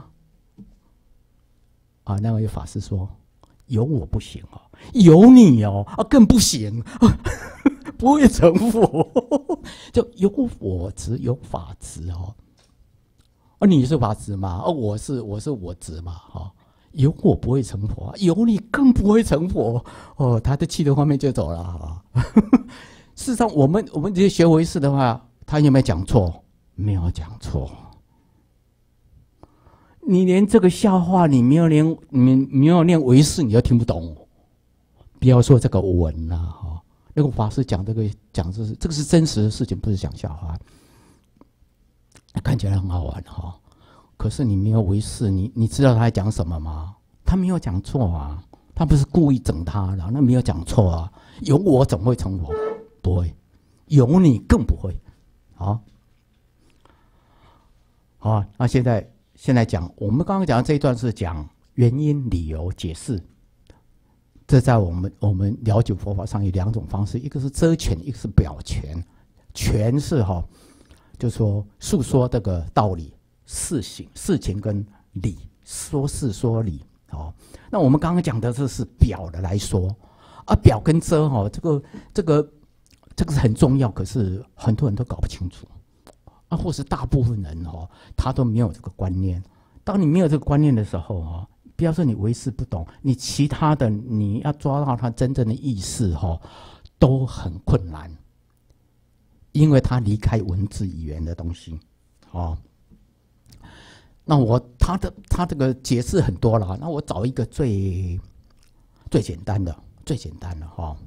啊，那位法师说：“有我不行哦，有你哦，啊更不行，啊、不会成佛，就有我执有法执哦。啊，你是法执嘛？啊，我是我是我执嘛？哈、哦。”有我不会成佛，有你更不会成佛哦。他的气的画面就走了啊。事实上，我们我们这些学唯识的话，他有没有讲错？没有讲错。你连这个笑话，你没有连你没有念唯识，你都听不懂。不要说这个文啦、啊、哈，那个法师讲这个讲这是这个是真实的事情，不是讲笑话。 看起来很好玩哈、哦，可是你没有为视，你你知道他在讲什么吗？他没有讲错啊，他不是故意整他的，那没有讲错啊。有我怎么会成佛？不会，有你更不会。好，好，那现在现在讲，我们刚刚讲的这一段是讲原因、理由、解释。这在我们我们了解佛法上有两种方式，一个是遮权，一个是表权。权是哈、哦，就说诉说这个道理、事情、事情跟理，说事说理。哦，那我们刚刚讲的这是表的来说，啊，表跟遮哈、哦，这个这个这个是很重要，可是很多人都搞不清楚，啊，或是大部分人哦，他都没有这个观念。当你没有这个观念的时候哦。不要说你为师不懂，你其他的你要抓到他真正的意思哈、哦，都很困难，因为他离开文字语言的东西，哦。那我他的他这个解释很多了，那我找一个最最简单的、最简单的哈、哦，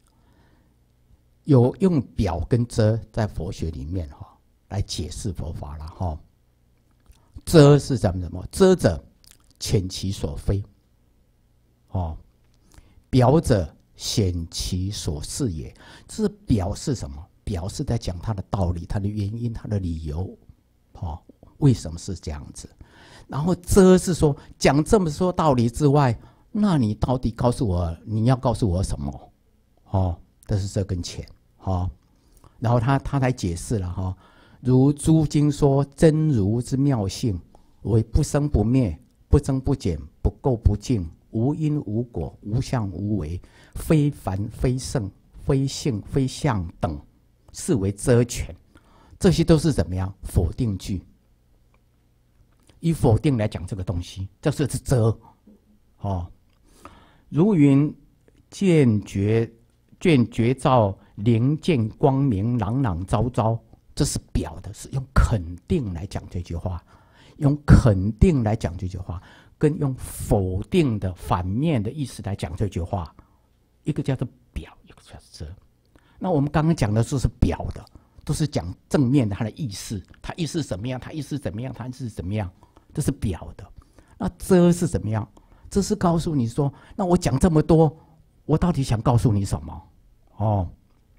有用表跟遮在佛学里面哈、哦、来解释佛法了哈、哦。遮是什么什么？遮者。遣其所非，哦，表者显其所是也。这表是什么？表是在讲它的道理、它的原因、它的理由，哦，为什么是这样子？然后遮是说讲这么多道理之外，那你到底告诉我，你要告诉我什么？哦，这是这跟遣，哦，然后他他来解释了哈、哦，如诸经说真如之妙性，为不生不灭。不增不减，不垢不净，无因无果，无相无为，非凡非圣，非性非相等，是为遮权。这些都是怎么样？否定句。以否定来讲这个东西，这是是遮。哦，如云见觉见觉照灵见光明朗朗昭昭，这是表的，是用肯定来讲这句话。用肯定来讲这句话，跟用否定的反面的意思来讲这句话，一个叫做表，一个叫做遮。那我们刚刚讲的就是表的，都是讲正面的它的意思，它意思怎么样，它意思怎么样，它意思怎么样，这是表的。那遮是怎么样？这是告诉你说，那我讲这么多，我到底想告诉你什么？哦。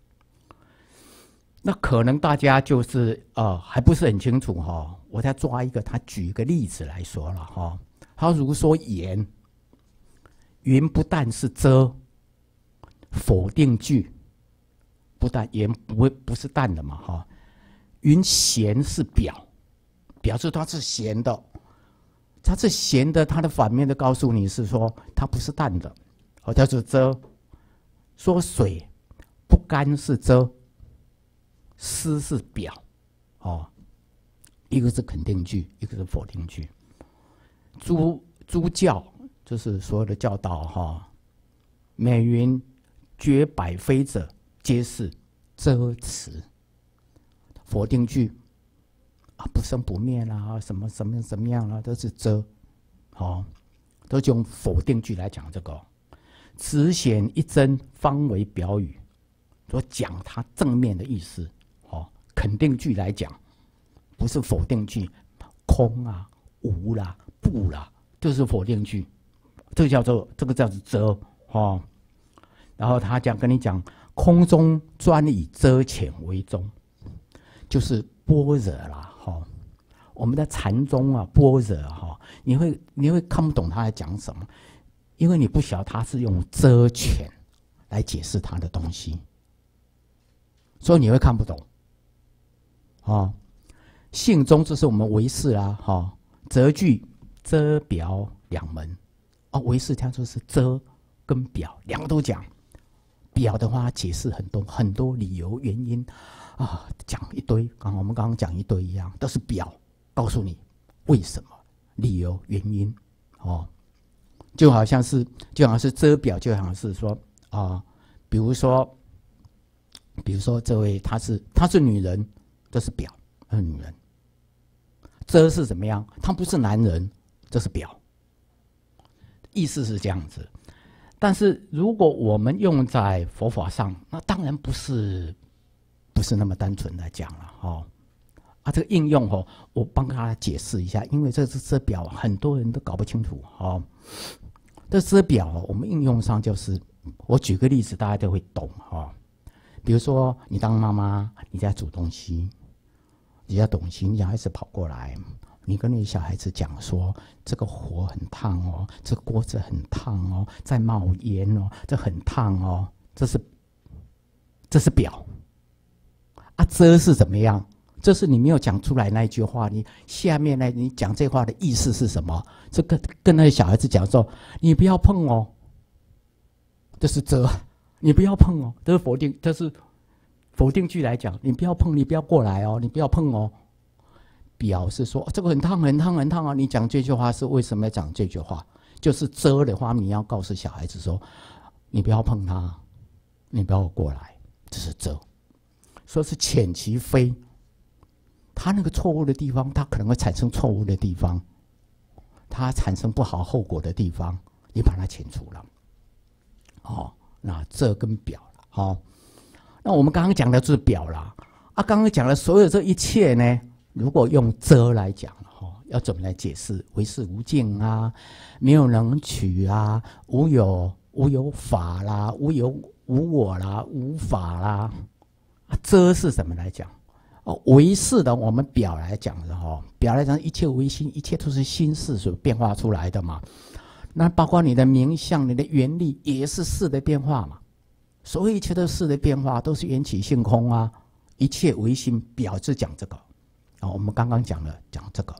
那可能大家就是呃还不是很清楚哈、哦，我再抓一个，他举一个例子来说了哈、哦。他如果说言，云不但是遮，否定句，不但言不不是但的嘛哈、哦。云闲是表，表示它是闲的，它是闲的，它的反面的告诉你是说它不是淡的，哦，叫做遮。说水不干是遮。思是表，哦，一个是肯定句，一个是否定句。诸诸教就是所有的教导哈、哦，美云绝百非者，皆是遮持。否定句啊，不生不灭啦，什么什么什么样啦，都是遮，哦，都用否定句来讲这个。只显一真，方为表语，说讲它正面的意思。肯定句来讲，不是否定句，空啊、无啦、不啦，这是否定句，这个叫做这个叫做遮哦。然后他讲跟你讲，空中专以遮遣为宗，就是般若啦哈、哦。我们的禅宗啊，般若哈、哦，你会你会看不懂他在讲什么，因为你不晓得他是用遮遣来解释他的东西，所以你会看不懂。哦，性中这是我们唯识啦，哈、哦，则句遮表两门，哦，唯识它就是遮跟表两个都讲。表的话解释很多很多理由原因啊，讲一堆，刚我们刚刚讲一堆一样，都是表告诉你为什么、理由、原因，哦，就好像是就好像是遮表，就好像是说啊、呃，比如说，比如说这位她是她是女人。这是表，她是女人。遮是怎么样？她不是男人，这是表。意思是这样子。但是如果我们用在佛法上，那当然不是不是那么单纯来讲了哈、哦。 啊，这个应用哦，我帮大家解释一下，因为这是遮表，很多人都搞不清楚哦。这遮表我们应用上就是，我举个例子，大家都会懂哈。比如说，你当妈妈，你在煮东西，你在懂心，小孩子跑过来，你跟你小孩子讲说，这个火很烫哦，这个锅子很烫哦，在冒烟哦，这很烫哦，这是这是表啊，遮是怎么样？这是你没有讲出来那一句话，你下面呢？你讲这话的意思是什么？这个跟那些小孩子讲说，你不要碰哦，这是遮，你不要碰哦，这是否定，这是否定句来讲，你不要碰，你不要过来哦，你不要碰哦。表示说、哦、这个很烫，很烫，很烫啊！你讲这句话是为什么要讲这句话？就是遮的话，你要告诉小孩子说，你不要碰它，你不要过来，这是遮。说是遣其非。他那个错误的地方，他可能会产生错误的地方，他产生不好后果的地方，你把它遣除了。哦，那这跟表了，哦，那我们刚刚讲的就是表啦。啊，刚刚讲的所有这一切呢，如果用遮来讲，哦，要怎么来解释？唯识无境啊，没有能取啊，无有无有法啦，无有无我啦，无法啦。啊，遮是什么来讲？哦，唯识的我们表来讲的哈，表来讲一切唯心，一切都是心事所变化出来的嘛。那包括你的名相、你的原理，也是事的变化嘛。所以一切的事的变化都是缘起性空啊，一切唯心，表是讲这个。啊，我们刚刚讲了讲这个。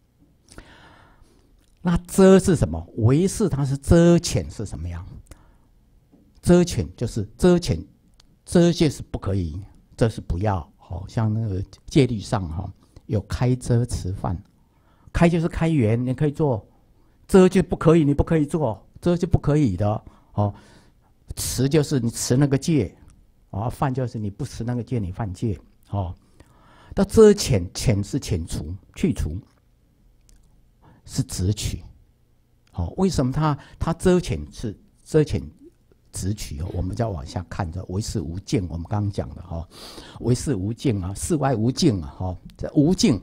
那遮是什么？唯识它是遮遣是什么样？遮遣就是遮遣，遮就是不可以，这是不要。哦，像那个戒律上哈、哦，有开遮持犯，开就是开源，你可以做；遮就不可以，你不可以做，遮就不可以的。哦，持就是你持那个戒，哦，犯就是你不持那个戒，你犯戒。哦，到遮遣，遣是遣除、去除，是直取。哦，为什么他他遮遣是遮遣？直取哦，我们再往下看着唯识无境，我们刚刚讲的哈，唯识无境啊，事外无境啊，哈，这无境，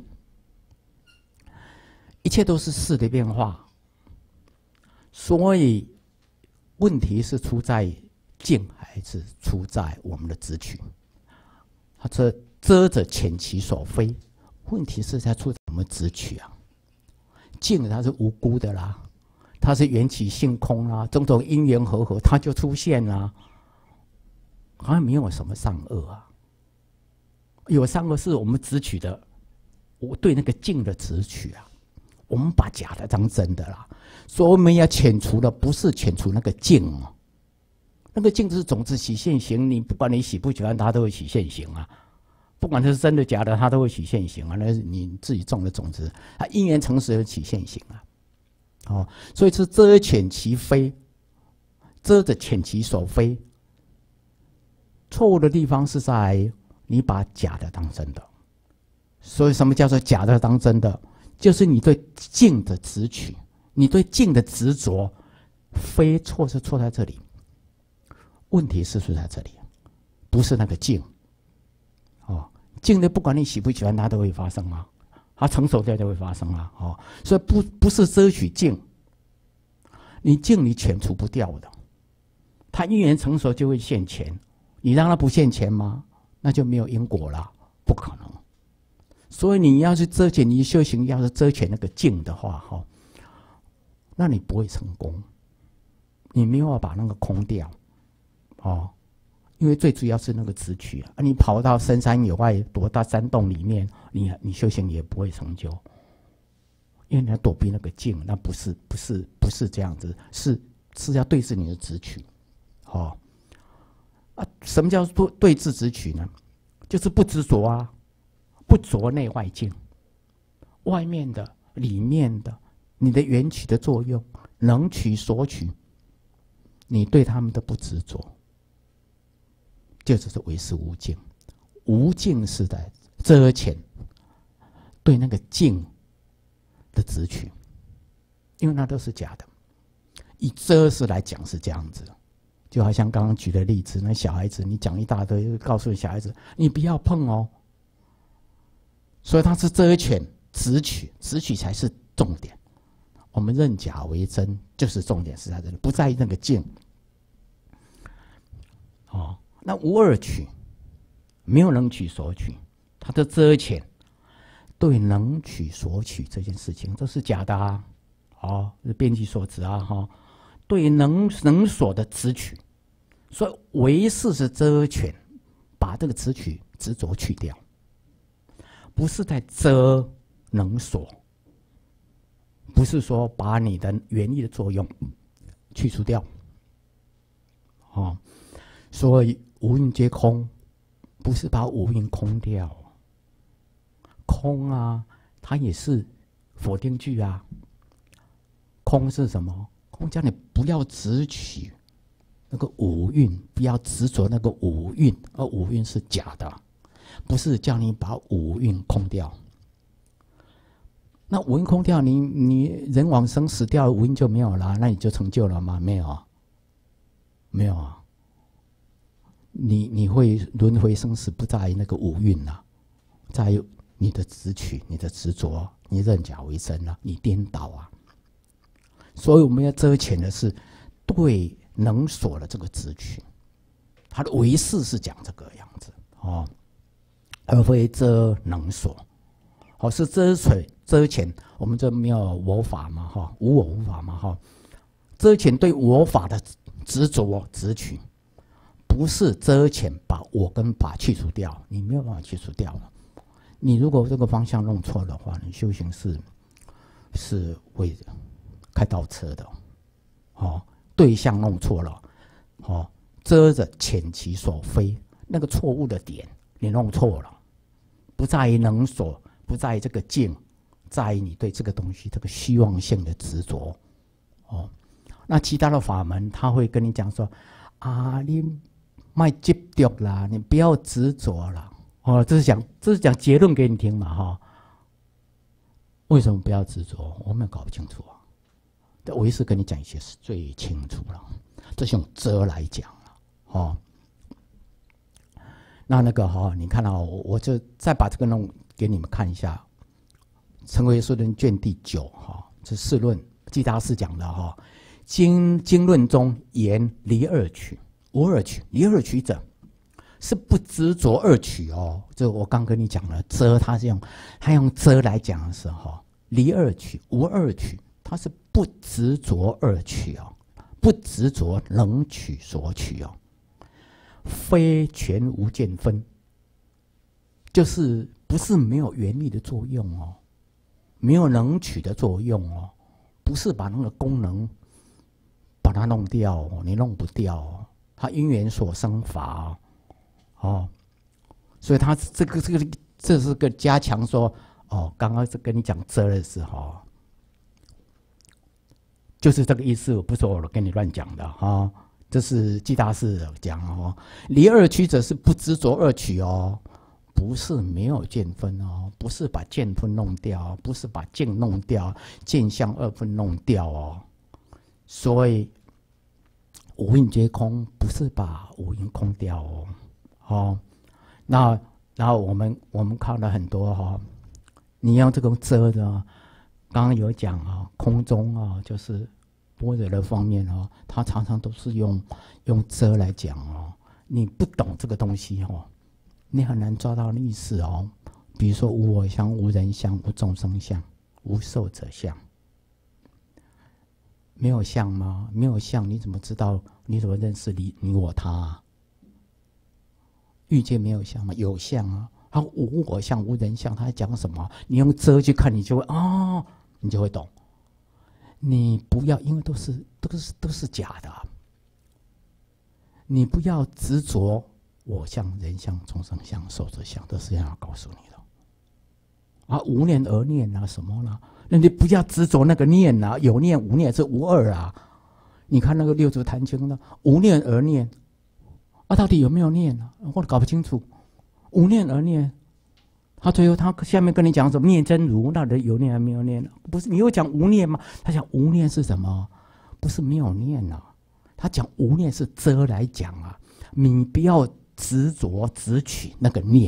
一切都是事的变化，所以问题是出在境还是出在我们的直取？它这遮着遣其所非，问题是在出在我们直取啊，境它是无辜的啦。它是缘起性空啊，种种因缘和合，它就出现啦。好像没有什么善恶啊，有善恶是我们直取的，我对那个境的直取啊，我们把假的当真的啦。所以我们要遣除的不是遣除那个境哦，那个境是种子起现行，你不管你喜不喜欢，它都会起现行啊。不管它是真的假的，它都会起现行啊。那是你自己种的种子，它因缘成熟起现行啊。哦，所以是遮遣其非，遮着遣其所非。错误的地方是在你把假的当真的。所以什么叫做假的当真的？就是你对境的执取，你对境的执着，非错是错在这里。问题是出在这里，不是那个境。哦，境的不管你喜不喜欢，它都会发生吗？它成熟掉就会发生啊，哦，所以不不是遮取境，你境你遣除不掉的，它因缘成熟就会现前，你让它不现前吗？那就没有因果了，不可能。所以你要是遮遣，你修行要是遮遣那个境的话，哈，那你不会成功，你没有办法把那个空掉，哦。因为最主要是那个执取啊，你跑到深山野外，躲到山洞里面，你你修行也不会成就，因为你要躲避那个境，那不是不是不是这样子，是是要对治你的执取，哦，啊，什么叫对对治执取呢？就是不执着啊，不着内外境，外面的、里面的，你的缘起的作用，能取所取，你对他们的不执着。这就是唯识无境，无境是在遮遣对那个境的执取，因为那都是假的。以遮是来讲是这样子，就好像刚刚举的例子，那小孩子你讲一大堆，告诉小孩子你不要碰哦， 所以它是遮遣直取，直取才是重点。我们认假为真，就是重点是在这里，不在于那个境。哦，那无二取，没有能取所取，它的遮遣对能取所取这件事情都是假的啊。哦，是编辑所指啊，哈、哦，对能能所的直取，所以唯识是遮遣，把这个直取执着去掉，不是在遮能所，不是说把你的原意的作用去除掉。哦，所以五蕴皆空，不是把五蕴空掉，空啊，它也是否定句啊。空是什么？空叫你不要执取那个五蕴，不要执着那个五蕴，而五蕴是假的，不是叫你把五蕴空掉。那五蕴空掉，你你人往生死掉，五蕴就没有了，那你就成就了吗？没有啊，没有啊。你你会轮回生死，不在于那个五蕴啊，在于你的执取、你的执着，你认假为真啊，你颠倒啊。所以我们要遮遣的是对能所的这个执取，他的唯识是讲这个样子哦，而非遮能所。哦，是遮水遮遣，我们这没有我法嘛哈，无我无法嘛哈，遮遣对我法的执着执取，不是遮遣把我跟法去除掉，你没有办法去除掉了。你如果这个方向弄错的话，你修行是是为开倒车的，哦，对象弄错了，哦，遮着遣其所非，那个错误的点你弄错了，不在于能所，不在于这个境，在于你对这个东西这个虚妄性的执着，哦，那其他的法门他会跟你讲说，啊，你卖执着啦，你不要执着啦，哦，这是讲这是讲结论给你听嘛，哈、哦，为什么不要执着？我们搞不清楚啊。我意思跟你讲一些是最清楚了，这是用遮来讲了，哦。那那个哈、哦，你看到、哦、我就再把这个弄给你们看一下，《成唯识论》卷第九哈、哦，这释论季大师讲的哈、哦，经经论中言离二取，无二取，离二取者是不执着二取哦。这我刚跟你讲了，遮他是用他用遮来讲的时候，离二取，无二取。他是不执着二取哦，不执着能取所取哦，非全无见分，就是不是没有原理的作用哦，没有能取的作用哦，不是把那个功能把它弄掉哦，你弄不掉哦，它因缘所生法哦，哦，所以他这个这个这是个加强说哦，刚刚是跟你讲遮的时候。就是这个意思，我不是我跟你乱讲的哈、哦，这是季大师讲哦。离二取者是不执着二取哦，不是没有见分哦，不是把见分弄掉，不是把境弄掉，见相二分弄掉哦。所以五蕴皆空，不是把五蕴空掉哦。哦，那然后我们我们看了很多哈、哦，你用这个遮的。刚刚有讲啊，空中啊，就是般若的方面哦，他常常都是用用遮来讲哦。你不懂这个东西哦，你很难抓到意思哦。比如说无我相、无人相、无众生相、无寿者相，没有相吗？没有相，你怎么知道？你怎么认识你你我他、啊？欲界没有相吗？有相啊。他无我相、无人相，他在讲什么？你用遮去看，你就会哦。你就会懂，你不要，因为都是都是都是假的、啊，你不要执着我相、人相、众生相、寿者相，这是要告诉你的。啊，无念而念啊，什么啦？那你不要执着那个念啊，有念无念是无二啊。你看那个六祖坛经呢，无念而念，啊，到底有没有念啊？我搞不清楚，无念而念。他最后他下面跟你讲什么念真如，那有念还没有念？不是你又讲无念吗？他讲无念是什么？不是没有念啊，他讲无念是遮来讲啊，你不要执着执取那个念，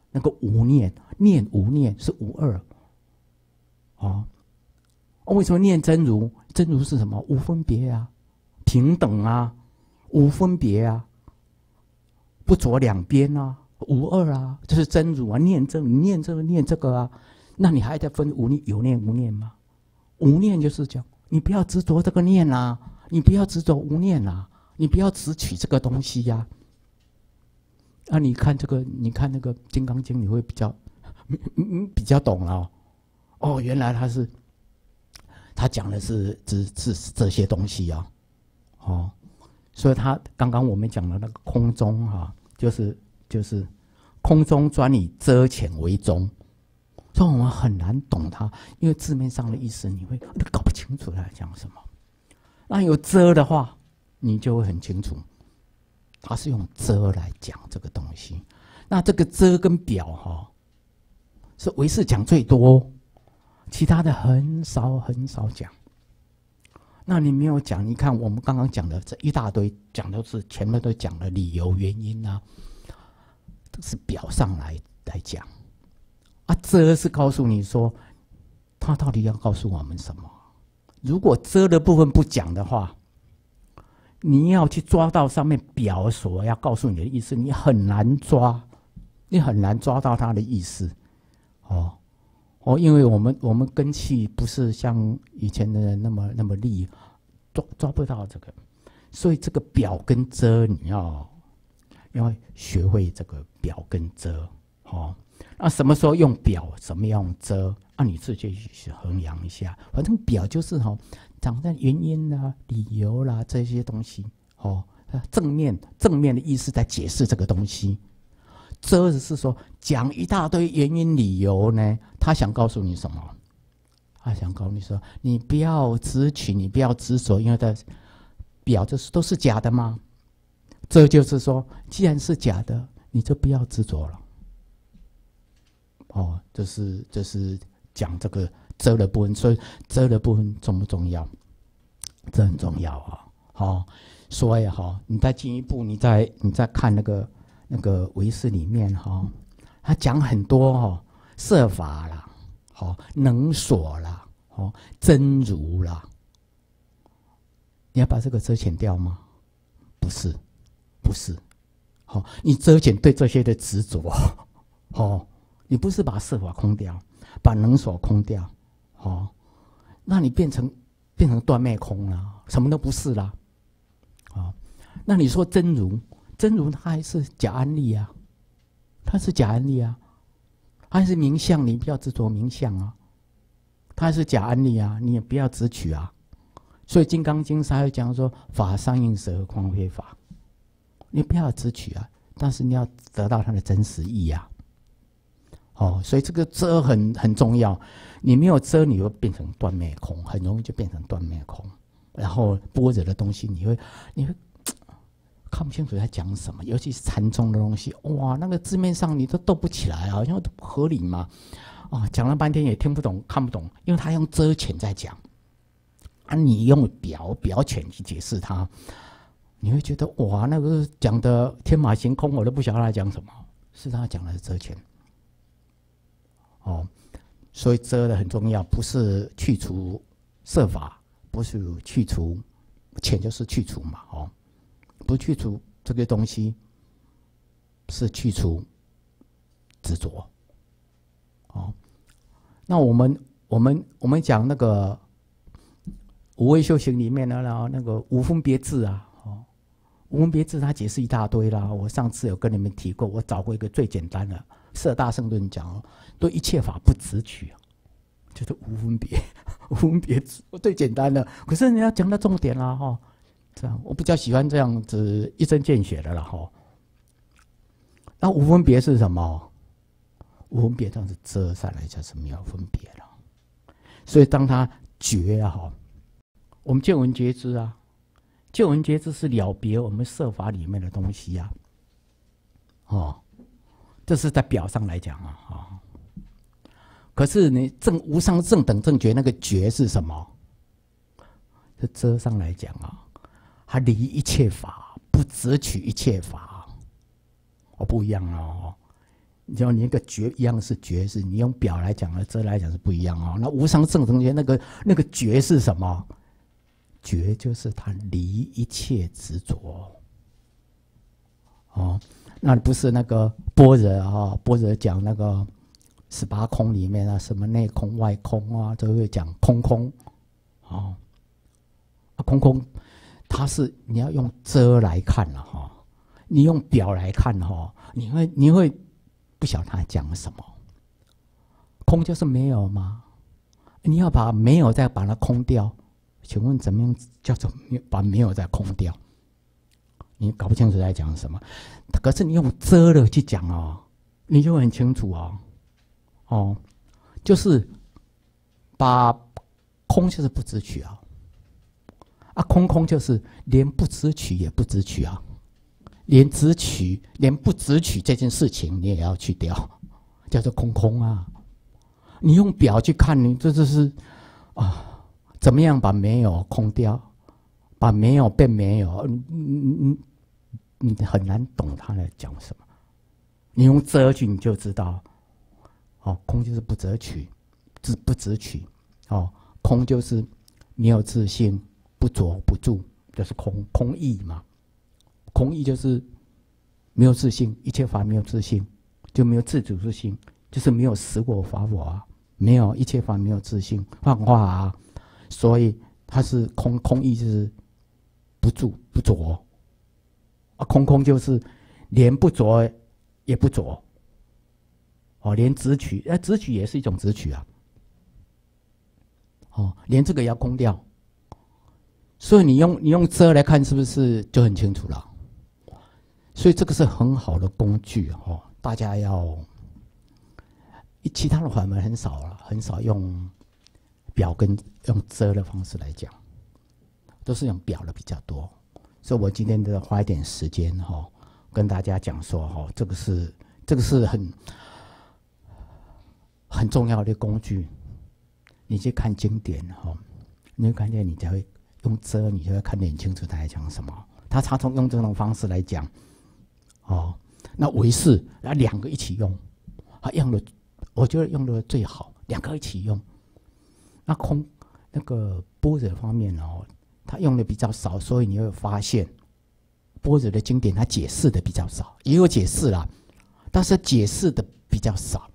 那个无念，念无念是无二。哦，为什么念真如？真如是什么？无分别啊，平等啊，无分别啊，不着两边啊，无二啊，这是真如啊。念真，你念这个念这个啊，那你还在分无念有念无念吗？无念就是讲，你不要执着这个念啊，你不要执着无念啊，你不要执取这个东西呀、啊。啊，你看这个，你看那个《金刚经》，你会比较，嗯比较懂了哦。哦，原来他是，他讲的是只是这些东西啊，哦，所以他刚刚我们讲的那个空中啊，就是就是空中专以遮浅为中，所以我们很难懂它，因为字面上的意思你会你搞不清楚他在讲什么。那有遮的话，你就会很清楚。他是用遮来讲这个东西，那这个遮跟表哈、哦，是唯识讲最多，其他的很少很少讲。那你没有讲，你看我们刚刚讲的这一大堆，讲都是前面都讲了理由原因啊，都是表上来来讲，啊，遮是告诉你说，他到底要告诉我们什么？如果遮的部分不讲的话，你要去抓到上面表所要告诉你的意思，你很难抓，你很难抓到它的意思，哦哦，因为我们我们根器不是像以前的人那么那么利，抓抓不到这个，所以这个表跟遮你要要学会这个表跟遮，哦，那什么时候用表，什么样用遮，啊，你自己去衡量一下，反正表就是哈、哦。讲的原因啦、啊、理由啦、啊、这些东西，哦，正面正面的意思在解释这个东西。遮是说讲一大堆原因理由呢，他想告诉你什么？他想告诉你说，你不要执取，你不要执着，因为在表就是都是假的嘛。这就是说，既然是假的，你就不要执着了。哦，这是这是讲这个。遮的部分，所以遮的部分重不重要？这很重要啊！好、哦，所以哈、哦，你再进一步，你再你再看那个那个唯识里面哈、哦，他讲很多哈、哦，设法啦，好、哦，能所啦，哦，真如啦，你要把这个遮遣掉吗？不是，不是，好、哦，你遮遣对这些的执着，哦，你不是把设法空掉，把能所空掉。哦，那你变成变成断灭空了，什么都不是啦。哦，那你说真如，真如它还是假安立啊，它是假安立啊，它还是名相，你不要执着名相啊，它还是假安立啊，你也不要执取啊。所以《金刚经》才会讲说，法相应时何况非法，你不要执取啊，但是你要得到它的真实意啊。哦，所以这个遮很很重要，你没有遮，你会变成断灭空，很容易就变成断灭空。然后般若的东西，你会你会看不清楚在讲什么，尤其是禅宗的东西，哇，那个字面上你都斗不起来，好像都不合理嘛。啊、哦，讲了半天也听不懂，看不懂，因为他用遮遣在讲，啊，你用表表遣去解释它，你会觉得哇，那个讲的天马行空，我都不晓得他讲什么，是他讲的是遮遣。哦，所以遮的很重要，不是去除设法，不是去除遣就是去除嘛，哦，不去除这个东西，是去除执着。哦，那我们我们我们讲那个无为修行里面呢，然后那个无分别智啊，哦，无分别智它解释一大堆啦。我上次有跟你们提过，我找过一个最简单的。色大圣论讲哦，对一切法不执取，就是无分别，无分别最简单的。可是你要讲到重点啦，哈，这样我比较喜欢这样子一针见血的了，哈。那无分别是什么？无分别这样子遮下来就是没有分别了。所以当他觉啊，哈，我们见闻觉知啊，见闻觉知是了别我们色法里面的东西呀、啊，哦。这是在表上来讲啊，哦，可是你正无上正等正觉那个觉是什么？是遮上来讲啊，它离一切法，不执取一切法，哦，不一样哦。 就你那个觉一样是觉是，你用表来讲和遮来讲是不一样哦。那无上正等觉那个那个觉是什么？觉就是他离一切执着哦。那不是那个般若啊，般若讲那个十八空里面啊，什么内空外空啊，都会讲空空哦。啊，空空，它是你要用遮来看了哈、哦，你用表来看哈、哦，你会你会不晓得他讲什么。空就是没有吗？你要把没有再把它空掉。请问怎么样叫做把没有再空掉？你搞不清楚在讲什么。可是你用遮了去讲哦，你就很清楚哦。哦，就是把空就是不知取啊，啊空空就是连不知取也不知取啊，连知取连不知取这件事情你也要去掉，叫做空空啊。你用表去看，你这就是啊。怎么样把没有空掉，把没有变没有？你你你你很难懂他在讲什么。你用遮取你就知道，哦，空就是不择取，不不执取，哦，空就是没有自性，不着不住，就是空空义嘛。空义就是没有自性，一切法没有自性，就没有自主之性，就是没有实我法我啊，没有一切法没有自性，幻化啊。所以它是空，空义就是不住不着啊，空空就是连不着也不着哦，连执取，哎、啊，执取也是一种执取啊，哦，连这个也要空掉。所以你用你用遮来看，是不是就很清楚了？所以这个是很好的工具哦，大家要，其他的法门很少了，很少用。表跟用遮的方式来讲，都是用表的比较多，所以我今天的花一点时间哈、哦，跟大家讲说哈、哦，这个是这个是很很重要的工具。你去看经典哈、哦，你会看见你才会用遮，你就会看得很清楚他在讲什么。他常常用这种方式来讲，哦，那唯识啊两个一起用，啊用的我觉得用的最好，两个一起用。那空那个般若方面哦，他用的比较少，所以你会发现般若的经典他解释的比较少，也有解释啦，但是解释的比较少，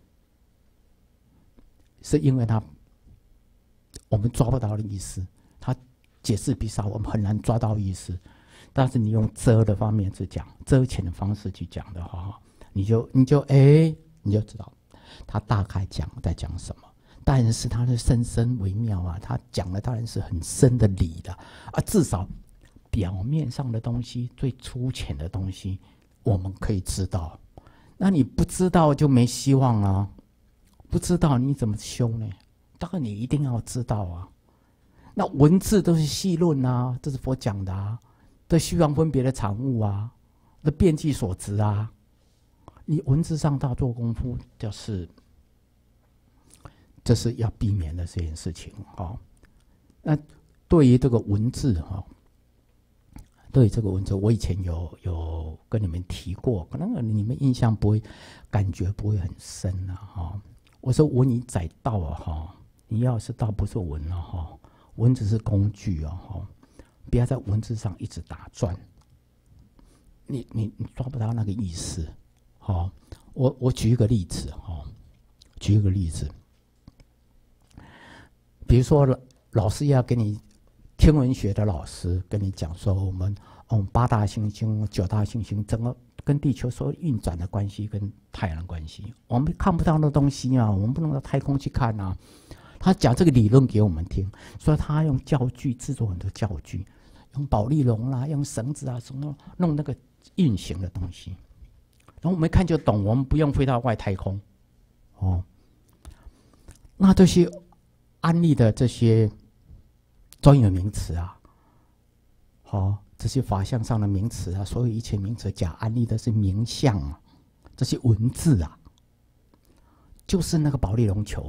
是因为他我们抓不到的意思，他解释比少，我们很难抓到意思。但是你用遮的方面去讲，遮浅的方式去讲的话，你就你就哎，你就知道他大概讲在讲什么。但是他的深深微妙啊，他讲的当然是很深的理的啊，至少表面上的东西，最粗浅的东西，我们可以知道。那你不知道就没希望啊，不知道你怎么修呢？当然你一定要知道啊。那文字都是细论啊，这是佛讲的啊，这虚妄分别的产物啊，这遍计所执啊。你文字上大做功夫，就是。这是要避免的这件事情哦。那对于这个文字哈、哦，对于这个文字，我以前有有跟你们提过，可能你们印象不会，感觉不会很深啊哈、哦。我说文以载道啊哈，你要是道不是文了、啊、哈，文只是工具啊哈，不要在文字上一直打转，你你你抓不到那个意思。好、哦，我我举一个例子哈、哦，举一个例子。比如说，老师要给你天文学的老师跟你讲说，我们嗯八大行星、九大行星整个跟地球所运转的关系，跟太阳的关系，我们看不到的东西啊，我们不能到太空去看啊。他讲这个理论给我们听，所以他用教具制作很多教具，用保丽龙啦，用绳子啊，什么弄那个运行的东西，然后我们一看就懂，我们不用飞到外太空，哦，那这些。安利的这些专有名词啊，好、哦，这些法相上的名词啊，所有一切名词讲安利的是名相啊，这些文字啊，就是那个保利龙球。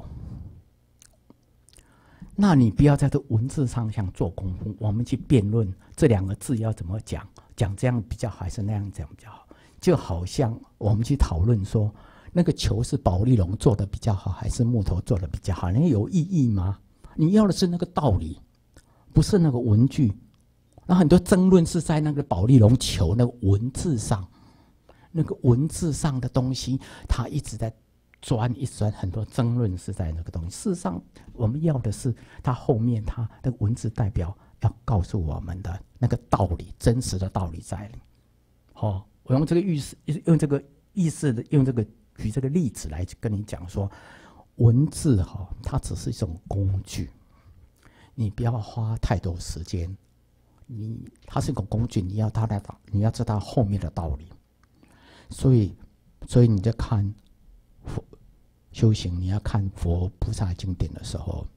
那你不要在这文字上想做功夫，我们去辩论这两个字要怎么讲，讲这样比较好还是那样讲比较好，就好像我们去讨论说那个球是保丽龙做的比较好，还是木头做的比较好？那有意义吗？你要的是那个道理，不是那个文具。那很多争论是在那个保丽龙球那个文字上，那个文字上的东西，他一直在钻，一直钻，很多争论是在那个东西。事实上，我们要的是它后面它那个文字代表要告诉我们的那个道理，真实的道理在里。好、哦，我用这个意思，用这个意思的，用这个举这个例子来跟你讲说，文字哈、哦，它只是一种工具，你不要花太多时间。你它是一种工具，你要它的，你要知道后面的道理。所以，所以你在看佛修行，你要看佛菩萨经典的时候，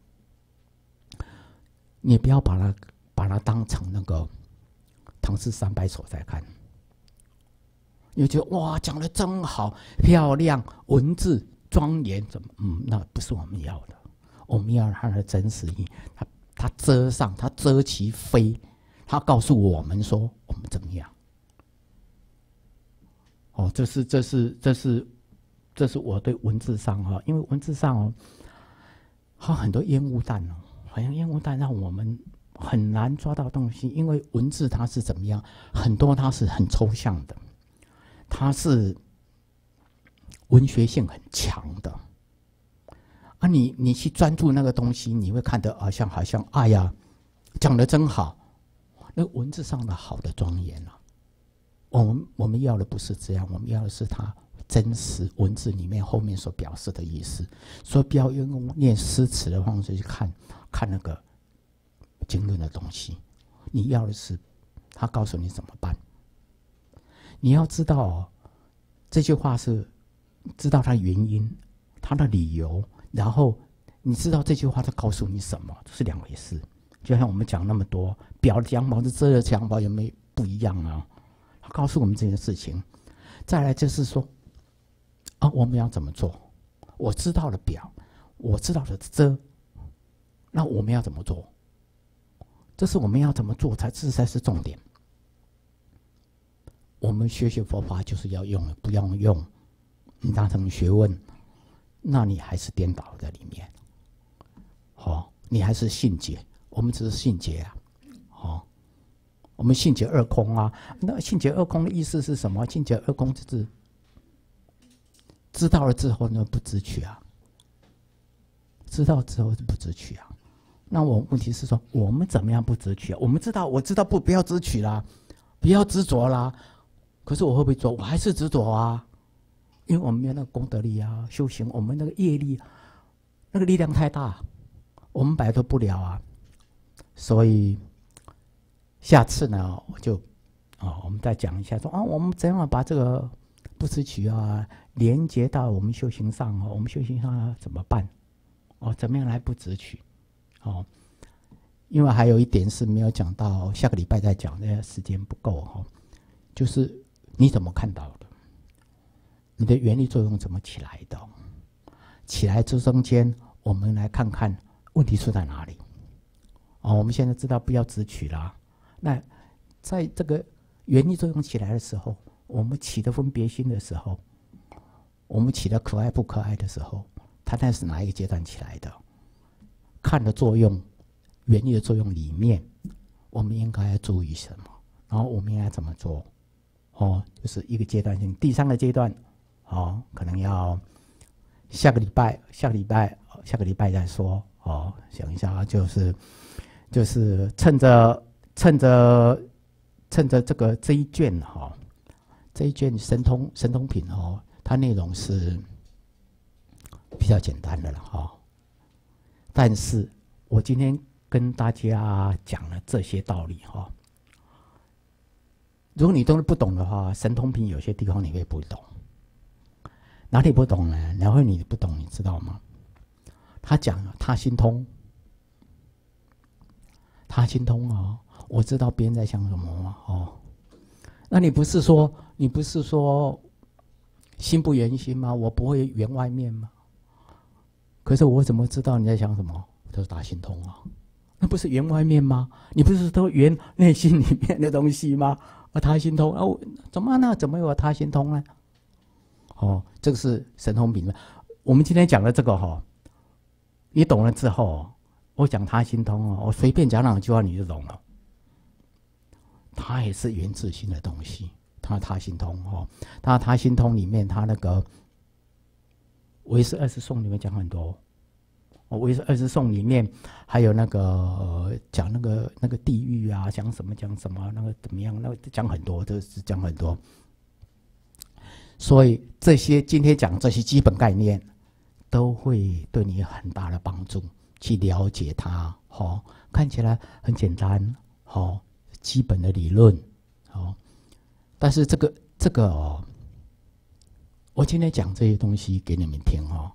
你不要把它把它当成那个唐诗三百首在看。你觉得哇，讲得真好，漂亮，文字庄严，怎么？嗯，那不是我们要的。我们要它的真实意，它它遮上，它遮其非。他告诉我们说我们怎么样？哦，这是这是这是这是我对文字上哈，因为文字上哦，它很多烟雾弹哦，好像烟雾弹让我们很难抓到东西，因为文字它是怎么样？很多它是很抽象的，它是文学性很强的啊你！你你去专注那个东西，你会看得好像好像哎呀，讲得真好。那文字上的好的庄严啊，我们我们要的不是这样，我们要的是它真实文字里面后面所表示的意思。所以不要用念诗词的方式去看看那个经论的东西，你要的是他告诉你怎么办。你要知道哦，这句话是知道它的原因，它的理由，然后你知道这句话在告诉你什么，这是两回事。就像我们讲那么多，表的讲法是遮的讲法有没有不一样啊？他告诉我们这件事情。再来就是说，啊，我们要怎么做？我知道了表，我知道了遮，那我们要怎么做？这是我们要怎么做才这才是重点。我们学习佛法就是要用，不要用，你当成学问，那你还是颠倒在里面。好、哦，你还是信解。我们只是信解啊，哦，我们信解二空啊。那信解二空的意思是什么？信解二空就是知道了之后呢，不知取啊。知道之后是不知取啊。那我问题是说，我们怎么样不知取啊？我们知道，我知道不不要知取啦，不要执着啦。可是我会不会做？我还是执着啊，因为我们没有那个功德力啊，修行我们那个业力，那个力量太大，我们摆脱不了啊。所以下次呢，我就啊，我们再讲一下说啊，我们怎样把这个不知取啊连接到我们修行上哦，我们修行上要怎么办？哦，怎么样来不知取？哦，因为还有一点是没有讲到，下个礼拜再讲，那个时间不够哈、哦。就是你怎么看到的？你的原理作用怎么起来的？起来这中间，我们来看看问题出在哪里。哦，我们现在知道不要执取啦。那在这个原理作用起来的时候，我们起的分别心的时候，我们起的可爱不可爱的时候，它那是哪一个阶段起来的？看的作用，原理的作用里面，我们应该要注意什么？然后我们应该怎么做？哦，就是一个阶段性。第三个阶段，哦，可能要下个礼拜，下个礼拜，下个礼拜再说。哦，想一下啊，就是。就是趁着趁着趁着这个这一卷哈、哦，这一卷神通神通品哦，它内容是比较简单的了哈、哦。但是我今天跟大家讲了这些道理哈、哦，如果你都不懂的话，神通品有些地方你会不懂。哪里不懂呢？然后你不懂，你知道吗？他讲他心通。他心通哦，我知道别人在想什么吗？哦，那你不是说你不是说心不圆心吗？我不会圆外面吗？可是我怎么知道你在想什么？这是大心通啊，那不是圆外面吗？你不是都圆内心里面的东西吗？而他心通哦，怎么呢？怎么有他心通呢？ 哦，这个是神通比。我们今天讲的这个哈、哦，你懂了之后，我讲他心通哦，我随便讲两句话你就懂了。它也是原自性的东西，它他心通哦，它他心通里面，它那个唯识二十颂里面讲很多。哦，唯识二十颂里面还有那个、呃、讲那个那个地狱啊，讲什么讲什么，那个怎么样，那个讲很多，都是讲很多。所以这些今天讲这些基本概念，都会对你有很大的帮助，去了解它。哦，看起来很简单，哦，基本的理论，哦，但是这个这个哦，我今天讲这些东西给你们听哦。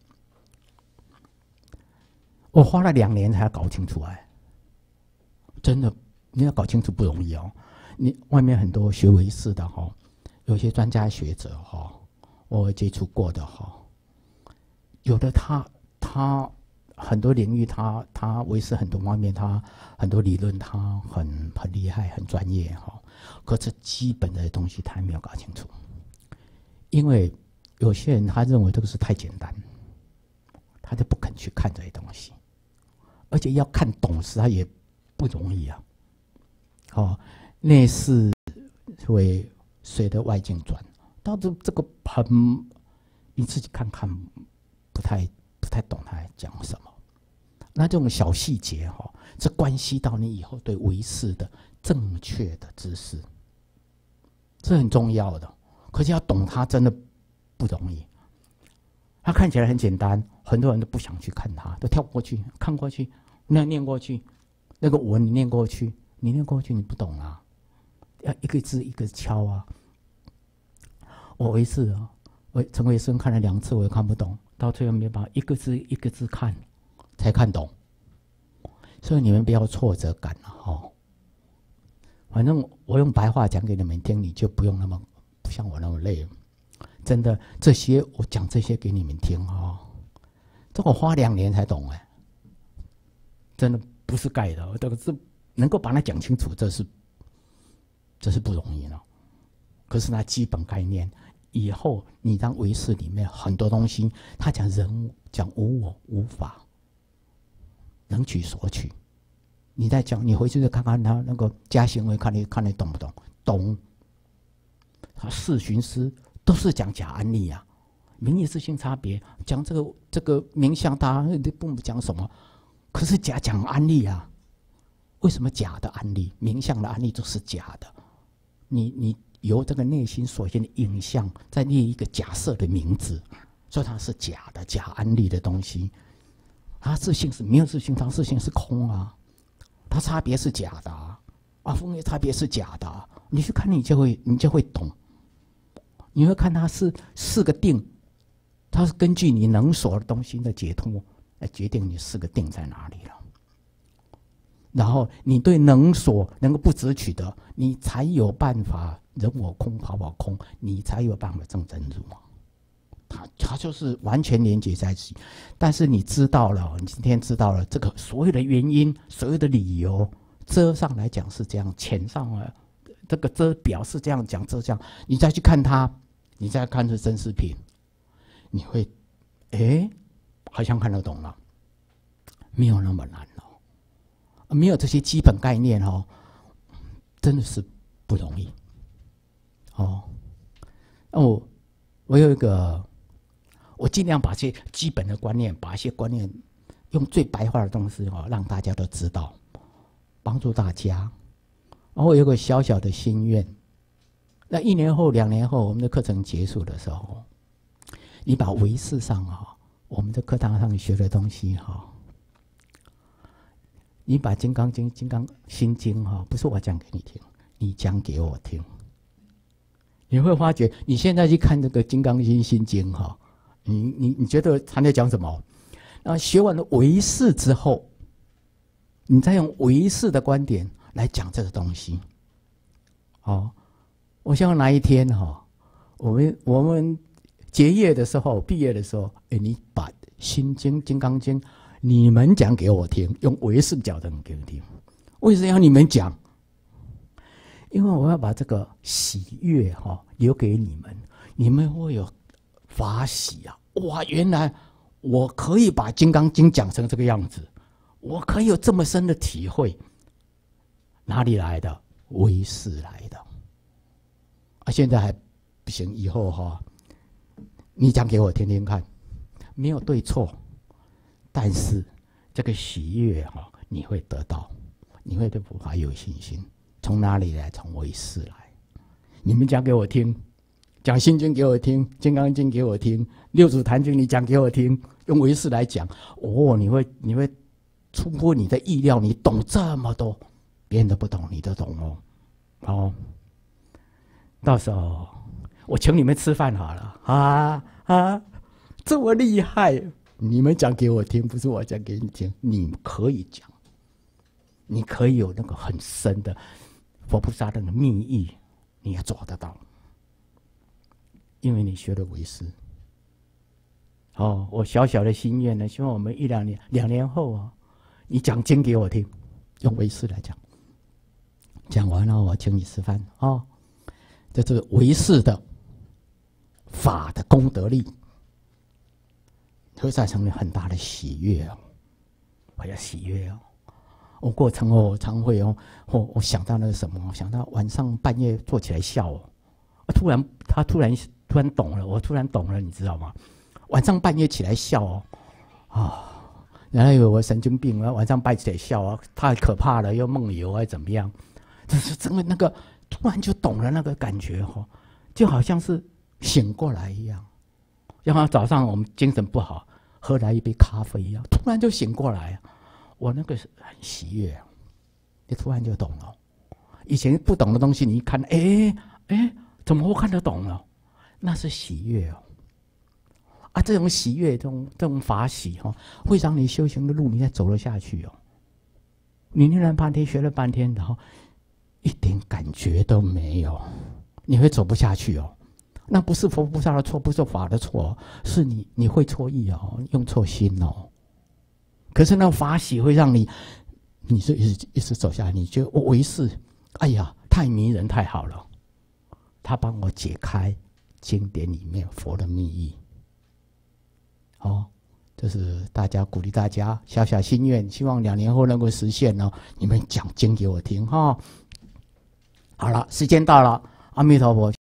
我花了两年才搞清楚来，真的，你要搞清楚不容易哦。你外面很多学唯识的哈、哦，有些专家学者哈、哦，我接触过的哈、哦，有的他他很多领域他他唯识很多方面他很多理论他很很厉害很专业哈、哦，可是基本的东西他还没有搞清楚，因为有些人他认为这个是太简单，他就不肯去看这些东西。而且要看懂时，它也不容易啊。哦，内视会随着外境转，到这这个很，你自己看看，不太不太懂他在讲什么。那这种小细节哈、哦，这关系到你以后对唯识的正确的知识，这很重要的。可是要懂它真的不容易。它看起来很简单，很多人都不想去看它，都跳过去，看过去，那念过去，那个文你念过去，你念过去你不懂啊，要一个字一个敲啊。我唯识啊，我陈维生看了两次，我也看不懂，到最后没办法一个字一个字看，才看懂。所以你们不要挫折感了、啊、哈。反正我用白话讲给你们听，你就不用那么不像我那么累。真的，这些我讲这些给你们听哦，这我花两年才懂哎，真的不是盖的，这个是能够把它讲清楚，这是这是不容易的。可是那基本概念，以后你当唯识里面很多东西，他讲人讲无我无法，能取所取。你在讲，你回去再看看他那个加行为，看你看你懂不懂？懂。他四寻思。都是讲假案例啊，名义自性差别，讲这个这个名相，大家不讲什么，可是假讲案例啊，为什么假的案例、名相的案例都是假的？你你由这个内心所现的影像，再列一个假设的名字，所以它是假的假案例的东西。它自性是没有自性，它自性是空啊，它差别是假的啊，啊，风月差别是假的、啊，你去看你就会你就会懂。你会看它是四个定，它是根据你能所的东西的解脱来决定你四个定在哪里了。然后你对能所能够不执取的，你才有办法人我空法我空，你才有办法证真如。它它就是完全连接在一起。但是你知道了，你今天知道了这个所有的原因，所有的理由，遮上来讲是这样，浅上来这个遮表是这样讲，遮这样，你再去看它。你再看这真实品，你会，哎，好像看得懂了，没有那么难哦，没有这些基本概念哦，真的是不容易，哦，哦，我有一个，我尽量把这些基本的观念，把一些观念用最白话的东西哦，让大家都知道，帮助大家。我有个小小的心愿。那一年后、两年后，我们的课程结束的时候，你把唯识上啊、哦，我们的课堂上学的东西哈、哦，你把《金刚经》《金刚心经》哈，不是我讲给你听，你讲给我听，你会发觉，你现在去看这个《金刚经》心经哈，你你你觉得他在讲什么？那学完了唯识之后，你再用唯识的观点来讲这个东西，哦。我希望哪一天哈、哦，我们我们结业的时候、毕业的时候，哎，你把《心经》《金刚经》你们讲给我听，用唯识讲的给我听。为什么要你们讲？因为我要把这个喜悦哈、哦、留给你们，你们会有法喜啊！哇，原来我可以把《金刚经》讲成这个样子，我可以有这么深的体会。哪里来的？唯识来的。啊，现在还不行，以后哈，你讲给我听听看，没有对错，但是这个喜悦哈，你会得到，你会对佛法有信心。从哪里来？从唯识来。你们讲给我听，讲心经给我听，金刚经给我听，六祖坛经你讲给我听，用唯识来讲，哦，你会你会出乎你的意料，你懂这么多，别人都不懂，你都懂哦。哦，到时候我请你们吃饭好了啊啊，这么厉害！你们讲给我听，不是我讲给你听，你可以讲，你可以有那个很深的佛菩萨的那个密意，你也做得到，因为你学了唯识。哦，我小小的心愿呢，希望我们一两年、两年后啊，你讲经给我听，用唯识来讲，讲完了我请你吃饭啊、哦，这是唯识的法的功德力，会造成很大的喜悦哦，我要喜悦哦。我过程哦，我常会哦，我我想到那个什么，想到晚上半夜坐起来笑哦，突然他突然突然懂了，我突然懂了，你知道吗？晚上半夜起来笑哦，啊、哦，原来以为我神经病啊，晚上半夜起来笑啊，太可怕了，又梦游还怎么样？这是整个那个突然就懂了那个感觉哦，就好像是醒过来一样，就好像早上我们精神不好，喝来一杯咖啡一样，突然就醒过来。我那个很喜悦，你突然就懂了。以前不懂的东西，你一看，哎哎，怎么会看得懂了？那是喜悦哦。啊，这种喜悦，这种这种法喜哦，会让你修行的路你再走了下去哦。你念了半天，学了半天，然后一点感觉都没有，你会走不下去哦。那不是佛菩萨的错，不是法的错，是你你会错意哦，用错心哦。可是那法喜会让你，你是一直一直走下来，你觉得我唯识，哎呀，太迷人，太好了。他帮我解开经典里面佛的密意。哦，这是大家鼓励大家小小心愿，希望两年后能够实现哦。你们讲经给我听哈、哦。好了，时间到了，阿弥陀佛。